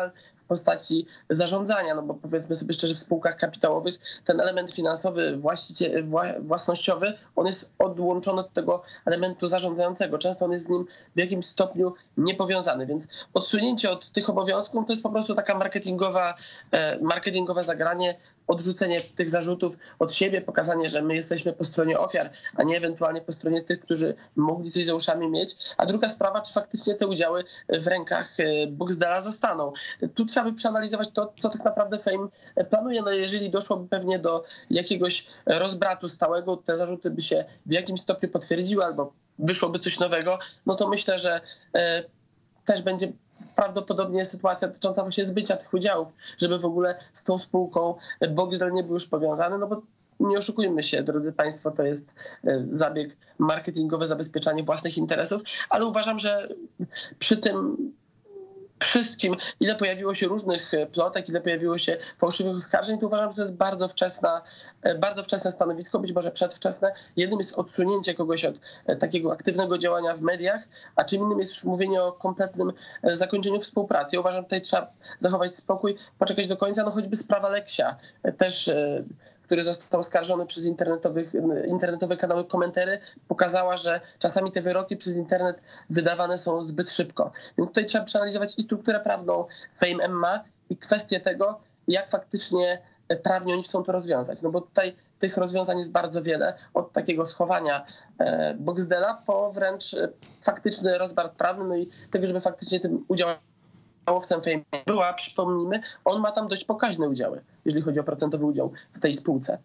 postaci zarządzania, no bo powiedzmy sobie szczerze, w spółkach kapitałowych ten element finansowy, własnościowy, on jest odłączony od tego elementu zarządzającego. Często on jest z nim w jakimś stopniu niepowiązany, więc odsunięcie od tych obowiązków to jest po prostu taka marketingowe zagranie, odrzucenie tych zarzutów od siebie, pokazanie, że my jesteśmy po stronie ofiar, a nie ewentualnie po stronie tych, którzy mogli coś za uszami mieć. A druga sprawa, czy faktycznie te udziały w rękach Boxdela zostaną. Tu trzeba by przeanalizować to, co tak naprawdę Fame planuje. No jeżeli doszłoby pewnie do jakiegoś rozbratu stałego, te zarzuty by się w jakimś stopniu potwierdziły albo wyszłoby coś nowego, no to myślę, że też będzie prawdopodobnie sytuacja dotycząca właśnie zbycia tych udziałów, żeby w ogóle z tą spółką Boxdel nie był już powiązany, no bo nie oszukujmy się, drodzy Państwo, to jest zabieg marketingowy, zabezpieczanie własnych interesów, ale uważam, że przy tym wszystkim, ile pojawiło się różnych plotek, ile pojawiło się fałszywych oskarżeń, to uważam, że to jest bardzo wczesne stanowisko, być może przedwczesne. Jednym jest odsunięcie kogoś od takiego aktywnego działania w mediach, a czym innym jest już mówienie o kompletnym zakończeniu współpracy. Ja uważam, że tutaj trzeba zachować spokój, poczekać do końca, no choćby sprawa Leksia, też który został oskarżony przez internetowe kanały komentary, pokazała, że czasami te wyroki przez internet wydawane są zbyt szybko. Więc tutaj trzeba przeanalizować i strukturę prawną Fame MMA i kwestię tego, jak faktycznie prawnie oni chcą to rozwiązać. No bo tutaj tych rozwiązań jest bardzo wiele, od takiego schowania Boxdela po wręcz faktyczny rozbrat prawny, no i tego, żeby faktycznie tym udziałowcem Fame była, przypomnijmy, on ma tam dość pokaźne udziały, jeżeli chodzi o procentowy udział w tej spółce.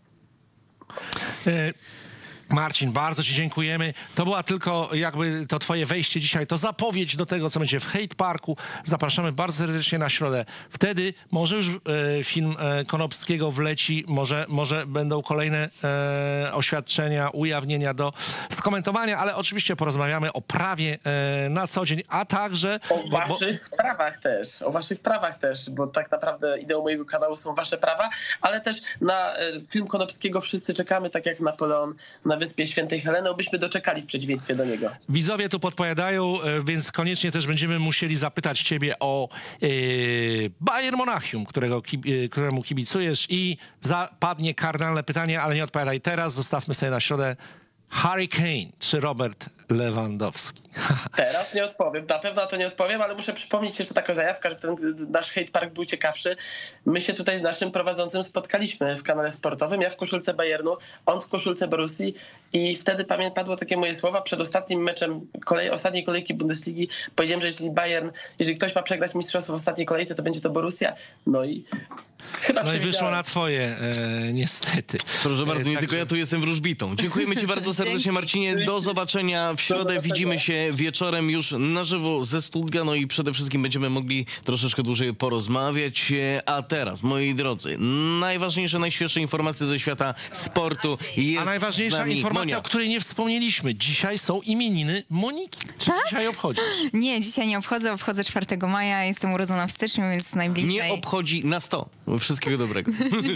Marcin, bardzo Ci dziękujemy. To była tylko jakby to Twoje wejście dzisiaj, to zapowiedź do tego, co będzie w Hate Parku. Zapraszamy bardzo serdecznie na środę. Wtedy może już film Konopskiego wleci, może będą kolejne oświadczenia, ujawnienia do skomentowania, ale oczywiście porozmawiamy o prawie na co dzień, a także... O waszych prawach też, bo tak naprawdę ideą mojego kanału są wasze prawa, ale też na film Konopskiego wszyscy czekamy, tak jak Napoleon na Wyspie Świętej Heleny, obyśmy doczekali w przeciwieństwie do niego. Widzowie tu podpowiadają, więc koniecznie też będziemy musieli zapytać ciebie o Bayern Monachium, któremu kibicujesz i zapadnie kardynalne pytanie, ale nie odpowiadaj teraz, zostawmy sobie na środę. Harry Kane czy Robert Lewandowski? Teraz nie odpowiem, na pewno to nie odpowiem, ale muszę przypomnieć jeszcze taką zajawkę, żeby ten nasz Hate Park był ciekawszy. My się tutaj z naszym prowadzącym spotkaliśmy w kanale sportowym, ja w koszulce Bayernu, on w koszulce Borussii i wtedy padło takie moje słowa przed ostatnim meczem ostatniej kolejki Bundesligi. Powiedziałem, że jeżeli ktoś ma przegrać mistrzostwo w ostatniej kolejce, to będzie to Borussia. No i wyszło na twoje, niestety. Proszę bardzo, nie tylko ja tu jestem wróżbitą. Dziękujemy Ci bardzo serdecznie, Marcinie. Do zobaczenia w środę. Widzimy się wieczorem już na żywo ze studia. No i przede wszystkim będziemy mogli troszeczkę dłużej porozmawiać. A teraz, moi drodzy, najważniejsze, najświeższe informacje ze świata sportu. A najważniejsza informacja, o której nie wspomnieliśmy. Dzisiaj są imieniny Moniki. Czy dzisiaj obchodzisz? Nie, dzisiaj nie obchodzę. Obchodzę 4 maja. Jestem urodzona w styczniu, więc najbliżej... Nie obchodzi na 100. Wszystkiego dobrego.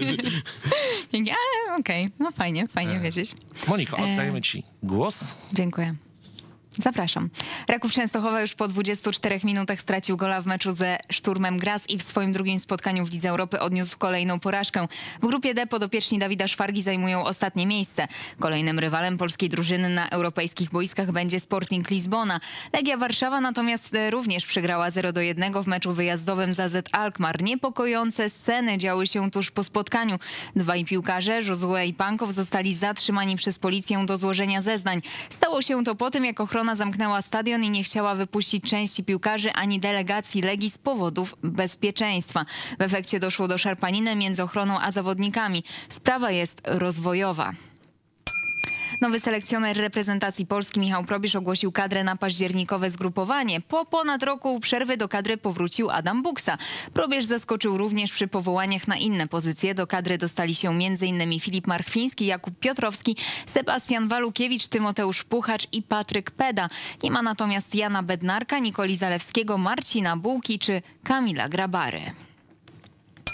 Ale okej, no fajnie wiedzieć. Moniko, oddajemy Ci głos. Dziękuję. Zapraszam. Raków Częstochowa już po 24 minutach stracił gola w meczu ze Szturmem Graz i w swoim drugim spotkaniu w Lidze Europy odniósł kolejną porażkę. W grupie D podopieczni Dawida Szwargi zajmują ostatnie miejsce. Kolejnym rywalem polskiej drużyny na europejskich boiskach będzie Sporting Lizbona. Legia Warszawa natomiast również przegrała 0-1 w meczu wyjazdowym z AZ Alkmaar. Niepokojące sceny działy się tuż po spotkaniu. Dwaj piłkarze, Josue i Pankow, zostali zatrzymani przez policję do złożenia zeznań. Stało się to po tym, jak ochrona zamknęła stadion i nie chciała wypuścić części piłkarzy ani delegacji Legii z powodów bezpieczeństwa. W efekcie doszło do szarpaniny między ochroną a zawodnikami. Sprawa jest rozwojowa. Nowy selekcjoner reprezentacji Polski Michał Probierz ogłosił kadrę na październikowe zgrupowanie. Po ponad roku przerwy do kadry powrócił Adam Buksa. Probierz zaskoczył również przy powołaniach na inne pozycje. Do kadry dostali się m.in. Filip Marchwiński, Jakub Piotrowski, Sebastian Walukiewicz, Tymoteusz Puchacz i Patryk Peda. Nie ma natomiast Jana Bednarka, Nikoli Zalewskiego, Marcina Bułki czy Kamila Grabary.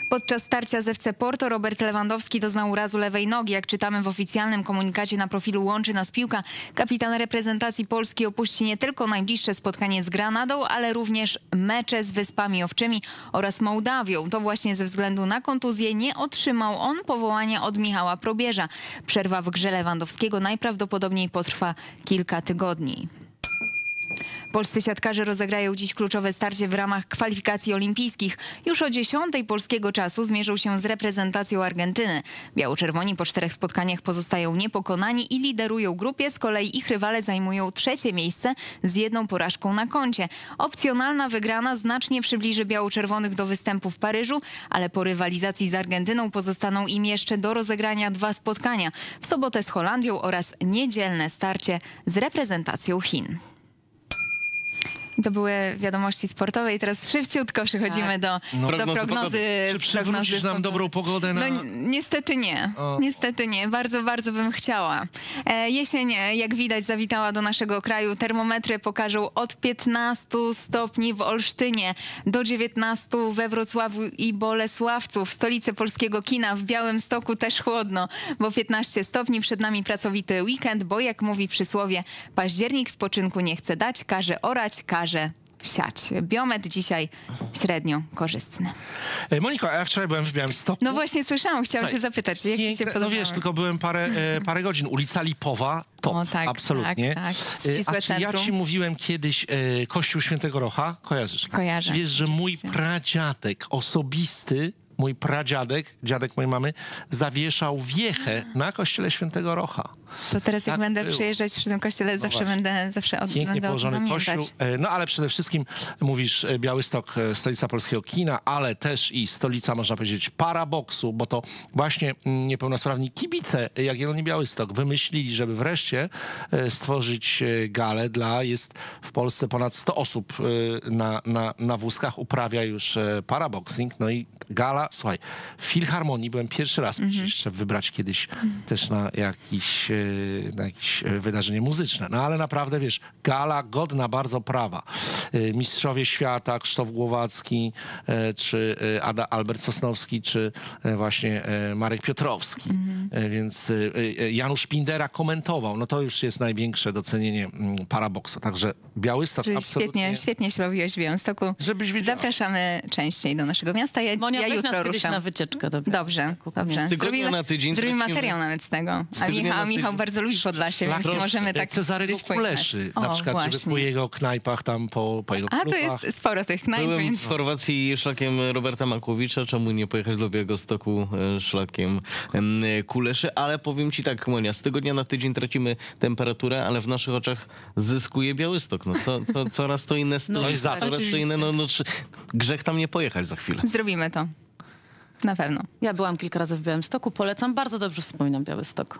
Podczas starcia z FC Porto Robert Lewandowski doznał urazu lewej nogi. Jak czytamy w oficjalnym komunikacie na profilu Łączy Nas Piłka, kapitan reprezentacji Polski opuści nie tylko najbliższe spotkanie z Granadą, ale również mecze z Wyspami Owczymi oraz Mołdawią. To właśnie ze względu na kontuzję nie otrzymał on powołania od Michała Probierza. Przerwa w grze Lewandowskiego najprawdopodobniej potrwa kilka tygodni. Polscy siatkarze rozegrają dziś kluczowe starcie w ramach kwalifikacji olimpijskich. Już o 10:00 polskiego czasu zmierzą się z reprezentacją Argentyny. Biało-czerwoni po 4 spotkaniach pozostają niepokonani i liderują grupie. Z kolei ich rywale zajmują 3. miejsce z 1 porażką na koncie. Opcjonalna wygrana znacznie przybliży biało-czerwonych do występu w Paryżu, ale po rywalizacji z Argentyną pozostaną im jeszcze do rozegrania 2 spotkania. W sobotę z Holandią oraz niedzielne starcie z reprezentacją Chin. To były wiadomości sportowe i teraz szybciutko przechodzimy do prognozy. Czy przywrócisz nam dobrą pogodę? No niestety nie. Niestety nie. Bardzo, bardzo bym chciała. Jesień, jak widać, zawitała do naszego kraju. Termometry pokażą od 15 stopni w Olsztynie do 19 we Wrocławiu i Bolesławcu. W stolicy polskiego kina w Białymstoku też chłodno, bo 15 stopni. Przed nami pracowity weekend, bo jak mówi przysłowie, październik spoczynku nie chce dać, każe orać, każe siać. Biometr dzisiaj średnio korzystny. Moniko, ja wczoraj byłem w Białymstoku. No właśnie słyszałam, chciałam się zapytać, jak ci się podobało? No wiesz, tylko byłem parę godzin. Ulica Lipowa, top, tak, absolutnie. Tak. A czy ja ci mówiłem kiedyś Kościół Świętego Rocha? Kojarzysz? Kojarzę. Wiesz, że mój pradziadek osobisty, mój pradziadek, dziadek mojej mamy, zawieszał wiechę na Kościele Świętego Rocha. To teraz jak będę przyjeżdżać przy tym kościele, będę pięknie położony kościół. No ale przede wszystkim mówisz Białystok, stolica polskiego kina, ale też i stolica, można powiedzieć, paraboksu, bo to właśnie niepełnosprawni kibice Jagiellonii Białystok wymyślili, żeby wreszcie stworzyć galę jest w Polsce ponad 100 osób na wózkach, uprawia już paraboxing, no i gala, słuchaj, w Filharmonii byłem pierwszy raz, muszę jeszcze wybrać kiedyś też na jakieś wydarzenie muzyczne. No ale naprawdę, wiesz, gala godna bardzo prawa. Mistrzowie świata, Krzysztof Głowacki, czy Albert Sosnowski, czy właśnie Marek Piotrowski. Więc Janusz Pindera komentował. No to już jest największe docenienie paraboksu. Także Białystok absolutnie... Świetnie się bawiłeś w Białymstoku. Żebyś wiedziała. Zapraszamy częściej do naszego miasta. Ja jutro ruszam. Na wycieczkę. Dobrze. Z tygodnia na tydzień zrobimy materiał nawet z tego. A Michał bardzo lubi Podlasie, więc możemy tak Cezarego Kuleszy, na przykład, żeby po jego knajpach tam, po jego klubach. A to jest sporo tych knajp. Byłem w Chorwacji szlakiem Roberta Makłowicza, czemu nie pojechać do Białegostoku szlakiem Kuleszy, ale powiem ci tak, Monia, z tygodnia na tydzień tracimy temperaturę, ale w naszych oczach zyskuje Białystok. No to coraz to inne stoi, coraz to inne, grzech tam nie pojechać za chwilę. Zrobimy to. Na pewno. Ja byłam kilka razy w Białymstoku, polecam, bardzo dobrze wspominam Białystok.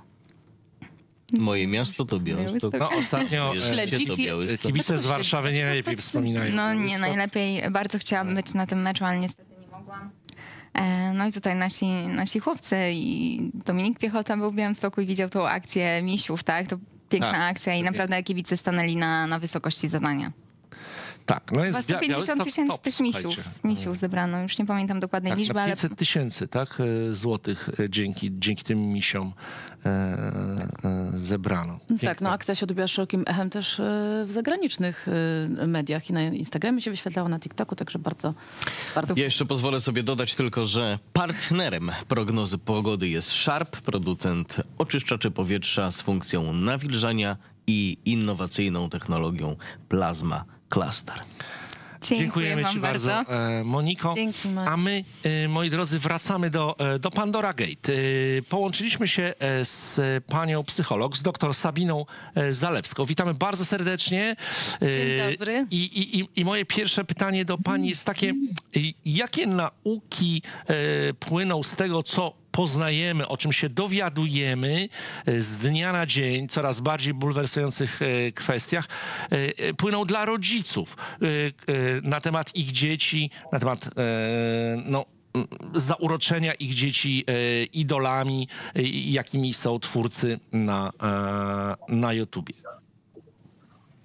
Moje miasto to Białystok. No ostatnio kibice z Warszawy nie najlepiej wspominają. No nie najlepiej. Bardzo chciałam być na tym meczu, ale niestety nie mogłam. No i tutaj nasi chłopcy i Dominik Piechota był w Białymstoku i widział tą akcję misiów, tak? To piękna akcja i naprawdę kibice stanęli na wysokości zadania. Tak, no jest 150 000 tych misiów zebrano. Już nie pamiętam dokładnej liczby, ale... 500 000, tak, złotych dzięki tym misiom zebrano. Piękne. Tak, no akcja się odbiła szerokim echem też w zagranicznych mediach i na Instagramie się wyświetlało, na TikToku, także bardzo... Ja jeszcze pozwolę sobie dodać tylko, że partnerem prognozy pogody jest Sharp, producent oczyszczaczy powietrza z funkcją nawilżania i innowacyjną technologią Plasma Cluster. Dziękujemy ci bardzo, Moniko. Dzięki, a my, moi drodzy, wracamy do Pandora Gate. Połączyliśmy się z panią psycholog, z dr Sabiną Zalewską. Witamy bardzo serdecznie. Dzień dobry. I moje pierwsze pytanie do pani jest takie, jakie nauki płyną z tego, co poznajemy, o czym się dowiadujemy z dnia na dzień, coraz bardziej bulwersujących kwestiach, płyną dla rodziców na temat ich dzieci, na temat zauroczenia ich dzieci idolami, jakimi są twórcy na YouTubie.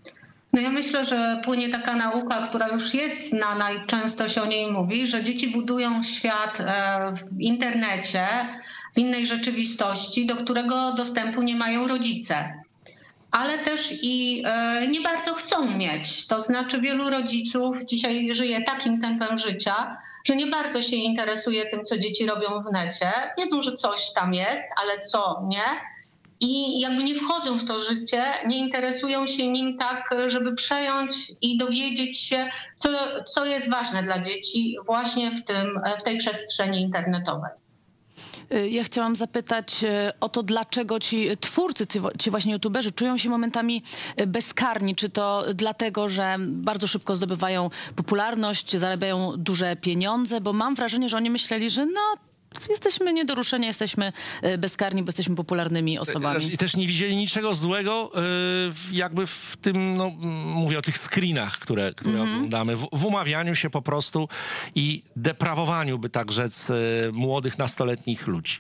No ja myślę, że płynie taka nauka, która już jest znana i często się o niej mówi, że dzieci budują świat w internecie, w innej rzeczywistości, do którego dostępu nie mają rodzice. Ale też i nie bardzo chcą mieć. To znaczy wielu rodziców dzisiaj żyje takim tempem życia, że nie bardzo się interesuje tym, co dzieci robią w necie. Wiedzą, że coś tam jest, ale co nie. I jakby nie wchodzą w to życie, nie interesują się nim tak, żeby przejąć i dowiedzieć się, co jest ważne dla dzieci właśnie w tej przestrzeni internetowej. Ja chciałam zapytać o to, dlaczego ci twórcy, ci właśnie youtuberzy czują się momentami bezkarni. Czy to dlatego, że bardzo szybko zdobywają popularność, zarabiają duże pieniądze? Bo mam wrażenie, że oni myśleli, że jesteśmy nie do ruszenia, jesteśmy bezkarni, bo jesteśmy popularnymi osobami. I też nie widzieli niczego złego jakby w tym, mówię o tych screenach, które oglądamy, w umawianiu się po prostu i deprawowaniu, by tak rzec, młodych, nastoletnich ludzi.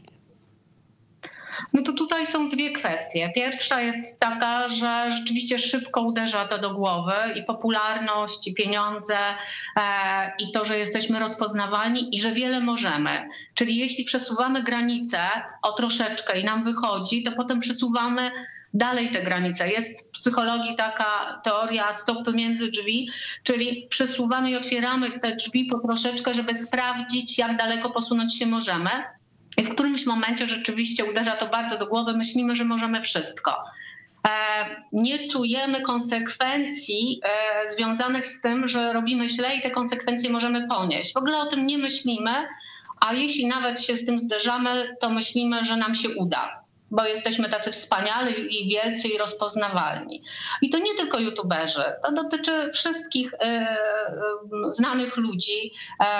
No to tutaj są dwie kwestie. Pierwsza jest taka, że rzeczywiście szybko uderza to do głowy i popularność, i pieniądze, i to, że jesteśmy rozpoznawalni i że wiele możemy. Czyli jeśli przesuwamy granice o troszeczkę i nam wychodzi, to potem przesuwamy dalej te granice. Jest w psychologii taka teoria stopy między drzwi, czyli przesuwamy i otwieramy te drzwi po troszeczkę, żeby sprawdzić, jak daleko posunąć się możemy. I w którymś momencie rzeczywiście uderza to bardzo do głowy, myślimy, że możemy wszystko. Nie czujemy konsekwencji związanych z tym, że robimy źle i te konsekwencje możemy ponieść. W ogóle o tym nie myślimy, a jeśli nawet się z tym zderzamy, to myślimy, że nam się uda, bo jesteśmy tacy wspaniali i wielcy i rozpoznawalni. I to nie tylko youtuberzy, to dotyczy wszystkich znanych ludzi,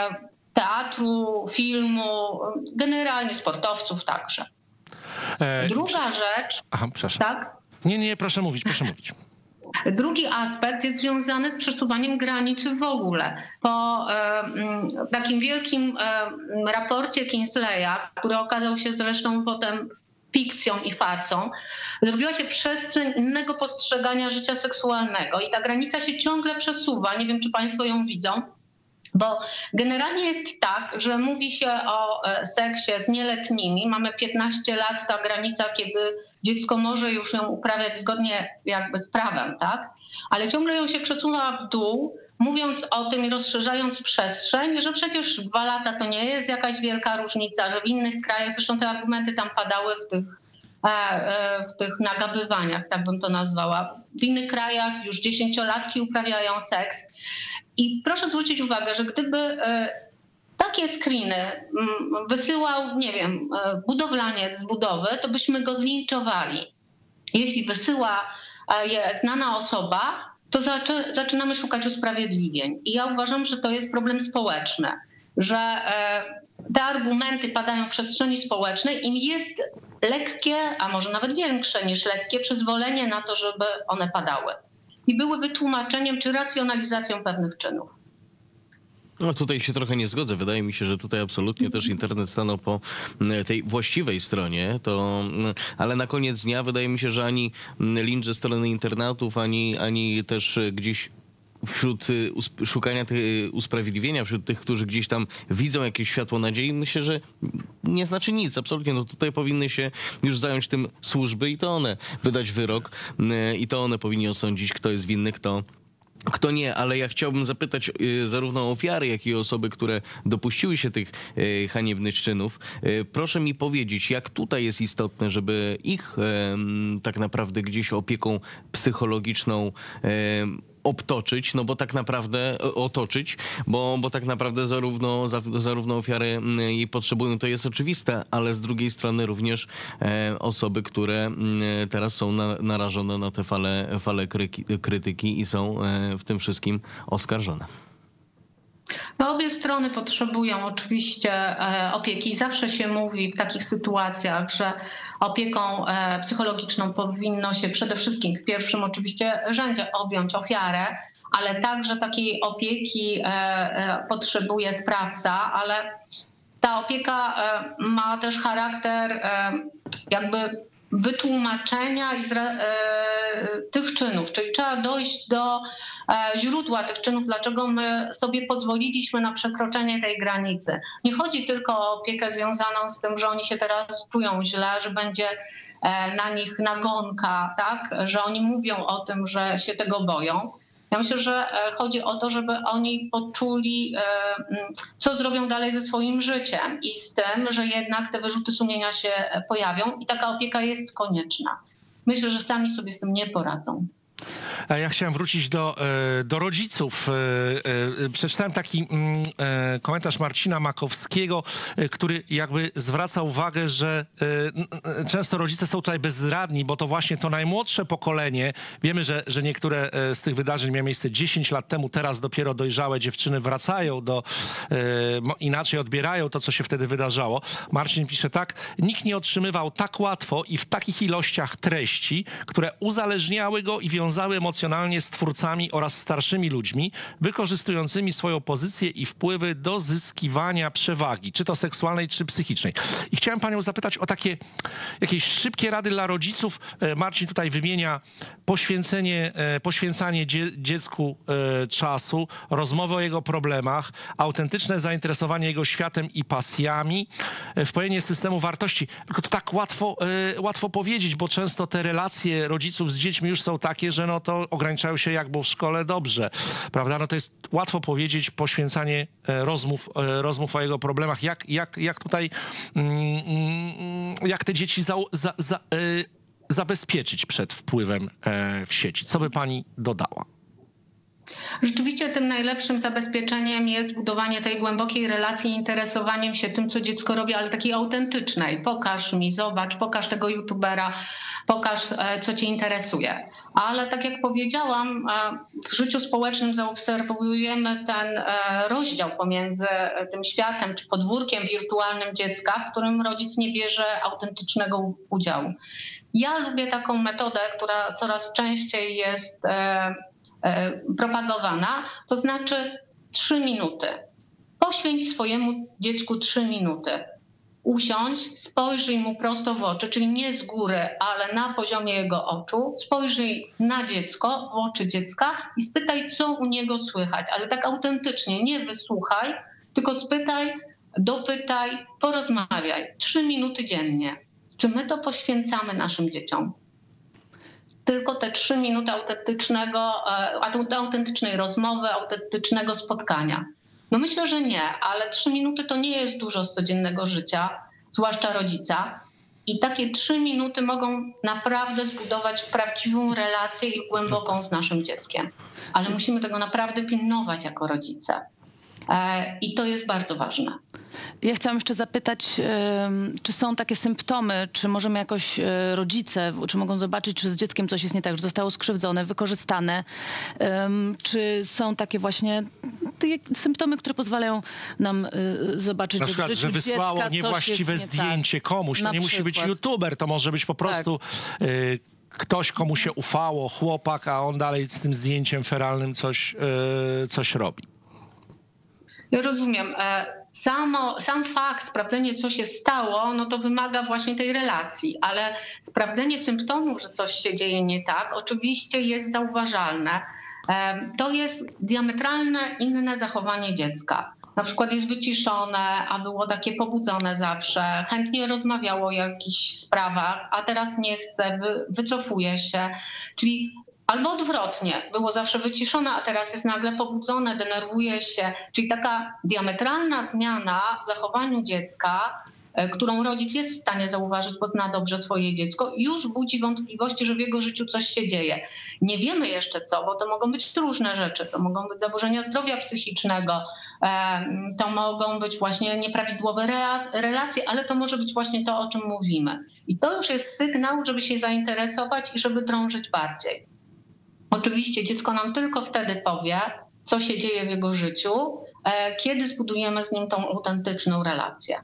teatru, filmu, generalnie sportowców także. Druga rzecz... Aha, przepraszam. Tak? Nie, proszę mówić. Drugi aspekt jest związany z przesuwaniem granicy w ogóle. Po takim wielkim raporcie Kinsleya, który okazał się zresztą potem fikcją i farsą, zrobiła się przestrzeń innego postrzegania życia seksualnego i ta granica się ciągle przesuwa. Nie wiem, czy państwo ją widzą. Bo generalnie jest tak, że mówi się o seksie z nieletnimi. Mamy 15 lat, ta granica, kiedy dziecko może już ją uprawiać zgodnie jakby z prawem, tak? Ale ciągle ją się przesuwa w dół, mówiąc o tym i rozszerzając przestrzeń, że przecież 2 lata to nie jest jakaś wielka różnica, że w innych krajach, zresztą te argumenty tam padały w tych nagabywaniach, tak bym to nazwała. W innych krajach już 10-latki uprawiają seks. I proszę zwrócić uwagę, że gdyby takie screeny wysyłał, nie wiem, budowlaniec z budowy, to byśmy go zlinczowali. Jeśli wysyła je znana osoba, to zaczynamy szukać usprawiedliwień. I ja uważam, że to jest problem społeczny, że te argumenty padają w przestrzeni społecznej i jest lekkie, a może nawet większe niż lekkie przyzwolenie na to, żeby one padały. I były wytłumaczeniem czy racjonalizacją pewnych czynów. No tutaj się trochę nie zgodzę. Wydaje mi się, że tutaj absolutnie też internet stanął po tej właściwej stronie. Ale na koniec dnia wydaje mi się, że ani lincz ze strony internautów, ani też gdzieś wśród szukania usprawiedliwienia, wśród tych, którzy gdzieś tam widzą jakieś światło nadziei, myślę, że nie znaczy nic. Absolutnie. No tutaj powinny się już zająć tym służby i to one wydać wyrok i to one powinni osądzić, kto jest winny, kto nie, ale ja chciałbym zapytać zarówno ofiary, jak i osoby, które dopuściły się tych haniebnych czynów. Proszę mi powiedzieć, jak tutaj jest istotne, żeby ich tak naprawdę gdzieś opieką psychologiczną obtoczyć, no bo tak naprawdę otoczyć, bo tak naprawdę zarówno ofiary jej potrzebują, to jest oczywiste, ale z drugiej strony również osoby, które teraz są narażone na te fale krytyki i są w tym wszystkim oskarżone. No, obie strony potrzebują oczywiście opieki. Zawsze się mówi w takich sytuacjach, że opieką psychologiczną powinno się przede wszystkim w pierwszym oczywiście rzędzie objąć ofiarę, ale także takiej opieki potrzebuje sprawca, ale ta opieka ma też charakter jakby wytłumaczenia tych czynów, czyli trzeba dojść do źródła tych czynów, dlaczego my sobie pozwoliliśmy na przekroczenie tej granicy. Nie chodzi tylko o opiekę związaną z tym, że oni się teraz czują źle, że będzie na nich nagonka, tak? Że oni mówią o tym, że się tego boją. Ja myślę, że chodzi o to, żeby oni poczuli, co zrobią dalej ze swoim życiem i z tym, że jednak te wyrzuty sumienia się pojawią i taka opieka jest konieczna. Myślę, że sami sobie z tym nie poradzą. Ja chciałem wrócić do rodziców. Przeczytałem taki komentarz Marcina Makowskiego, który jakby zwraca uwagę, że często rodzice są tutaj bezradni, bo to właśnie to najmłodsze pokolenie, wiemy, że niektóre z tych wydarzeń miały miejsce 10 lat temu, teraz dopiero dojrzałe dziewczyny wracają inaczej odbierają to, co się wtedy wydarzało. Marcin pisze tak: nikt nie otrzymywał tak łatwo i w takich ilościach treści, które uzależniały go i wiązały emocjonalnie z twórcami oraz starszymi ludźmi, wykorzystującymi swoją pozycję i wpływy do zyskiwania przewagi, czy to seksualnej, czy psychicznej. I chciałem panią zapytać o takie jakieś szybkie rady dla rodziców. Marcin tutaj wymienia poświęcanie dziecku czasu, rozmowę o jego problemach, autentyczne zainteresowanie jego światem i pasjami, wpojenie systemu wartości. Tylko to tak łatwo powiedzieć, bo często te relacje rodziców z dziećmi już są takie, że no to ograniczają się, jak było w szkole, dobrze, prawda? No to jest łatwo powiedzieć, poświęcanie rozmów o jego problemach. Jak tutaj, jak te dzieci zabezpieczyć przed wpływem w sieci? Co by pani dodała? Rzeczywiście tym najlepszym zabezpieczeniem jest budowanie tej głębokiej relacji, interesowaniem się tym, co dziecko robi, ale takiej autentycznej. Pokaż mi, zobacz, pokaż tego youtubera, pokaż, co cię interesuje. Ale tak jak powiedziałam, w życiu społecznym zaobserwujemy ten rozdział pomiędzy tym światem czy podwórkiem wirtualnym dziecka, w którym rodzic nie bierze autentycznego udziału. Ja lubię taką metodę, która coraz częściej jest propagowana, to znaczy 3 minuty. Poświęć swojemu dziecku 3 minuty. Usiądź, spojrzyj mu prosto w oczy, czyli nie z góry, ale na poziomie jego oczu. Spojrzyj na dziecko, w oczy dziecka i spytaj, co u niego słychać. Ale tak autentycznie, nie wysłuchaj, tylko spytaj, dopytaj, porozmawiaj. 3 minuty dziennie. Czy my to poświęcamy naszym dzieciom? Tylko te 3 minuty autentycznej rozmowy, autentycznego spotkania. No myślę, że nie, ale 3 minuty to nie jest dużo z codziennego życia, zwłaszcza rodzica. I takie 3 minuty mogą naprawdę zbudować prawdziwą relację i głęboką z naszym dzieckiem. Ale musimy tego naprawdę pilnować jako rodzice. I to jest bardzo ważne. Ja chciałam jeszcze zapytać, czy są takie symptomy, czy możemy jakoś rodzice, czy mogą zobaczyć, czy z dzieckiem coś jest nie tak, że zostało skrzywdzone, wykorzystane, czy są takie właśnie symptomy, które pozwalają nam zobaczyć, na przykład, że wysłało dziecka niewłaściwe zdjęcie komuś. To nie musi być youtuber, to może być po prostu ktoś, komu się ufało, chłopak, a on dalej z tym zdjęciem feralnym coś robi. Ja rozumiem. Sam fakt, sprawdzenie, co się stało, no to wymaga właśnie tej relacji, ale sprawdzenie symptomów, że coś się dzieje nie tak, oczywiście jest zauważalne. To jest diametralne inne zachowanie dziecka. Na przykład jest wyciszone, a było takie pobudzone zawsze, chętnie rozmawiało o jakichś sprawach, a teraz nie chce, wycofuje się. Czyli albo odwrotnie, było zawsze wyciszone, a teraz jest nagle pobudzone, denerwuje się. Czyli taka diametralna zmiana w zachowaniu dziecka, którą rodzic jest w stanie zauważyć, bo zna dobrze swoje dziecko, już budzi wątpliwości, że w jego życiu coś się dzieje. Nie wiemy jeszcze co, bo to mogą być różne rzeczy. To mogą być zaburzenia zdrowia psychicznego, to mogą być właśnie nieprawidłowe relacje, ale to może być właśnie to, o czym mówimy. I to już jest sygnał, żeby się zainteresować i żeby drążyć bardziej. Oczywiście dziecko nam tylko wtedy powie, co się dzieje w jego życiu, kiedy zbudujemy z nim tą autentyczną relację.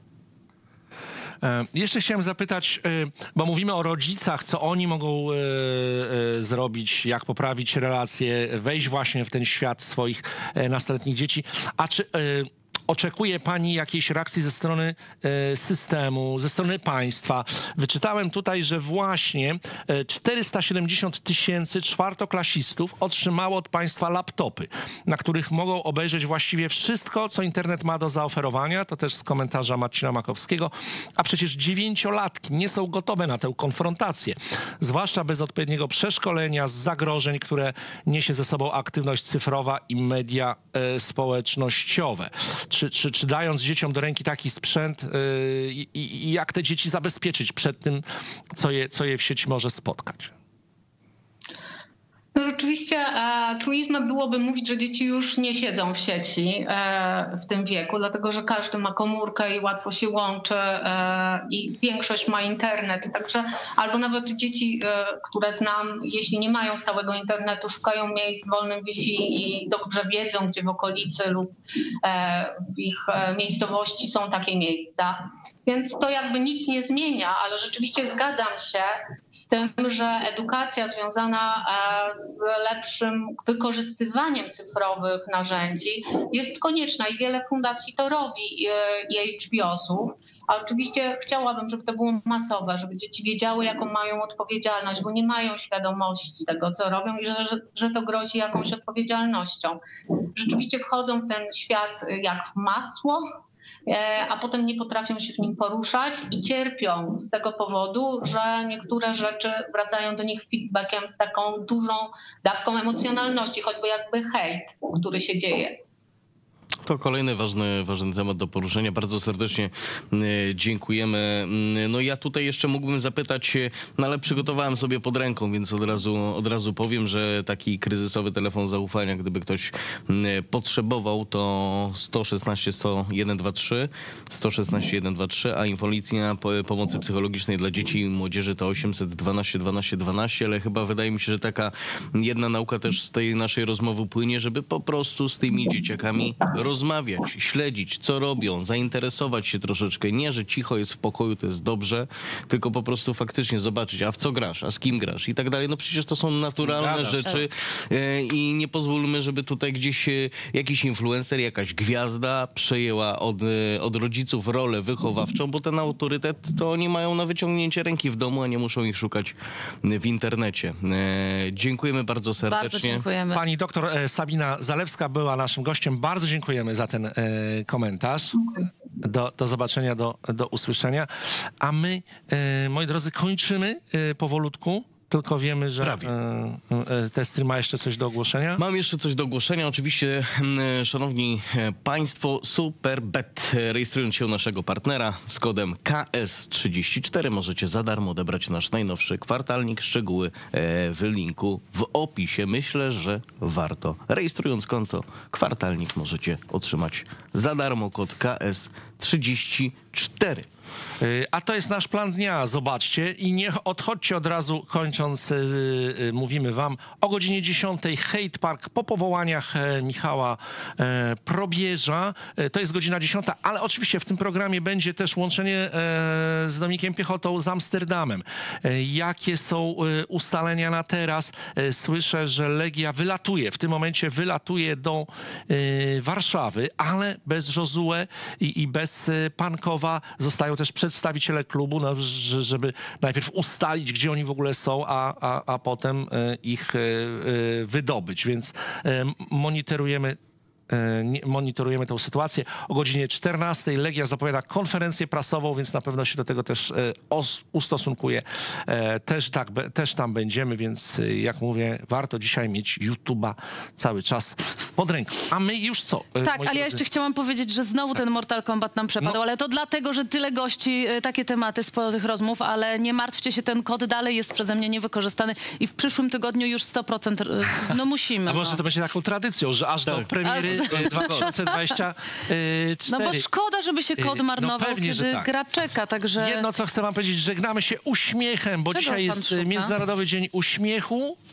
Jeszcze chciałem zapytać, bo mówimy o rodzicach, co oni mogą zrobić, jak poprawić relacje, wejść właśnie w ten świat swoich nastoletnich dzieci. A czy oczekuje pani jakiejś reakcji ze strony systemu, ze strony państwa? Wyczytałem tutaj, że właśnie 470 000 czwartoklasistów otrzymało od państwa laptopy, na których mogą obejrzeć właściwie wszystko, co internet ma do zaoferowania. To też z komentarza Marcina Makowskiego. A przecież 9-latki nie są gotowe na tę konfrontację, zwłaszcza bez odpowiedniego przeszkolenia z zagrożeń, które niesie ze sobą aktywność cyfrowa i media społecznościowe. Czy dając dzieciom do ręki taki sprzęt, jak te dzieci zabezpieczyć przed tym, co je w sieci może spotkać? No rzeczywiście truizmem byłoby mówić, że dzieci już nie siedzą w sieci w tym wieku, dlatego że każdy ma komórkę i łatwo się łączy i większość ma internet. Także albo nawet dzieci, które znam, jeśli nie mają stałego internetu, szukają miejsc z wolnym Wi-Fi i dobrze wiedzą, gdzie w okolicy lub w ich miejscowości są takie miejsca. Więc to jakby nic nie zmienia, ale rzeczywiście zgadzam się z tym, że edukacja związana z lepszym wykorzystywaniem cyfrowych narzędzi jest konieczna i wiele fundacji to robi i HBO-sów. A oczywiście chciałabym, żeby to było masowe, żeby dzieci wiedziały, jaką mają odpowiedzialność, bo nie mają świadomości tego, co robią i że to grozi jakąś odpowiedzialnością. Rzeczywiście wchodzą w ten świat jak w masło, a potem nie potrafią się w nim poruszać i cierpią z tego powodu, że niektóre rzeczy wracają do nich feedbackiem z taką dużą dawką emocjonalności, choćby jakby hejt, który się dzieje. To kolejny ważny temat do poruszenia. Bardzo serdecznie dziękujemy. No ja tutaj jeszcze mógłbym zapytać, no ale przygotowałem sobie pod ręką, więc od razu powiem, że taki kryzysowy telefon zaufania, gdyby ktoś potrzebował, to 116 123, 116 123, a infolinia pomocy psychologicznej dla dzieci i młodzieży to 812 12 12, ale chyba wydaje mi się, że taka jedna nauka też z tej naszej rozmowy płynie, żeby po prostu z tymi dzieciakami rozmawiać, śledzić, co robią, zainteresować się troszeczkę. Nie, że cicho jest w pokoju, to jest dobrze, tylko po prostu faktycznie zobaczyć, a w co grasz, a z kim grasz i tak dalej. No przecież to są naturalne rzeczy i nie pozwólmy, żeby tutaj gdzieś jakiś influencer, jakaś gwiazda przejęła od rodziców rolę wychowawczą, bo ten autorytet to oni mają na wyciągnięcie ręki w domu, a nie muszą ich szukać w internecie. Dziękujemy bardzo serdecznie. Bardzo dziękujemy. Pani doktor Sabina Zalewska była naszym gościem. Bardzo dziękujemy za ten komentarz. Do zobaczenia, do usłyszenia. A my, moi drodzy, kończymy powolutku. Tylko wiemy, że Testry ma jeszcze coś do ogłoszenia. Mam jeszcze coś do ogłoszenia. Oczywiście, szanowni państwo, Superbet, rejestrując się u naszego partnera z kodem KS34 możecie za darmo odebrać nasz najnowszy kwartalnik. Szczegóły w linku w opisie. Myślę, że warto. Rejestrując konto, kwartalnik możecie otrzymać za darmo kod KS34. A to jest nasz plan dnia, zobaczcie. I nie odchodźcie od razu, kończąc, mówimy wam o godzinie 10 Hate Park po powołaniach Michała Probierza. To jest godzina 10, ale oczywiście w tym programie będzie też łączenie z Dominikiem Piechotą z Amsterdamem. Jakie są ustalenia na teraz? Słyszę, że Legia wylatuje, w tym momencie wylatuje do Warszawy, ale bez Josue i bez Pankowa. Zostają też przedstawiciele klubu, no, żeby najpierw ustalić, gdzie oni w ogóle są, a potem ich wydobyć. Więc monitorujemy tę sytuację. O godzinie 14 Legia zapowiada konferencję prasową, więc na pewno się do tego też ustosunkuje. Też tam będziemy, więc jak mówię, warto dzisiaj mieć YouTube'a cały czas pod ręką. A my już co? Tak, ale ja jeszcze chciałam powiedzieć, że znowu ten Mortal Kombat nam przepadł, ale to dlatego, że tyle gości, takie tematy z tych rozmów, ale nie martwcie się, ten kod dalej jest przeze mnie niewykorzystany i w przyszłym tygodniu już 100%, no musimy. A może to będzie taką tradycją, że aż do premiery 2024. No bo szkoda, żeby się kod marnował, pewnie, kiedy tak. gra czeka, także... Jedno, co chcę wam powiedzieć, żegnamy się uśmiechem, bo dzisiaj jest Międzynarodowy Dzień Uśmiechu.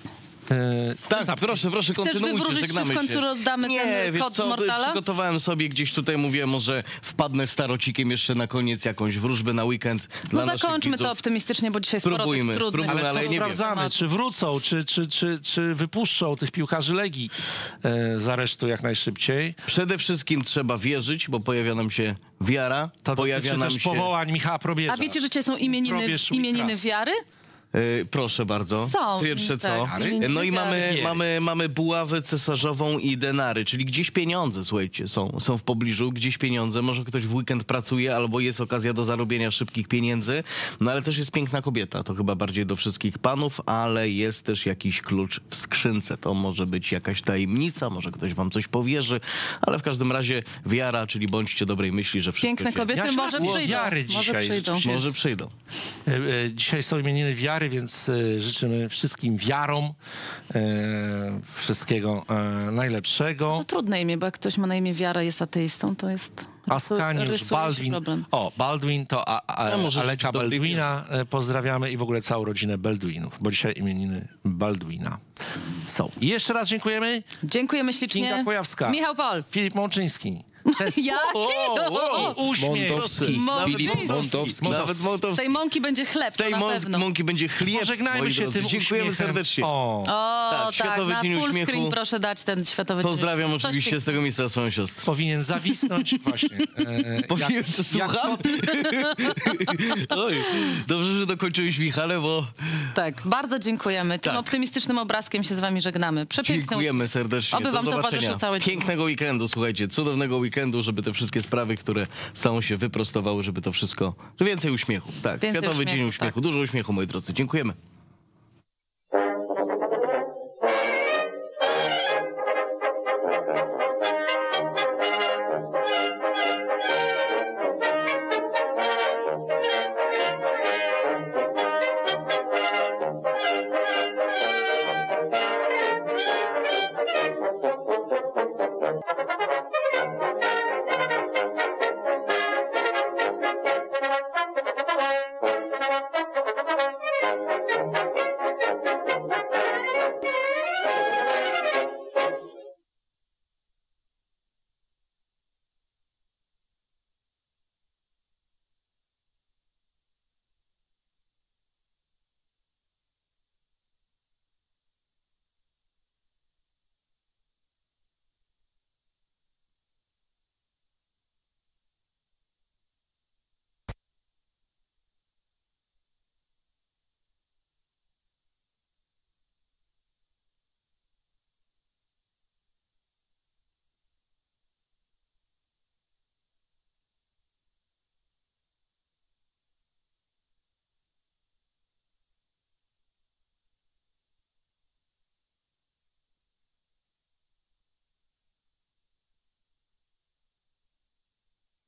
Tak, proszę, Chcesz kontynuujcie, wywróżyć, czy żegnamy w końcu się. rozdamy ten wiesz kod co, Mortala? przygotowałem sobie gdzieś tutaj, mówię, może wpadnę starocikiem jeszcze na koniec jakąś wróżbę na weekend dla No naszych zakończmy widzów. to optymistycznie, bo dzisiaj sporo Spróbujmy, tych trudnych. spróbujmy, Ale ale co nie sprawdzamy? wiem. Czy wrócą, czy wypuszczą tych piłkarzy Legii z aresztu jak najszybciej? Przede wszystkim trzeba wierzyć, bo pojawia nam się wiara, To pojawia dotyczy nam też się... powołań Michała Probierza. A wiecie, że dzisiaj są imieniny wiary? Proszę bardzo. Są, Pierwsze co? tak. No i Wiary. mamy buławę cesarzową i denary, czyli gdzieś pieniądze, słuchajcie, są w pobliżu, gdzieś pieniądze. Może ktoś w weekend pracuje, albo jest okazja do zarobienia szybkich pieniędzy, no ale też jest piękna kobieta. To chyba bardziej do wszystkich panów, ale jest też jakiś klucz w skrzynce. To może być jakaś tajemnica, może ktoś wam coś powierzy, ale w każdym razie wiara, czyli bądźcie dobrej myśli, że wszystko Piękne się... kobiety może przyjdą. Wiary Może dzisiaj. przyjdą. Może przyjdą. Dzisiaj są imieniny wiary, więc życzymy wszystkim wiarom wszystkiego najlepszego. To trudne imię, bo jak ktoś ma na imię wiara, jest ateistą, to jest... Ascaniusz, rysuje się Baldwin. problem. O, Baldwin to może Aleka życzyć dobrej Baldwina pozdrawiamy i w ogóle całą rodzinę Baldwinów, bo dzisiaj imieniny Baldwina są. I jeszcze raz dziękujemy. Dziękujemy ślicznie. Kinga Kujawska. Michał Pol. Filip Mączyński. Jaki? Uśmiech. Montowski. Filip Montowski. Nawet Z Montowski. tej mąki będzie chleb, Z tej to na pewno. mąki będzie chleb. Pożegnajmy moi się drodzy. tym Dziękujemy uśmiechem. serdecznie. O, Tak, Światowy na Dzień full Uśmiechu. screen proszę dać ten Światowy Dzień Pozdrawiam Uśmiechu. Coś oczywiście z tego miejsca swoją siostrę. powinien zawisnąć właśnie. Powiem, co słucham? Oj, dobrze, że dokończyłeś, Michale, bo... Tak, bardzo dziękujemy. Tym Tak. optymistycznym obrazkiem się z wami żegnamy. Przepiękne. Dziękujemy serdecznie. Oby Do wam zobaczenia. towarzyszył cały dzień. Pięknego weekendu, słuchajcie, cudownego weekendu, żeby te wszystkie sprawy, które są, się wyprostowały, żeby to wszystko... Że więcej uśmiechu. Tak, Więcej Światowy Dzień uśmiechu, Uśmiechu. tak. Dużo uśmiechu, moi drodzy. Dziękujemy.